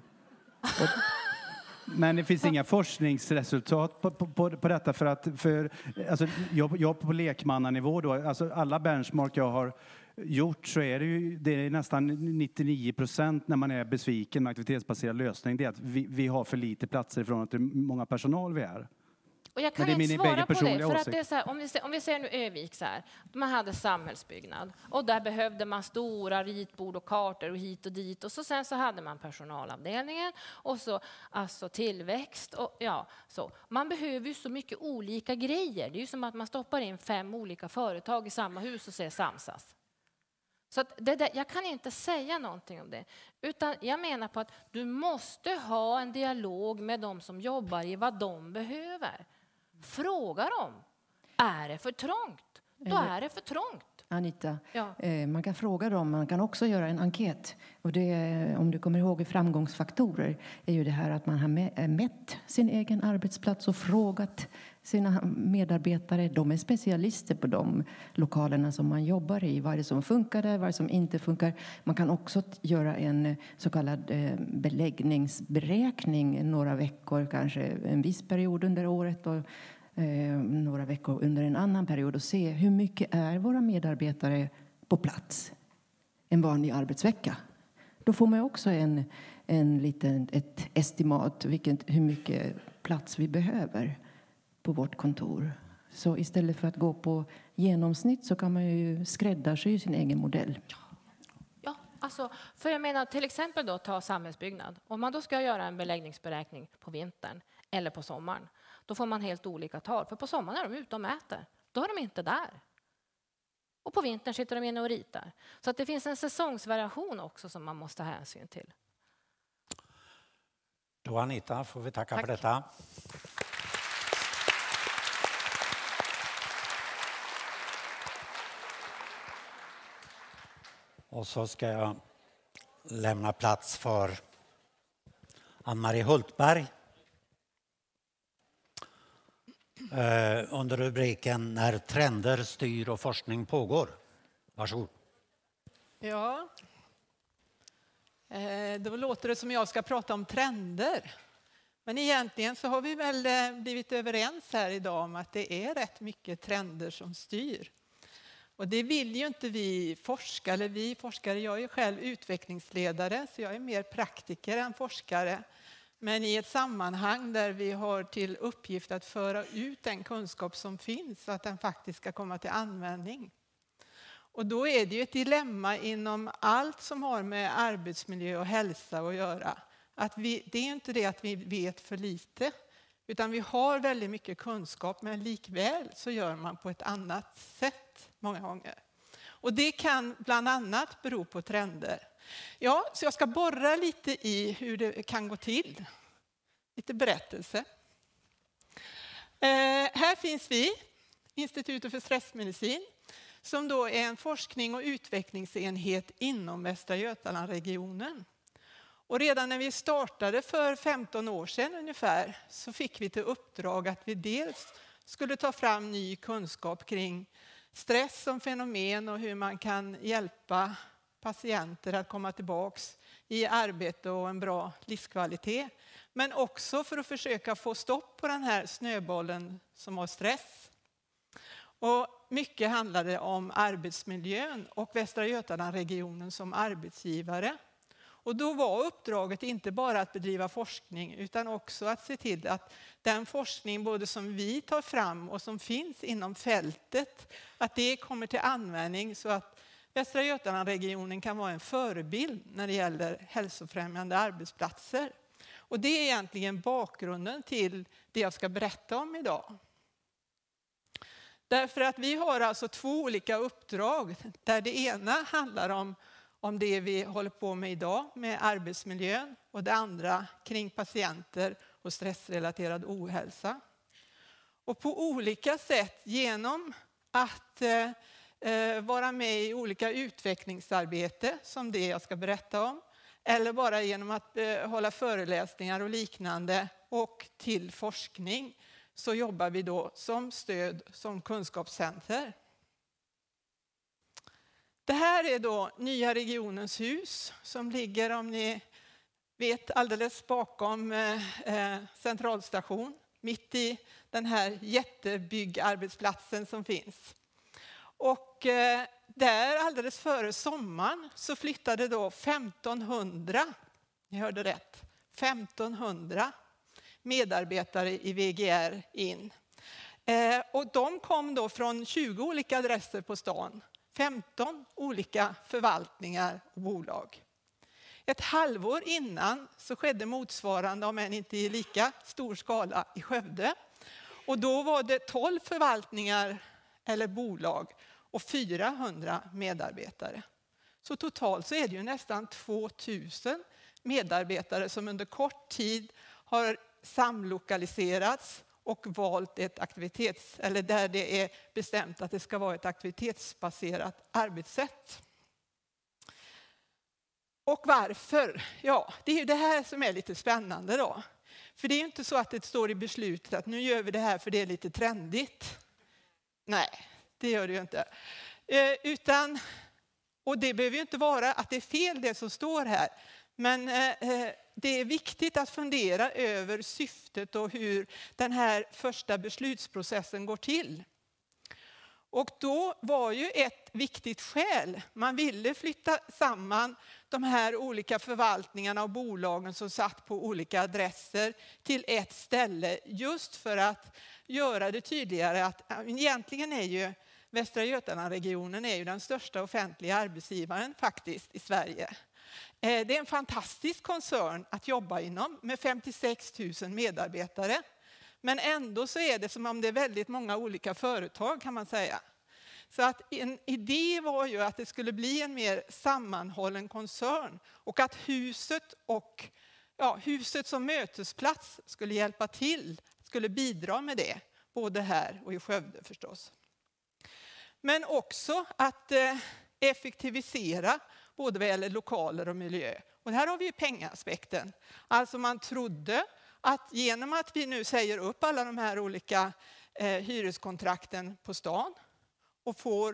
Men det finns inga forskningsresultat på detta alltså jag på lekmannanivå då, alltså alla benchmark jag har gjort så är det är nästan 99% när man är besviken med aktivitetsbaserad lösning, det är att vi har för lite platser ifrån att hur många personal vi är. Och jag kan inte svara på det, för att det är så här, om vi ser nu Övik så här, man hade samhällsbyggnad och där behövde man stora ritbord och kartor och hit och dit, och sen så hade man personalavdelningen och så alltså tillväxt och ja, så. Man behöver ju så mycket olika grejer, det är ju som att man stoppar in 5 olika företag i samma hus och säger samsas. Så att jag kan inte säga någonting om det, utan jag menar på att du måste ha en dialog med de som jobbar i vad de behöver. Fråga dem, är det för trångt? Då är det för trångt. Anita, man kan fråga dem, man kan också göra en enkät. Och det, om du kommer ihåg framgångsfaktorer, är ju det här att man har mätt sin egen arbetsplats och frågat sina medarbetare. De är specialister på de lokalerna som man jobbar i. Vad är det som funkar där, vad är det som inte funkar. Man kan också göra en så kallad beläggningsberäkning några veckor, kanske en viss period under året och några veckor under en annan period och se hur mycket är våra medarbetare på plats en vanlig arbetsvecka. Då får man också ett estimat hur mycket plats vi behöver på vårt kontor. Så istället för att gå på genomsnitt så kan man ju skräddarsy sin egen modell. Ja, alltså, för jag menar till exempel då ta samhällsbyggnad. Om man då ska göra en beläggningsberäkning på vintern eller på sommaren, då får man helt olika tal. För på sommaren är de ute och mäter. Då är de inte där. Och på vintern sitter de inne och ritar. Så att det finns en säsongsvariation också som man måste ha hänsyn till. Då Anita får vi tacka för detta. Och så ska jag lämna plats för Ann-Marie Hultberg. Under rubriken När trender styr och forskning pågår. Varsågod. Ja, då låter det som jag ska prata om trender. Men egentligen så har vi väl blivit överens här idag om att det är rätt mycket trender som styr. Och det vill ju inte vi forskare, jag är själv utvecklingsledare så jag är mer praktiker än forskare. Men i ett sammanhang där vi har till uppgift att föra ut den kunskap som finns så att den faktiskt ska komma till användning. Och då är det ju ett dilemma inom allt som har med arbetsmiljö och hälsa att göra. Att det är inte det att vi vet för lite, utan vi har väldigt mycket kunskap, men likväl så gör man på ett annat sätt många gånger. Och det kan bland annat bero på trender. Ja, så jag ska borra lite i hur det kan gå till. Lite berättelse. Här finns vi, Institutet för stressmedicin, som då är en forskning- och utvecklingsenhet inom Västra Götalandregionen. Och redan när vi startade för 15 år sedan ungefär så fick vi till uppdrag att vi dels skulle ta fram ny kunskap kring stress som fenomen och hur man kan hjälpa patienter att komma tillbaks i arbete och en bra livskvalitet. Men också för att försöka få stopp på den här snöbollen som var stress. Och mycket handlade om arbetsmiljön och Västra Götalandregionen som arbetsgivare. Och då var uppdraget inte bara att bedriva forskning utan också att se till att den forskning både som vi tar fram och som finns inom fältet, att det kommer till användning så att Västra Götalandregionen kan vara en förebild när det gäller hälsofrämjande arbetsplatser. Och det är egentligen bakgrunden till det jag ska berätta om idag. Därför att vi har alltså 2 olika uppdrag där det ena handlar om det vi håller på med idag med arbetsmiljön och det andra kring patienter och stressrelaterad ohälsa. Och på olika sätt genom att vara med i olika utvecklingsarbete som det jag ska berätta om eller bara genom att hålla föreläsningar och liknande och till forskning så jobbar vi då som stöd som kunskapscenter. Det här är då Nya regionens hus som ligger, om ni vet, alldeles bakom centralstation. Mitt i den här jättebyggarbetsplatsen som finns. Och där alldeles före sommaren så flyttade då 1500, ni hörde rätt, 1500 medarbetare i VGR in. Och de kom då från 20 olika adresser på stan. 15 olika förvaltningar och bolag. Ett halvår innan så skedde motsvarande, om än inte i lika stor skala, i Skövde. Och då var det 12 förvaltningar eller bolag och 400 medarbetare. Så totalt så är det ju nästan 2000 medarbetare som under kort tid har samlokaliserats och valt ett eller där det är bestämt att det ska vara ett aktivitetsbaserat arbetssätt. Och varför? Ja, det är ju det här som är lite spännande då. För det är ju inte så att det står i beslutet att nu gör vi det här för det är lite trendigt. Nej, det gör det ju inte. Och det behöver ju inte vara att det är fel det som står här. Men det är viktigt att fundera över syftet och hur den här första beslutsprocessen går till. Och då var ju ett viktigt skäl. Man ville flytta samman de här olika förvaltningarna och bolagen som satt på olika adresser till ett ställe. Just för att göra det tydligare att egentligen är ju Västra Götalandregionen är ju den största offentliga arbetsgivaren faktiskt i Sverige. Det är en fantastisk koncern att jobba inom med 56 000 medarbetare. Men ändå så är det som om det är väldigt många olika företag kan man säga. Så att en idé var ju att det skulle bli en mer sammanhållen koncern. Och att huset som mötesplats skulle hjälpa till, skulle bidra med det. Både här och i Skövde förstås. Men också att effektivisera både vad gäller lokaler och miljö. Och här har vi ju pengaspekten. Alltså man trodde att genom att vi nu säger upp alla de här olika hyreskontrakten på stan och får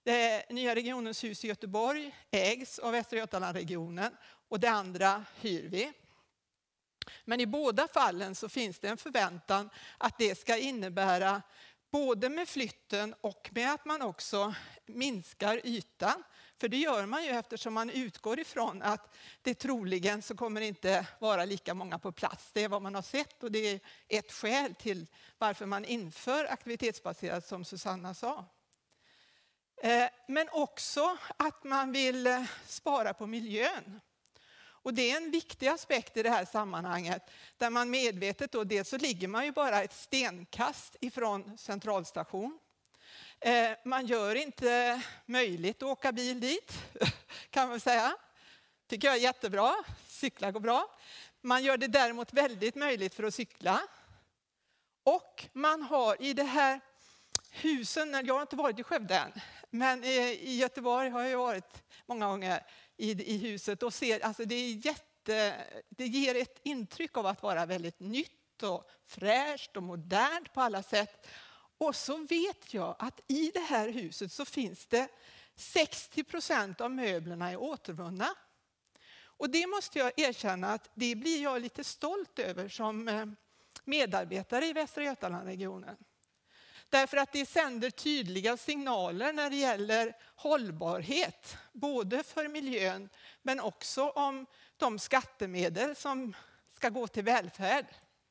Det nya regionens hus i Göteborg ägs av Västra Götalandsregionen och det andra hyr vi. Men i båda fallen så finns det en förväntan att det ska innebära både med flytten och med att man också minskar ytan. För det gör man ju eftersom man utgår ifrån att det troligen så kommer inte vara lika många på plats. Det är vad man har sett och det är ett skäl till varför man inför aktivitetsbaserat som Susanna sa. Men också att man vill spara på miljön. Och det är en viktig aspekt i det här sammanhanget där man medvetet då, dels så ligger man ju bara ett stenkast ifrån centralstation. Man gör inte möjligt att åka bil dit, kan man säga. Tycker jag är jättebra. Cykla går bra. Man gör det däremot väldigt möjligt för att cykla. Och man har i det här husen, jag har inte varit i Skövde än, men i Göteborg har jag varit många gånger i huset och ser, alltså det ger ett intryck av att vara väldigt nytt och fräscht och modernt på alla sätt. Och så vet jag att i det här huset så finns det 60% av möblerna är återvunna. Och det måste jag erkänna att det blir jag lite stolt över som medarbetare i Västra Götalandsregionen. Därför att det sänder tydliga signaler när det gäller hållbarhet, både för miljön men också om de skattemedel som ska gå till välfärd.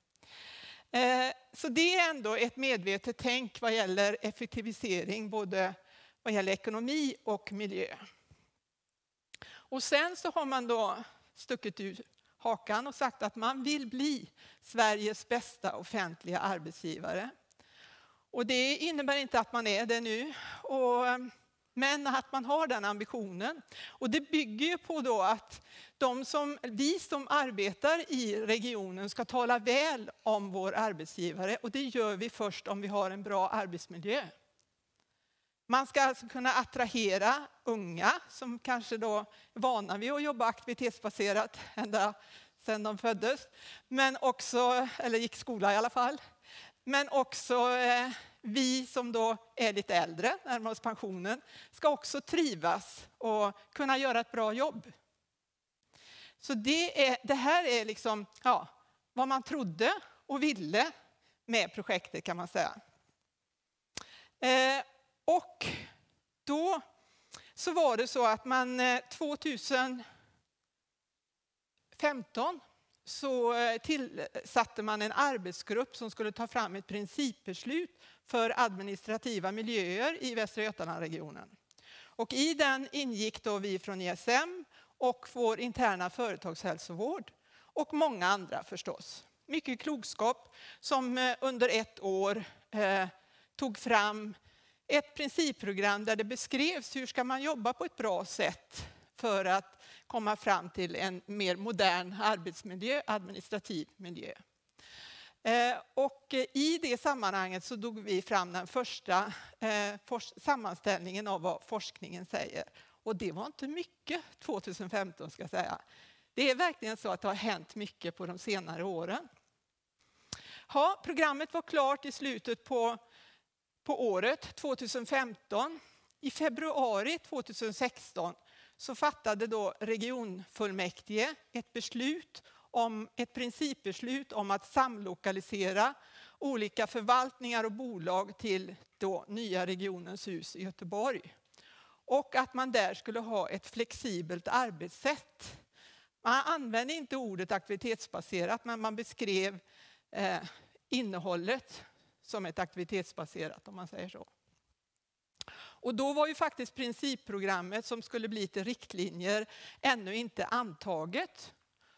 Så det är ändå ett medvetet tänk vad gäller effektivisering, både vad gäller ekonomi och miljö. Och sen så har man då stuckit ut hakan och sagt att man vill bli Sveriges bästa offentliga arbetsgivare. Och det innebär inte att man är det nu, men att man har den ambitionen. Och det bygger ju på då att vi som arbetar i regionen ska tala väl om vår arbetsgivare. Och det gör vi först om vi har en bra arbetsmiljö. Man ska alltså kunna attrahera unga som kanske då är vana vid att jobba aktivitetsbaserat ända sedan de föddes. Men också, eller gick skola i alla fall. Men också vi som då är lite äldre, närmar oss pensionen, ska också trivas och kunna göra ett bra jobb. Så det här är liksom vad man trodde och ville med projektet, kan man säga. Och då så var det så att man 2015 så tillsatte man en arbetsgrupp som skulle ta fram ett principbeslut för administrativa miljöer i Västra Götalandsregionen. Och i den ingick då vi från ISM och vår interna företagshälsovård och många andra förstås. Mycket klokskap som under ett år tog fram ett principprogram där det beskrevs hur ska man jobba på ett bra sätt för att komma fram till en mer modern arbetsmiljö, administrativ miljö. Och i det sammanhanget så tog vi fram den första sammanställningen av vad forskningen säger. Och det var inte mycket 2015 ska jag säga. Det är verkligen så att det har hänt mycket på de senare åren. Programmet var klart i slutet på året 2015. I februari 2016 så fattade då regionfullmäktige ett principbeslut om att samlokalisera olika förvaltningar och bolag till då nya regionens hus i Göteborg. Och att man där skulle ha ett flexibelt arbetssätt. Man använde inte ordet aktivitetsbaserat, men man beskrev innehållet som ett aktivitetsbaserat, om man säger så. Och då var ju faktiskt principprogrammet som skulle bli till riktlinjer ännu inte antaget.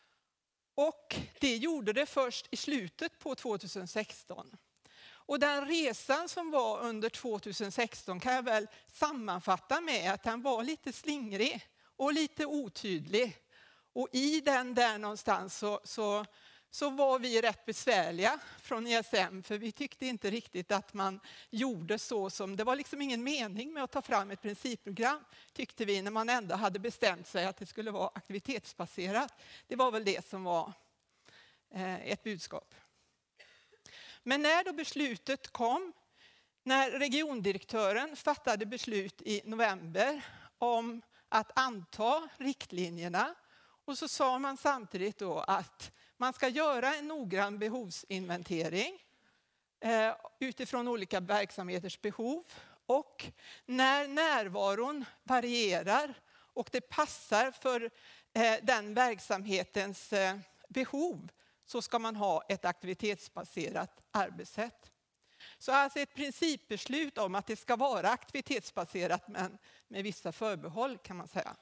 Och det gjorde det först i slutet på 2016. Och den resan som var under 2016 kan jag väl sammanfatta med att den var lite slingrig och lite otydlig. Och i den där någonstans så var vi rätt besvärliga från ISM, för vi tyckte inte riktigt att man gjorde så som, det var liksom ingen mening med att ta fram ett principprogram, tyckte vi, när man ändå hade bestämt sig att det skulle vara aktivitetsbaserat. Det var väl det som var ett budskap. Men när då beslutet kom, När regiondirektören fattade beslut i november om att anta riktlinjerna, och så sa man samtidigt då att man ska göra en noggrann behovsinventering utifrån olika verksamheters behov, och när närvaron varierar och det passar för den verksamhetens behov, så ska man ha ett aktivitetsbaserat arbetssätt. Så alltså ett principbeslut om att det ska vara aktivitetsbaserat, men med vissa förbehåll kan man säga.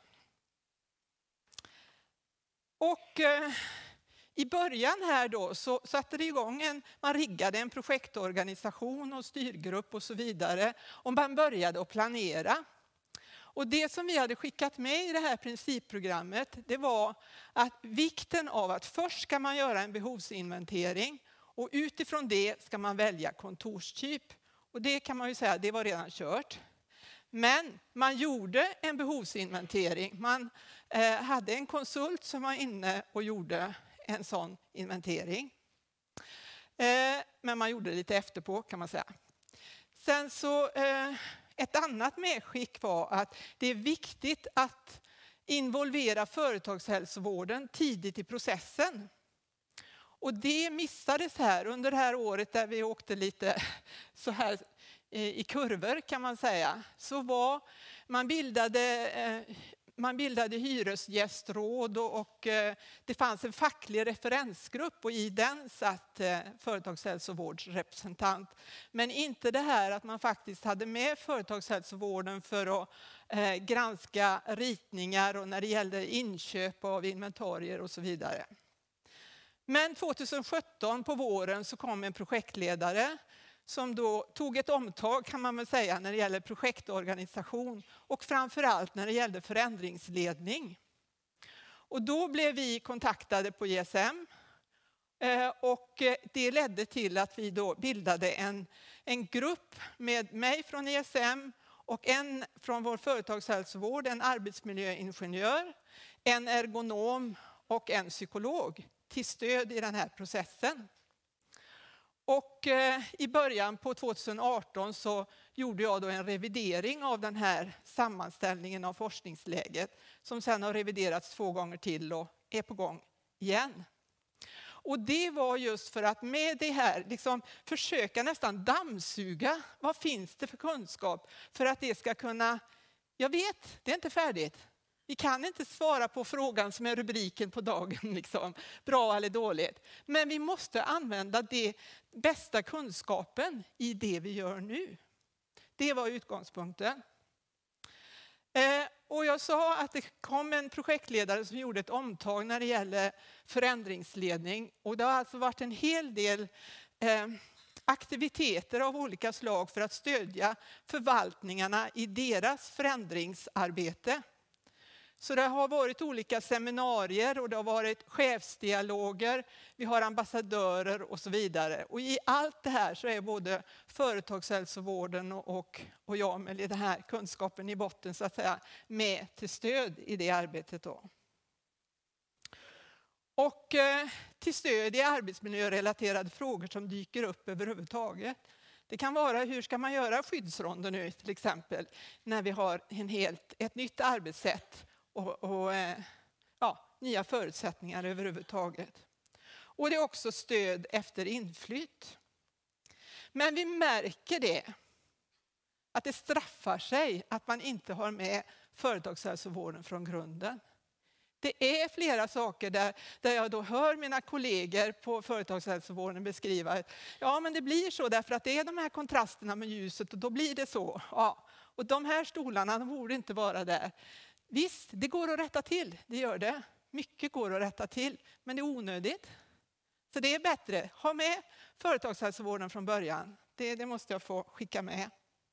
Och i början här då så satte det igång man riggade en projektorganisation och styrgrupp och så vidare, och man började att planera. Och det som vi hade skickat med i det här principprogrammet, det var att vikten av att först ska man göra en behovsinventering, och utifrån det ska man välja kontorstyp. Och det kan man ju säga, det var redan kört. Men man gjorde en behovsinventering. Man hade en konsult som var inne och gjorde en sån inventering. Men man gjorde det lite efterpå kan man säga. Sen så ett annat medskick var att det är viktigt att involvera företagshälsovården tidigt i processen. Och det missades här under det här året där vi åkte lite så här i kurvor kan man säga. Så var man bildade hyresgästråd och det fanns en facklig referensgrupp, och i den satt företagshälsovårdsrepresentant. Men inte det här att man faktiskt hade med företagshälsovården för att granska ritningar och när det gällde inköp av inventarier och så vidare. Men 2017 på våren så kom en projektledare som då tog ett omtag kan man väl säga när det gäller projektorganisation och framförallt när det gällde förändringsledning. Och då blev vi kontaktade på ISM och det ledde till att vi då bildade en grupp med mig från ISM och en från vår företagshälsovård, en arbetsmiljöingenjör, en ergonom och en psykolog till stöd i den här processen. Och i början på 2018 så gjorde jag då en revidering av den här sammanställningen av forskningsläget som sedan har reviderats 2 gånger till och är på gång igen. Och det var just för att med det här liksom försöka nästan dammsuga vad finns det för kunskap för att det ska kunna, jag vet, det är inte färdigt. Vi kan inte svara på frågan som är rubriken på dagen, liksom, bra eller dåligt. Men vi måste använda det bästa kunskapen i det vi gör nu. Det var utgångspunkten. Och jag sa att det kom en projektledare som gjorde ett omtag när det gäller förändringsledning. Och det har alltså varit en hel del aktiviteter av olika slag för att stödja förvaltningarna i deras förändringsarbete. Så det har varit olika seminarier och det har varit chefsdialoger, vi har ambassadörer och så vidare. Och i allt det här så är både företagshälsovården och jag med den här kunskapen i botten så att säga med till stöd i det arbetet då. Och till stöd i arbetsmiljörelaterade frågor som dyker upp överhuvudtaget. Det kan vara hur ska man göra skyddsronder nu till exempel när vi har ett nytt arbetssätt. Och nya förutsättningar överhuvudtaget. Och det är också stöd efter inflytt. Men vi märker det. Att det straffar sig att man inte har med företagshälsovården från grunden. Det är flera saker där jag då hör mina kollegor på företagshälsovården beskriva att ja, men det blir så därför att det är de här kontrasterna med ljuset och då blir det så. Ja. Och de här stolarna de borde inte vara där. Visst, det går att rätta till, det gör det. Mycket går att rätta till, men det är onödigt. Så det är bättre, ha med företagshälsovården från början. Det måste jag få skicka med.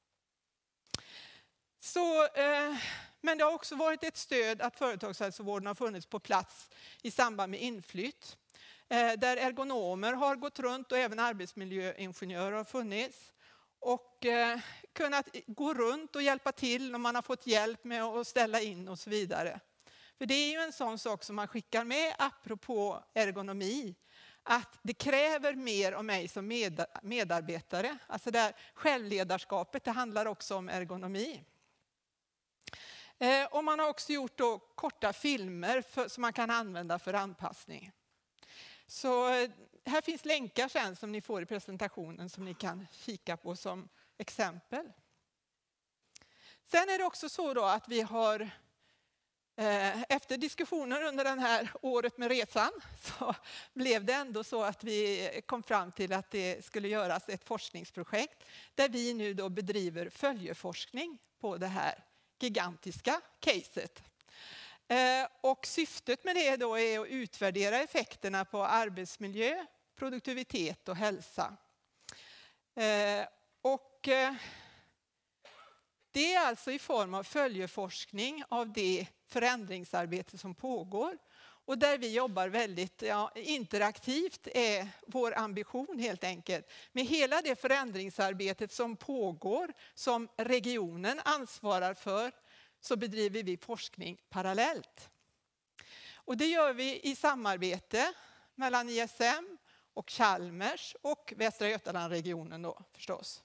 Men det har också varit ett stöd att företagshälsovården har funnits på plats i samband med inflytt. Där ergonomer har gått runt och även arbetsmiljöingenjörer har funnits. Och kunnat gå runt och hjälpa till om man har fått hjälp med att ställa in och så vidare. För det är ju en sån sak som man skickar med apropå ergonomi. att det kräver mer av mig som medarbetare. Alltså det här självledarskapet, det handlar också om ergonomi. Och man har också gjort då korta filmer som man kan använda för anpassning. Så här finns länkar sen som ni får i presentationen som ni kan kika på som exempel. Sen är det också så då att vi har efter diskussioner under det här året med resan så blev det ändå så att vi kom fram till att det skulle göras ett forskningsprojekt där vi nu då bedriver följeforskning på det här gigantiska caset. Och syftet med det då är att utvärdera effekterna på arbetsmiljö, produktivitet och hälsa. Och det är alltså i form av följeforskning av det förändringsarbete som pågår. Och där vi jobbar väldigt interaktivt är vår ambition helt enkelt. Med hela det förändringsarbetet som pågår, som regionen ansvarar för, så bedriver vi forskning parallellt. Och det gör vi i samarbete mellan ISM och Chalmers och Västra Götalandregionen då förstås.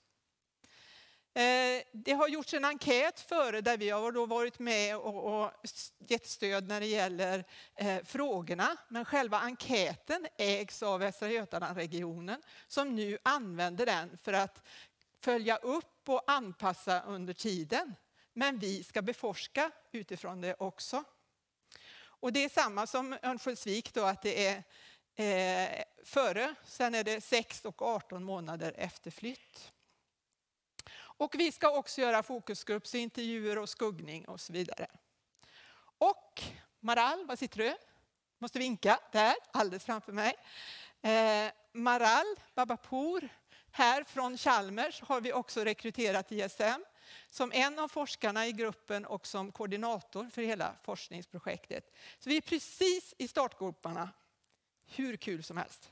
Det har gjorts en enkät före där vi har då varit med och gett stöd när det gäller frågorna. Men själva enkäten ägs av Västra Götalandregionen som nu använder den för att följa upp och anpassa under tiden. Men vi ska beforska utifrån det också. Och det är samma som Örnsköldsvik då, att det är före, sen är det 6 och 18 månader efter flytt. Och vi ska också göra fokusgruppsintervjuer och skuggning och så vidare. Och Maral, var sitter du? Måste vinka, där, alldeles framför mig. Maral Babapour, här från Chalmers har vi också rekryterat ISM som en av forskarna i gruppen och som koordinator för hela forskningsprojektet. Så vi är precis i startgroparna, hur kul som helst.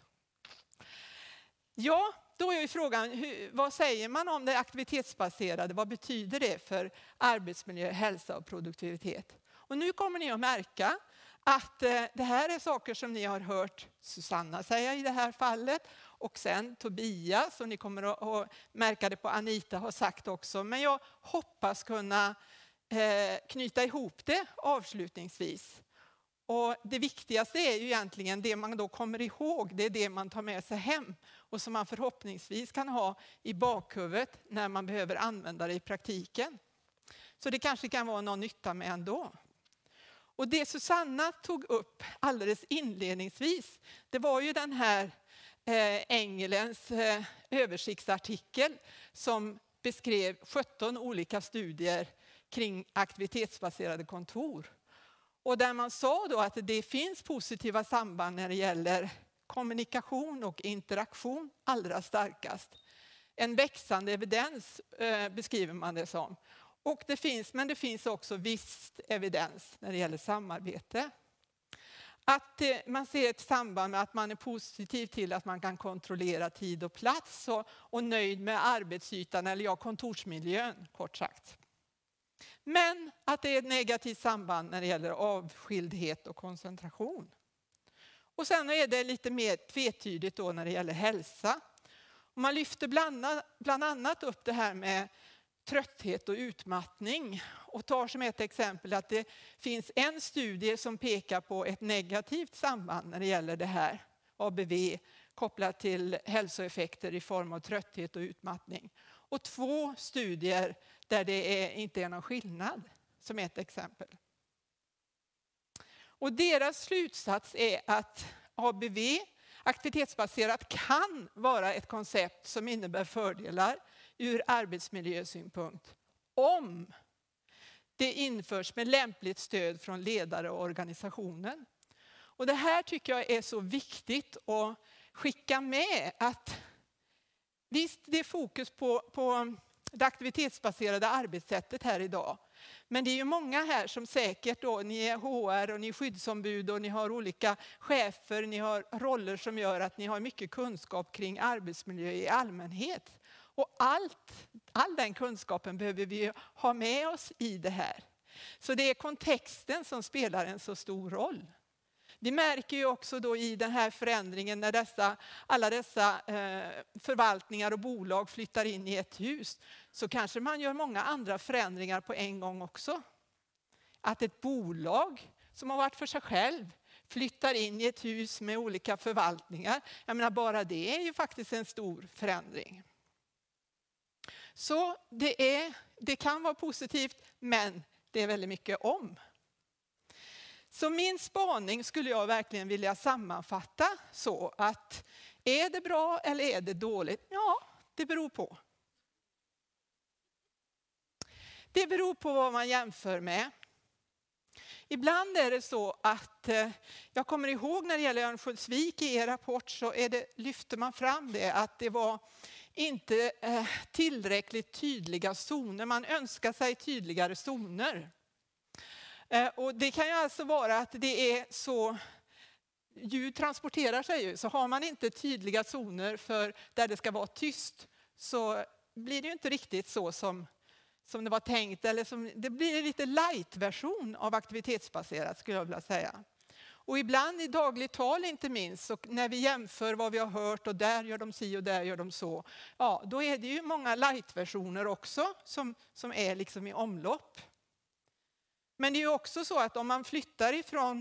Ja, då är ju frågan, vad säger man om det aktivitetsbaserade? Vad betyder det för arbetsmiljö, hälsa och produktivitet? Och nu kommer ni att märka att det här är saker som ni har hört Susanna säga i det här fallet. Och sen Tobias, och ni kommer att märka det på Anita har sagt också. Men jag hoppas kunna knyta ihop det avslutningsvis. Och det viktigaste är ju egentligen det man då kommer ihåg, det är det man tar med sig hem och som man förhoppningsvis kan ha i bakhuvudet när man behöver använda det i praktiken. Så det kanske kan vara någon nytta med ändå. Och det Susanna tog upp alldeles inledningsvis, det var ju den här Engelens översiktsartikel som beskrev 17 olika studier kring aktivitetsbaserade kontor. Och där man sa då att det finns positiva samband när det gäller kommunikation och interaktion allra starkast. En växande evidens beskriver man det som. Och men det finns också viss evidens när det gäller samarbete. Att man ser ett samband med att man är positiv till att man kan kontrollera tid och plats och nöjd med arbetsytan eller kontorsmiljön kort sagt. Men att det är ett negativt samband när det gäller avskildhet och koncentration. Och sen är det lite mer tvetydigt då när det gäller hälsa. Och man lyfter bland annat upp det här med trötthet och utmattning och tar som ett exempel att det finns en studie som pekar på ett negativt samband när det gäller det här ABV kopplat till hälsoeffekter i form av trötthet och utmattning. Och 2 studier där det inte är någon skillnad som ett exempel. Och deras slutsats är att ABV, aktivitetsbaserat, kan vara ett koncept som innebär fördelar ur arbetsmiljösynpunkt om det införs med lämpligt stöd från ledare och organisationen. Och det här tycker jag är så viktigt att skicka med att visst det är fokus på det aktivitetsbaserade arbetssättet här idag. Men det är ju många här som säkert då, ni är HR och ni är skyddsombud och ni har olika chefer, ni har roller som gör att ni har mycket kunskap kring arbetsmiljö i allmänhet. Och all den kunskapen behöver vi ha med oss i det här. Så det är kontexten som spelar en så stor roll. Vi märker ju också då i den här förändringen när alla dessa förvaltningar och bolag flyttar in i ett hus, så kanske man gör många andra förändringar på en gång också. Att ett bolag som har varit för sig själv flyttar in i ett hus med olika förvaltningar. Jag menar, bara det är ju faktiskt en stor förändring. Så det kan vara positivt, men det är väldigt mycket om. Så min spaning skulle jag verkligen vilja sammanfatta så att är det bra eller är det dåligt? Ja, det beror på. Det beror på vad man jämför med. Ibland är det så att, jag kommer ihåg när det gäller Örnsköldsvik i er rapport så lyfter man fram det att det var inte tillräckligt tydliga zoner. Man önskar sig tydligare zoner. Och det kan ju alltså vara att det är så, ljud transporterar sig ju, så har man inte tydliga zoner för där det ska vara tyst så blir det ju inte riktigt så som det var tänkt. Eller det blir en lite light-version av aktivitetsbaserat skulle jag vilja säga. Och ibland i dagligt tal inte minst, så när vi jämför vad vi har hört och där gör de si och där gör de så. Ja, då är det ju många light-versioner också som är liksom i omlopp. Men det är ju också så att om man flyttar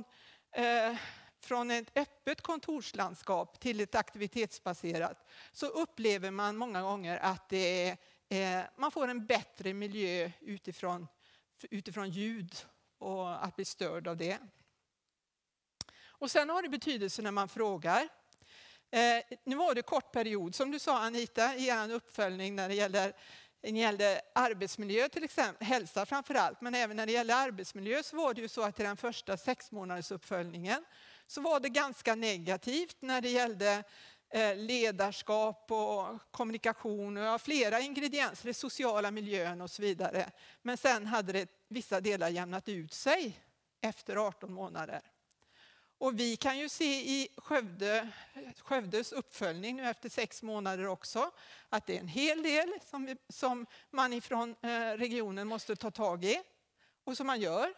från ett öppet kontorslandskap till ett aktivitetsbaserat så upplever man många gånger att man får en bättre miljö utifrån ljud och att bli störd av det. Och sen har det betydelse när man frågar. Nu var det kort period, som du sa Anita, i en uppföljning när det gällde arbetsmiljö till exempel, hälsa framför allt, men även när det gäller arbetsmiljö så var det ju så att i den första 6 månaders uppföljningen så var det ganska negativt när det gällde ledarskap och kommunikation och flera ingredienser, det sociala miljön och så vidare. Men sen hade det vissa delar jämnat ut sig efter 18 månader. Och vi kan ju se i Skövdes uppföljning nu efter 6 månader också att det är en hel del som man ifrån regionen måste ta tag i och som man gör.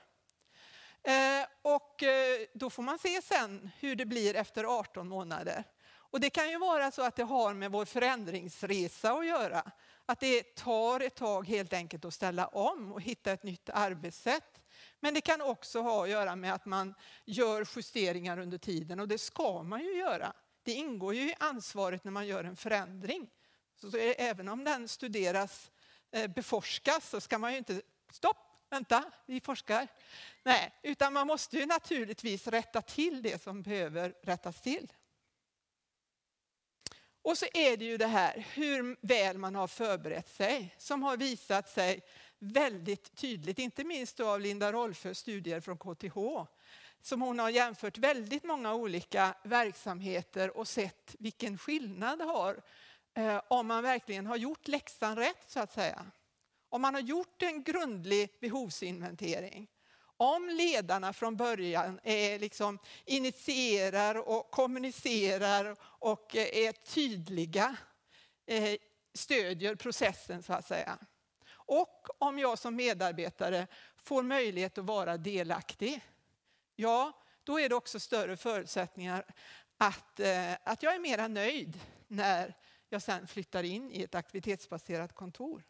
Och då får man se sen hur det blir efter 18 månader. Och det kan ju vara så att det har med vår förändringsresa att göra. Att det tar ett tag helt enkelt att ställa om och hitta ett nytt arbetssätt. Men det kan också ha att göra med att man gör justeringar under tiden och det ska man ju göra. Det ingår ju i ansvaret när man gör en förändring. Så även om den studeras, beforskas så ska man ju inte, vänta, vi forskar. Nej, utan man måste ju naturligtvis rätta till det som behöver rättas till. Och så är det ju det här hur väl man har förberett sig som har visat sig väldigt tydligt, inte minst av Linda Rolfös studier från KTH, som hon har jämfört väldigt många olika verksamheter och sett vilken skillnad det har om man verkligen har gjort läxan rätt så att säga. Om man har gjort en grundlig behovsinventering. Om ledarna från början liksom initierar och kommunicerar och är tydliga, stödjer processen så att säga. Och om jag som medarbetare får möjlighet att vara delaktig, ja då är det också större förutsättningar att jag är mera nöjd när jag sen flyttar in i ett aktivitetsbaserat kontor.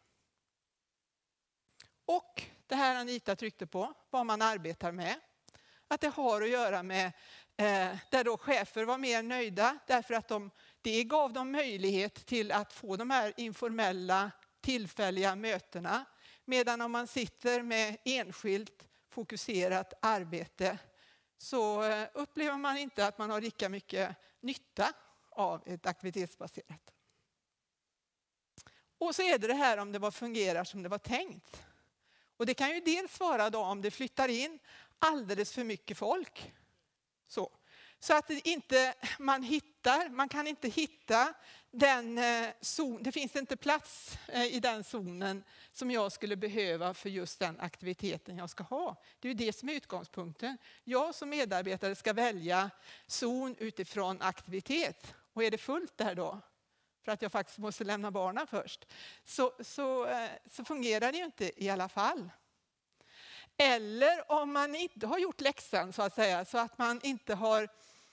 Och det här Anita tryckte på, vad man arbetar med. Att det har att göra med där då chefer var mer nöjda därför att det gav dem möjlighet till att få de här informella tillfälliga mötena. Medan om man sitter med enskilt fokuserat arbete så upplever man inte att man har lika mycket nytta av ett aktivitetsbaserat. Och så är det här om det fungerar som det var tänkt. Och det kan ju dels vara då om det flyttar in alldeles för mycket folk. Så att man kan inte hitta den zon, det finns inte plats i den zonen som jag skulle behöva för just den aktiviteten jag ska ha. Det är ju det som är utgångspunkten. Jag som medarbetare ska välja zon utifrån aktivitet. Och är det fullt där då? För att jag faktiskt måste lämna barnen först. Så fungerar det ju inte i alla fall. Eller om man inte har gjort läxan så att säga, så att man inte har,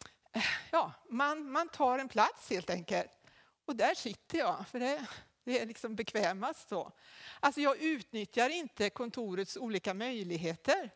man tar en plats helt enkelt. Och där sitter jag, för det är liksom bekvämast så. Alltså jag utnyttjar inte kontorets olika möjligheter.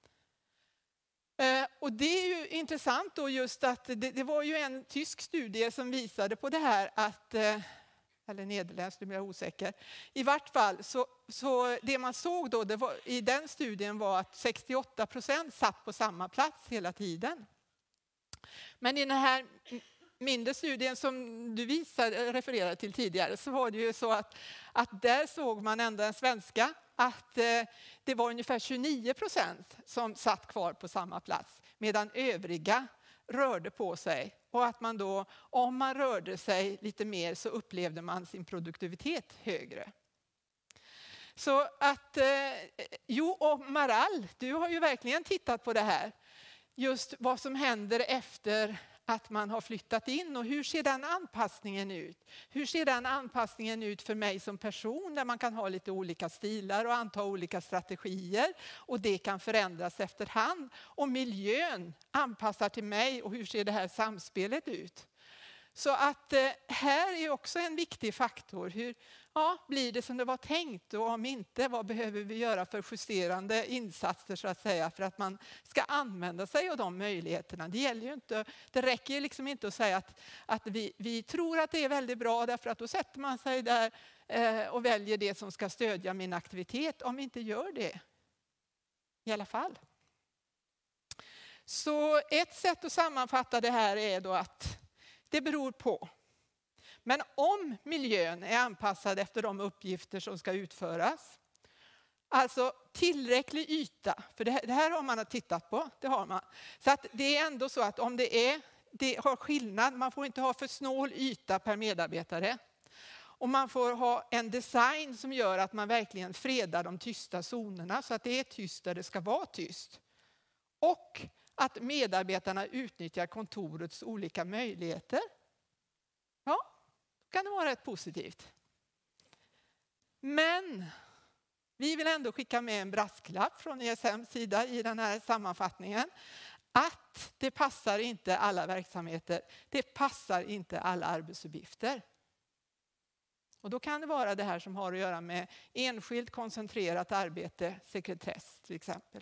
Och det är ju intressant då just att det var ju en tysk studie som visade på det här att, eller nederländsk, det blir jag osäker. I vart fall så det man såg då i den studien var att 68% satt på samma plats hela tiden. Men i den här mindre studien som du refererade till tidigare så var det ju så att där såg man ändå en svenska att det var ungefär 29% som satt kvar på samma plats medan övriga rörde på sig. Och att man då, om man rörde sig lite mer så upplevde man sin produktivitet högre. Så att, och Maral, du har ju verkligen tittat på det här. Just vad som händer efter att man har flyttat in och hur ser den anpassningen ut? Hur ser den anpassningen ut för mig som person där man kan ha lite olika stilar och anta olika strategier och det kan förändras efterhand. Och miljön anpassar till mig och hur ser det här samspelet ut? Så att här är också en viktig faktor. Blir det som det var tänkt och om inte, vad behöver vi göra för justerande insatser så att säga för att man ska använda sig av de möjligheterna. Det räcker liksom inte att säga att vi tror att det är väldigt bra därför att då sätter man sig där och väljer det som ska stödja min aktivitet om vi inte gör det. I alla fall. Så ett sätt att sammanfatta det här är då att det beror på. Men om miljön är anpassad efter de uppgifter som ska utföras, alltså tillräcklig yta, för det här har man tittat på, det har man. Så att det är ändå så att om det har skillnad, man får inte ha för snål yta per medarbetare. Och man får ha en design som gör att man verkligen fredar de tysta zonerna så att det är tyst där det ska vara tyst. Och att medarbetarna utnyttjar kontorets olika möjligheter. Ja, kan det vara rätt positivt. Men vi vill ändå skicka med en brasklapp från ESMs sida i den här sammanfattningen. Att det passar inte alla verksamheter. Det passar inte alla arbetsuppgifter. Och då kan det vara det här som har att göra med enskilt koncentrerat arbete, sekretess till exempel.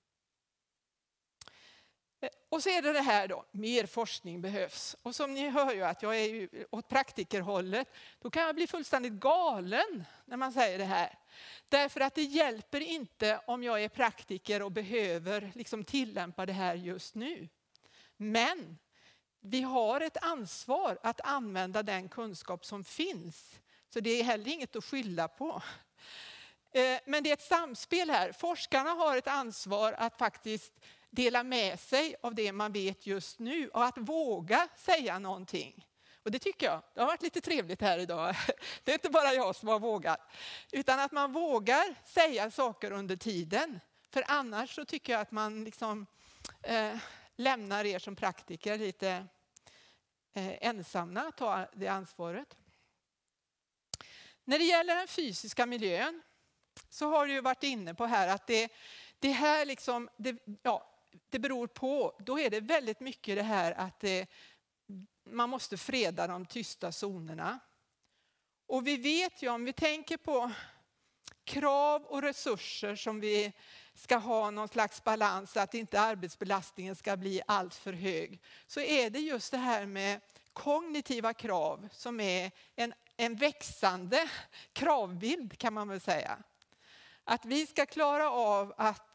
Och så är det här då, mer forskning behövs. Och som ni hör ju att jag är ju åt praktikerhållet, då kan jag bli fullständigt galen när man säger det här. Därför att det hjälper inte om jag är praktiker och behöver liksom tillämpa det här just nu. Men vi har ett ansvar att använda den kunskap som finns. Så det är heller inget att skylla på. Men det är ett samspel här. Forskarna har ett ansvar att faktiskt dela med sig av det man vet just nu och att våga säga någonting. Och det tycker jag, det har varit lite trevligt här idag. Det är inte bara jag som har vågat. Utan att man vågar säga saker under tiden. För annars så tycker jag att man liksom lämnar er som praktiker lite ensamma att ta det ansvaret. När det gäller den fysiska miljön så har du ju varit inne på här att det här liksom, det beror på, då är det väldigt mycket det här att man måste freda de tysta zonerna. Och vi vet ju om vi tänker på krav och resurser som vi ska ha någon slags balans så att inte arbetsbelastningen ska bli allt för hög. Så är det just det här med kognitiva krav som är en växande kravbild kan man väl säga. Att vi ska klara av att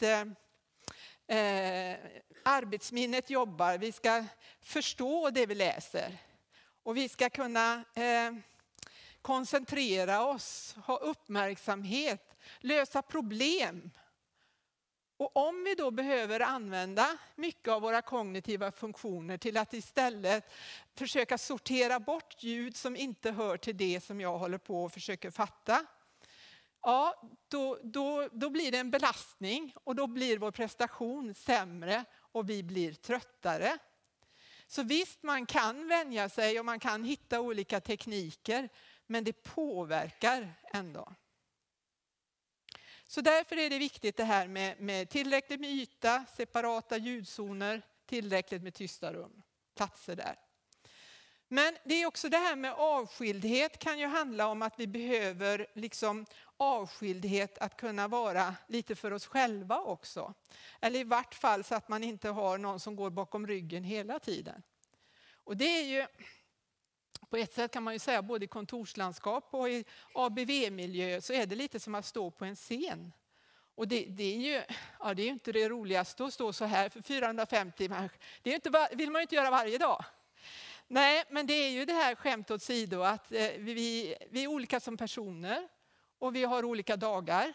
arbetsminnet jobbar, vi ska förstå det vi läser och vi ska kunna koncentrera oss, ha uppmärksamhet, lösa problem. Och om vi då behöver använda mycket av våra kognitiva funktioner till att istället försöka sortera bort ljud som inte hör till det som jag håller på och försöker fatta. Ja, då blir det en belastning och då blir vår prestation sämre och vi blir tröttare. Så visst, man kan vänja sig och man kan hitta olika tekniker, men det påverkar ändå. Så därför är det viktigt det här med tillräckligt med yta, separata ljudzoner, tillräckligt med tysta rum, platser där. Men det är också det här med avskildhet kan ju handla om att vi behöver liksom avskildhet att kunna vara lite för oss själva också. Eller i vart fall så att man inte har någon som går bakom ryggen hela tiden. Och det är ju, på ett sätt kan man ju säga, både i kontorslandskap och i ABV-miljö så är det lite som att stå på en scen. Och det är ju inte det roligaste att stå så här för 450 människor. Det är inte, vill man ju inte göra varje dag. Nej, men det är ju det här skämt åt sido att vi är olika som personer och vi har olika dagar.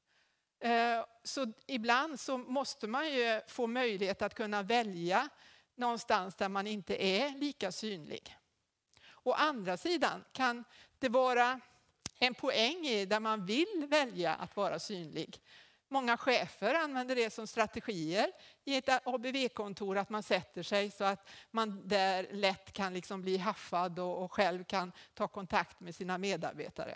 Så ibland så måste man ju få möjlighet att kunna välja någonstans där man inte är lika synlig. Å andra sidan kan det vara en poäng i där man vill välja att vara synlig. Många chefer använder det som strategier i ett ABV-kontor, att man sätter sig så att man där lätt kan liksom bli haffad och själv kan ta kontakt med sina medarbetare.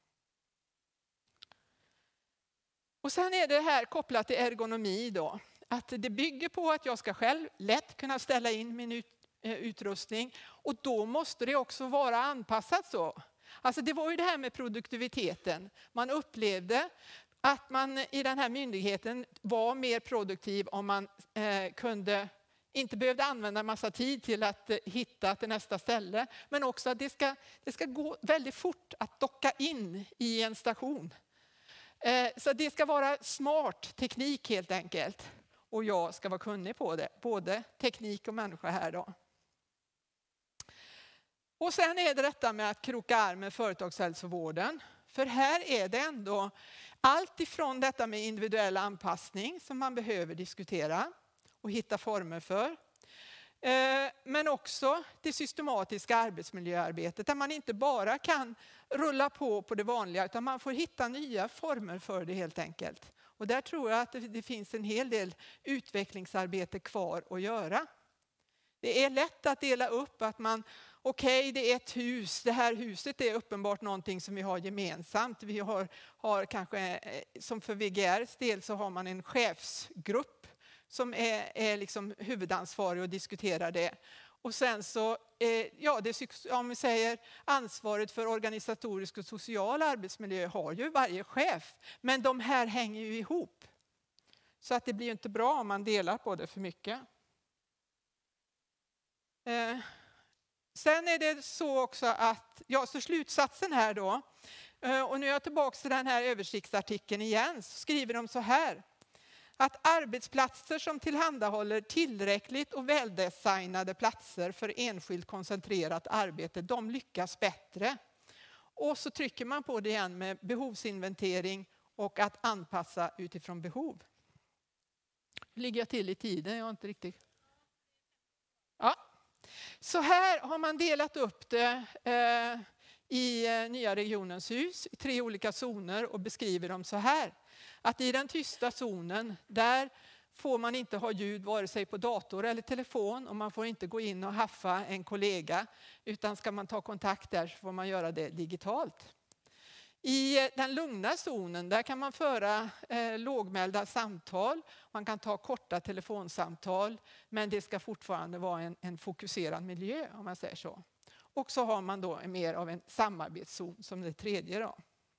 Och sen är det här kopplat till ergonomi då. Att det bygger på att jag ska själv lätt kunna ställa in min utrustning och då måste det också vara anpassat så. Alltså det var ju det här med produktiviteten. Man upplevde att man i den här myndigheten var mer produktiv om man inte behövde använda en massa tid till att hitta till nästa ställe. Men också att det ska gå väldigt fort att docka in i en station. Så det ska vara smart teknik helt enkelt. Och jag ska vara kunnig på det. Både teknik och människa här då. Och sen är det detta med att kroka arm med företagshälsovården. För här är det ändå allt ifrån detta med individuell anpassning som man behöver diskutera och hitta former för. Men också det systematiska arbetsmiljöarbetet där man inte bara kan rulla på det vanliga utan man får hitta nya former för det helt enkelt. Och där tror jag att det finns en hel del utvecklingsarbete kvar att göra. Det är lätt att dela upp att okej, det är ett hus. Det här huset är uppenbart någonting som vi har gemensamt. Vi har kanske, som för VGRs del så har man en chefsgrupp som är liksom huvudansvarig och diskuterar det. Och sen så, om vi säger ansvaret för organisatorisk och social arbetsmiljö har ju varje chef. Men de här hänger ju ihop. Så att det blir ju inte bra om man delar på det för mycket. Sen är det så också att, så slutsatsen här då, och nu är jag tillbaka till den här översiktsartikeln igen, så skriver de så här. Att arbetsplatser som tillhandahåller tillräckligt och väldesignade platser för enskilt koncentrerat arbete, de lyckas bättre. Och så trycker man på det igen med behovsinventering och att anpassa utifrån behov. Ligger jag till i tiden? Jag är inte riktigt... Ja. Så här har man delat upp det i nya regionens hus i 3 olika zoner och beskriver dem så här. Att i den tysta zonen, där får man inte ha ljud vare sig på dator eller telefon och man får inte gå in och haffa en kollega, utan ska man ta kontakt där så får man göra det digitalt. I den lugna zonen där kan man föra lågmälda samtal, man kan ta korta telefonsamtal, men det ska fortfarande vara en fokuserad miljö om man säger så. Och så har man då mer av en samarbetszon som det tredje då.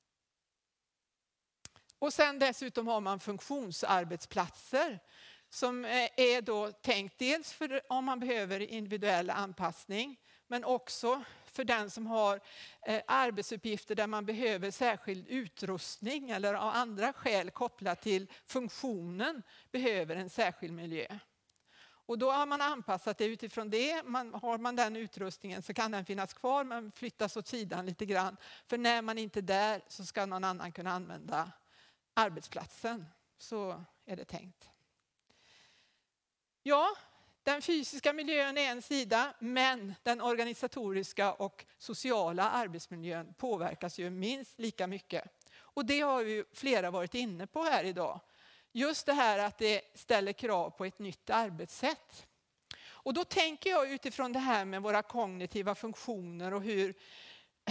Och sen dessutom har man funktionsarbetsplatser som är då tänkt dels för om man behöver individuell anpassning, men också för den som har arbetsuppgifter där man behöver särskild utrustning eller av andra skäl kopplat till funktionen behöver en särskild miljö. Och då har man anpassat det utifrån det. Har man den utrustningen så kan den finnas kvar men flyttas åt sidan lite grann. För när man inte är där så ska någon annan kunna använda arbetsplatsen. Så är det tänkt. Ja, den fysiska miljön är en sida, men den organisatoriska och sociala arbetsmiljön påverkas ju minst lika mycket. Och det har ju flera varit inne på här idag. Just det här att det ställer krav på ett nytt arbetssätt. Och då tänker jag utifrån det här med våra kognitiva funktioner och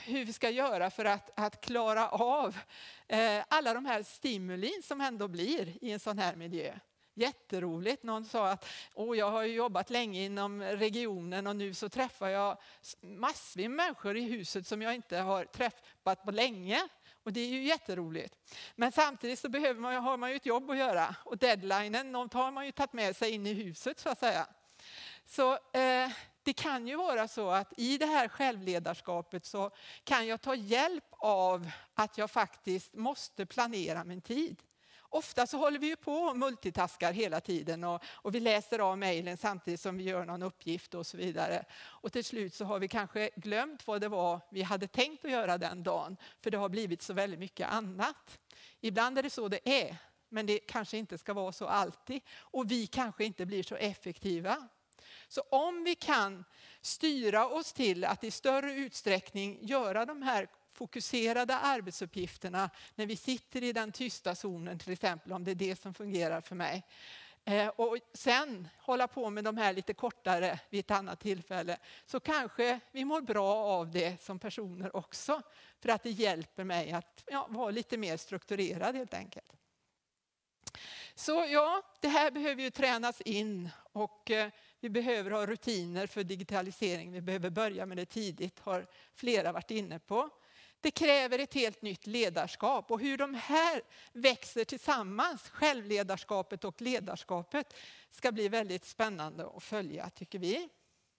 hur vi ska göra för att klara av alla de här stimulin som ändå blir i en sån här miljö. Jätteroligt. Någon sa att jag har jobbat länge inom regionen och nu så träffar jag massor med människor i huset som jag inte har träffat på länge. Och det är ju jätteroligt. Men samtidigt så har man ju ett jobb att göra. Och deadlinen har man ju tagit med sig in i huset så att säga. Så det kan ju vara så att i det här självledarskapet så kan jag ta hjälp av att jag faktiskt måste planera min tid. Ofta så håller vi ju på och multitaskar hela tiden och vi läser av mejlen samtidigt som vi gör någon uppgift och så vidare. Och till slut så har vi kanske glömt vad det var vi hade tänkt att göra den dagen. För det har blivit så väldigt mycket annat. Ibland är det så det är, men det kanske inte ska vara så alltid. Och vi kanske inte blir så effektiva. Så om vi kan styra oss till att i större utsträckning göra de här fokuserade arbetsuppgifterna när vi sitter i den tysta zonen till exempel, om det är det som fungerar för mig. Och sen hålla på med de här lite kortare vid ett annat tillfälle, så kanske vi mår bra av det som personer också. För att det hjälper mig att vara lite mer strukturerad helt enkelt. Så det här behöver ju tränas in och vi behöver ha rutiner för digitalisering. Vi behöver börja med det tidigt, har flera varit inne på. Det kräver ett helt nytt ledarskap och hur de här växer tillsammans, självledarskapet och ledarskapet, ska bli väldigt spännande att följa tycker vi.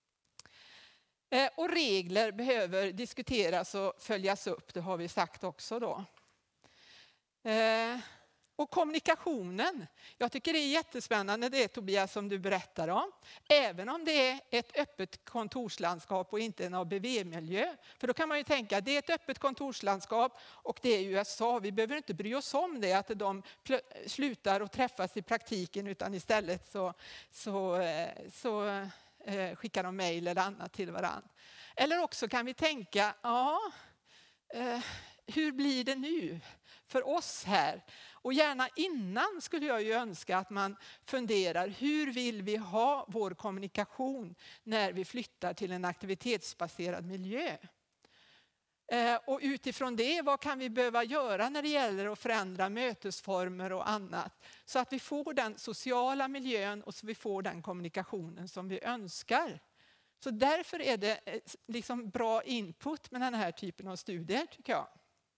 Och regler behöver diskuteras och följas upp, det har vi sagt också då. Och kommunikationen, jag tycker det är jättespännande det Tobias som du berättar om. Även om det är ett öppet kontorslandskap och inte en ABV-miljö. För då kan man ju tänka att det är ett öppet kontorslandskap och det är USA. Vi behöver inte bry oss om det, att de slutar att träffas i praktiken utan istället så skickar de mejl eller annat till varandra. Eller också kan vi tänka, hur blir det nu för oss här? Och gärna innan skulle jag ju önska att man funderar, hur vill vi ha vår kommunikation när vi flyttar till en aktivitetsbaserad miljö? Och utifrån det, vad kan vi behöva göra när det gäller att förändra mötesformer och annat? Så att vi får den sociala miljön och så vi får den kommunikationen som vi önskar. Så därför är det liksom bra input med den här typen av studier tycker jag.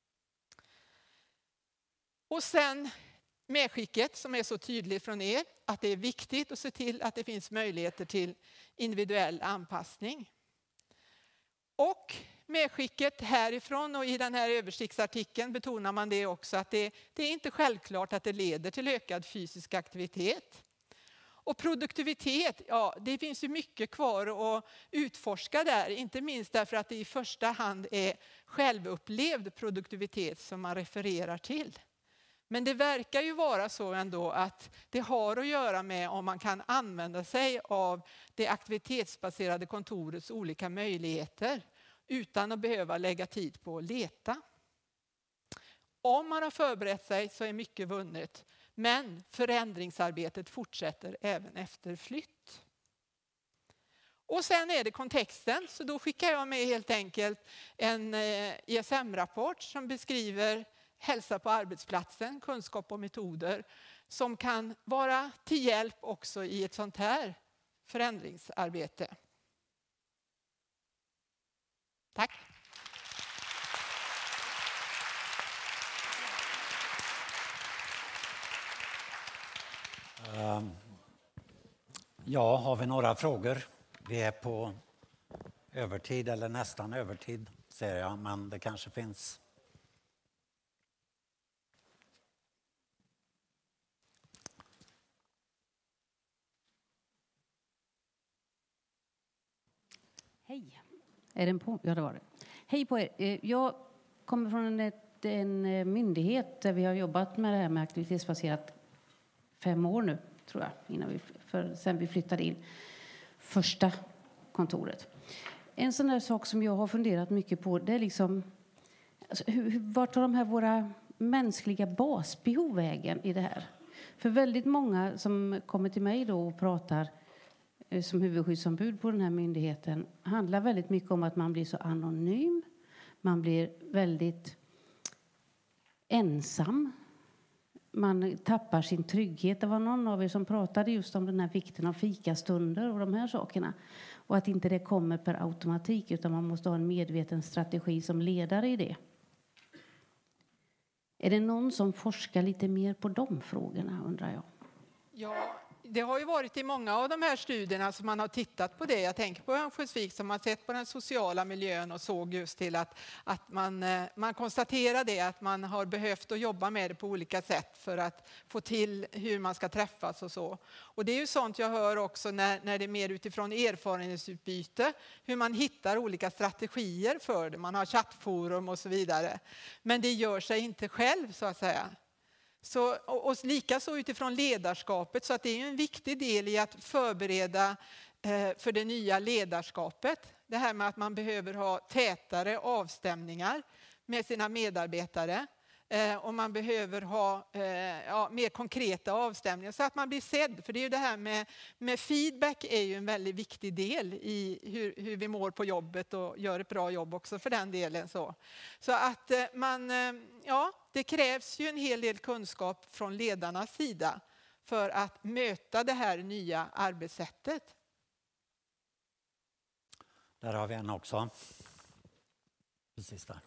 Och sen medskicket som är så tydligt från er, att det är viktigt att se till att det finns möjligheter till individuell anpassning. Och medskicket härifrån och i den här översiktsartikeln betonar man det också, att det är inte självklart att det leder till ökad fysisk aktivitet. Och produktivitet, det finns ju mycket kvar att utforska där, inte minst därför att det i första hand är självupplevd produktivitet som man refererar till. Men det verkar ju vara så ändå att det har att göra med om man kan använda sig av det aktivitetsbaserade kontorets olika möjligheter utan att behöva lägga tid på att leta. Om man har förberett sig så är mycket vunnet, men förändringsarbetet fortsätter även efter flytt. Och sen är det kontexten, så då skickar jag med helt enkelt en ISM-rapport som beskriver hälsa på arbetsplatsen, kunskap och metoder som kan vara till hjälp också i ett sånt här förändringsarbete. Tack. Har vi några frågor? Vi är på övertid eller nästan övertid ser jag, men det kanske finns. Hej. Är den på? Ja, det var det. Hej på er. Jag kommer från en myndighet där vi har jobbat med det här med aktivitetsbaserat 5 år nu, tror jag, sen vi flyttade in första kontoret. En sån där sak som jag har funderat mycket på, det är liksom, alltså, vart tar de här våra mänskliga basbehov vägen i det här? För väldigt många som kommer till mig då och pratar som huvudskyddsombud på den här myndigheten handlar väldigt mycket om att man blir så anonym. Man blir väldigt ensam. Man tappar sin trygghet. Det var någon av er som pratade just om den här vikten av fikastunder och de här sakerna. Och att inte det kommer per automatik, utan man måste ha en medveten strategi som ledare i det. Är det någon som forskar lite mer på de frågorna, undrar jag? Ja, det har ju varit i många av de här studierna som man har tittat på det. Jag tänker på Örnsköldsvik som har sett på den sociala miljön och såg just till att man konstaterar det, att man har behövt att jobba med det på olika sätt för att få till hur man ska träffas och så. Och det är ju sånt jag hör också när det är mer utifrån erfarenhetsutbyte, hur man hittar olika strategier för det. Man har chattforum och så vidare. Men det gör sig inte själv, så att säga. Så, och likaså utifrån ledarskapet, så att det är en viktig del i att förbereda för det nya ledarskapet. Det här med att man behöver ha tätare avstämningar med sina medarbetare. Och man behöver ha mer konkreta avstämningar så att man blir sedd. För det är ju det här med feedback är ju en väldigt viktig del i hur vi mår på jobbet och gör ett bra jobb också för den delen. Så att det krävs ju en hel del kunskap från ledarnas sida för att möta det här nya arbetssättet. Där har vi en också. Precis där.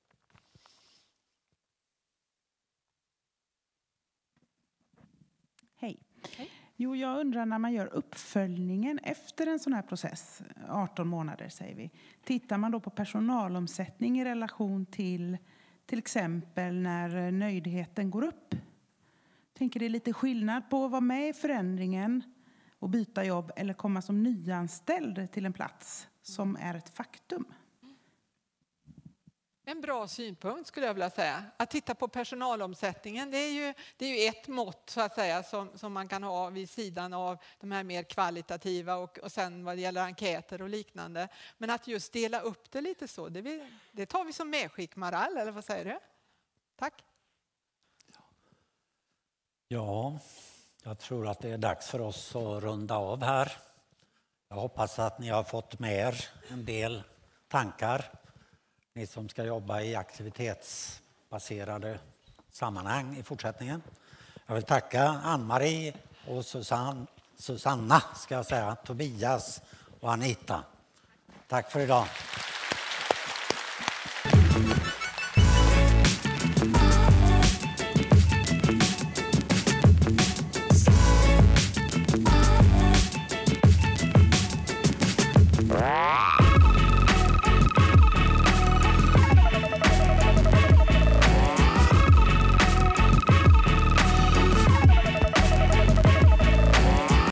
Hej. Jo, jag undrar när man gör uppföljningen efter en sån här process, 18 månader säger vi. Tittar man då på personalomsättning i relation till exempel när nöjdheten går upp? Tänker det är lite skillnad på att vara med i förändringen och byta jobb eller komma som nyanställd till en plats som är ett faktum? En bra synpunkt skulle jag vilja säga. Att titta på personalomsättningen, det är ju ett mått så att säga som man kan ha vid sidan av de här mer kvalitativa och sen vad det gäller enkäter och liknande. Men att just dela upp det lite så, det tar vi som medskick, Maral, eller vad säger du? Tack. Ja, jag tror att det är dags för oss att runda av här. Jag hoppas att ni har fått med er en del tankar. Ni som ska jobba i aktivitetsbaserade sammanhang i fortsättningen. Jag vill tacka Ann-Marie och Susanna, ska jag säga, Tobias och Anita. Tack för idag.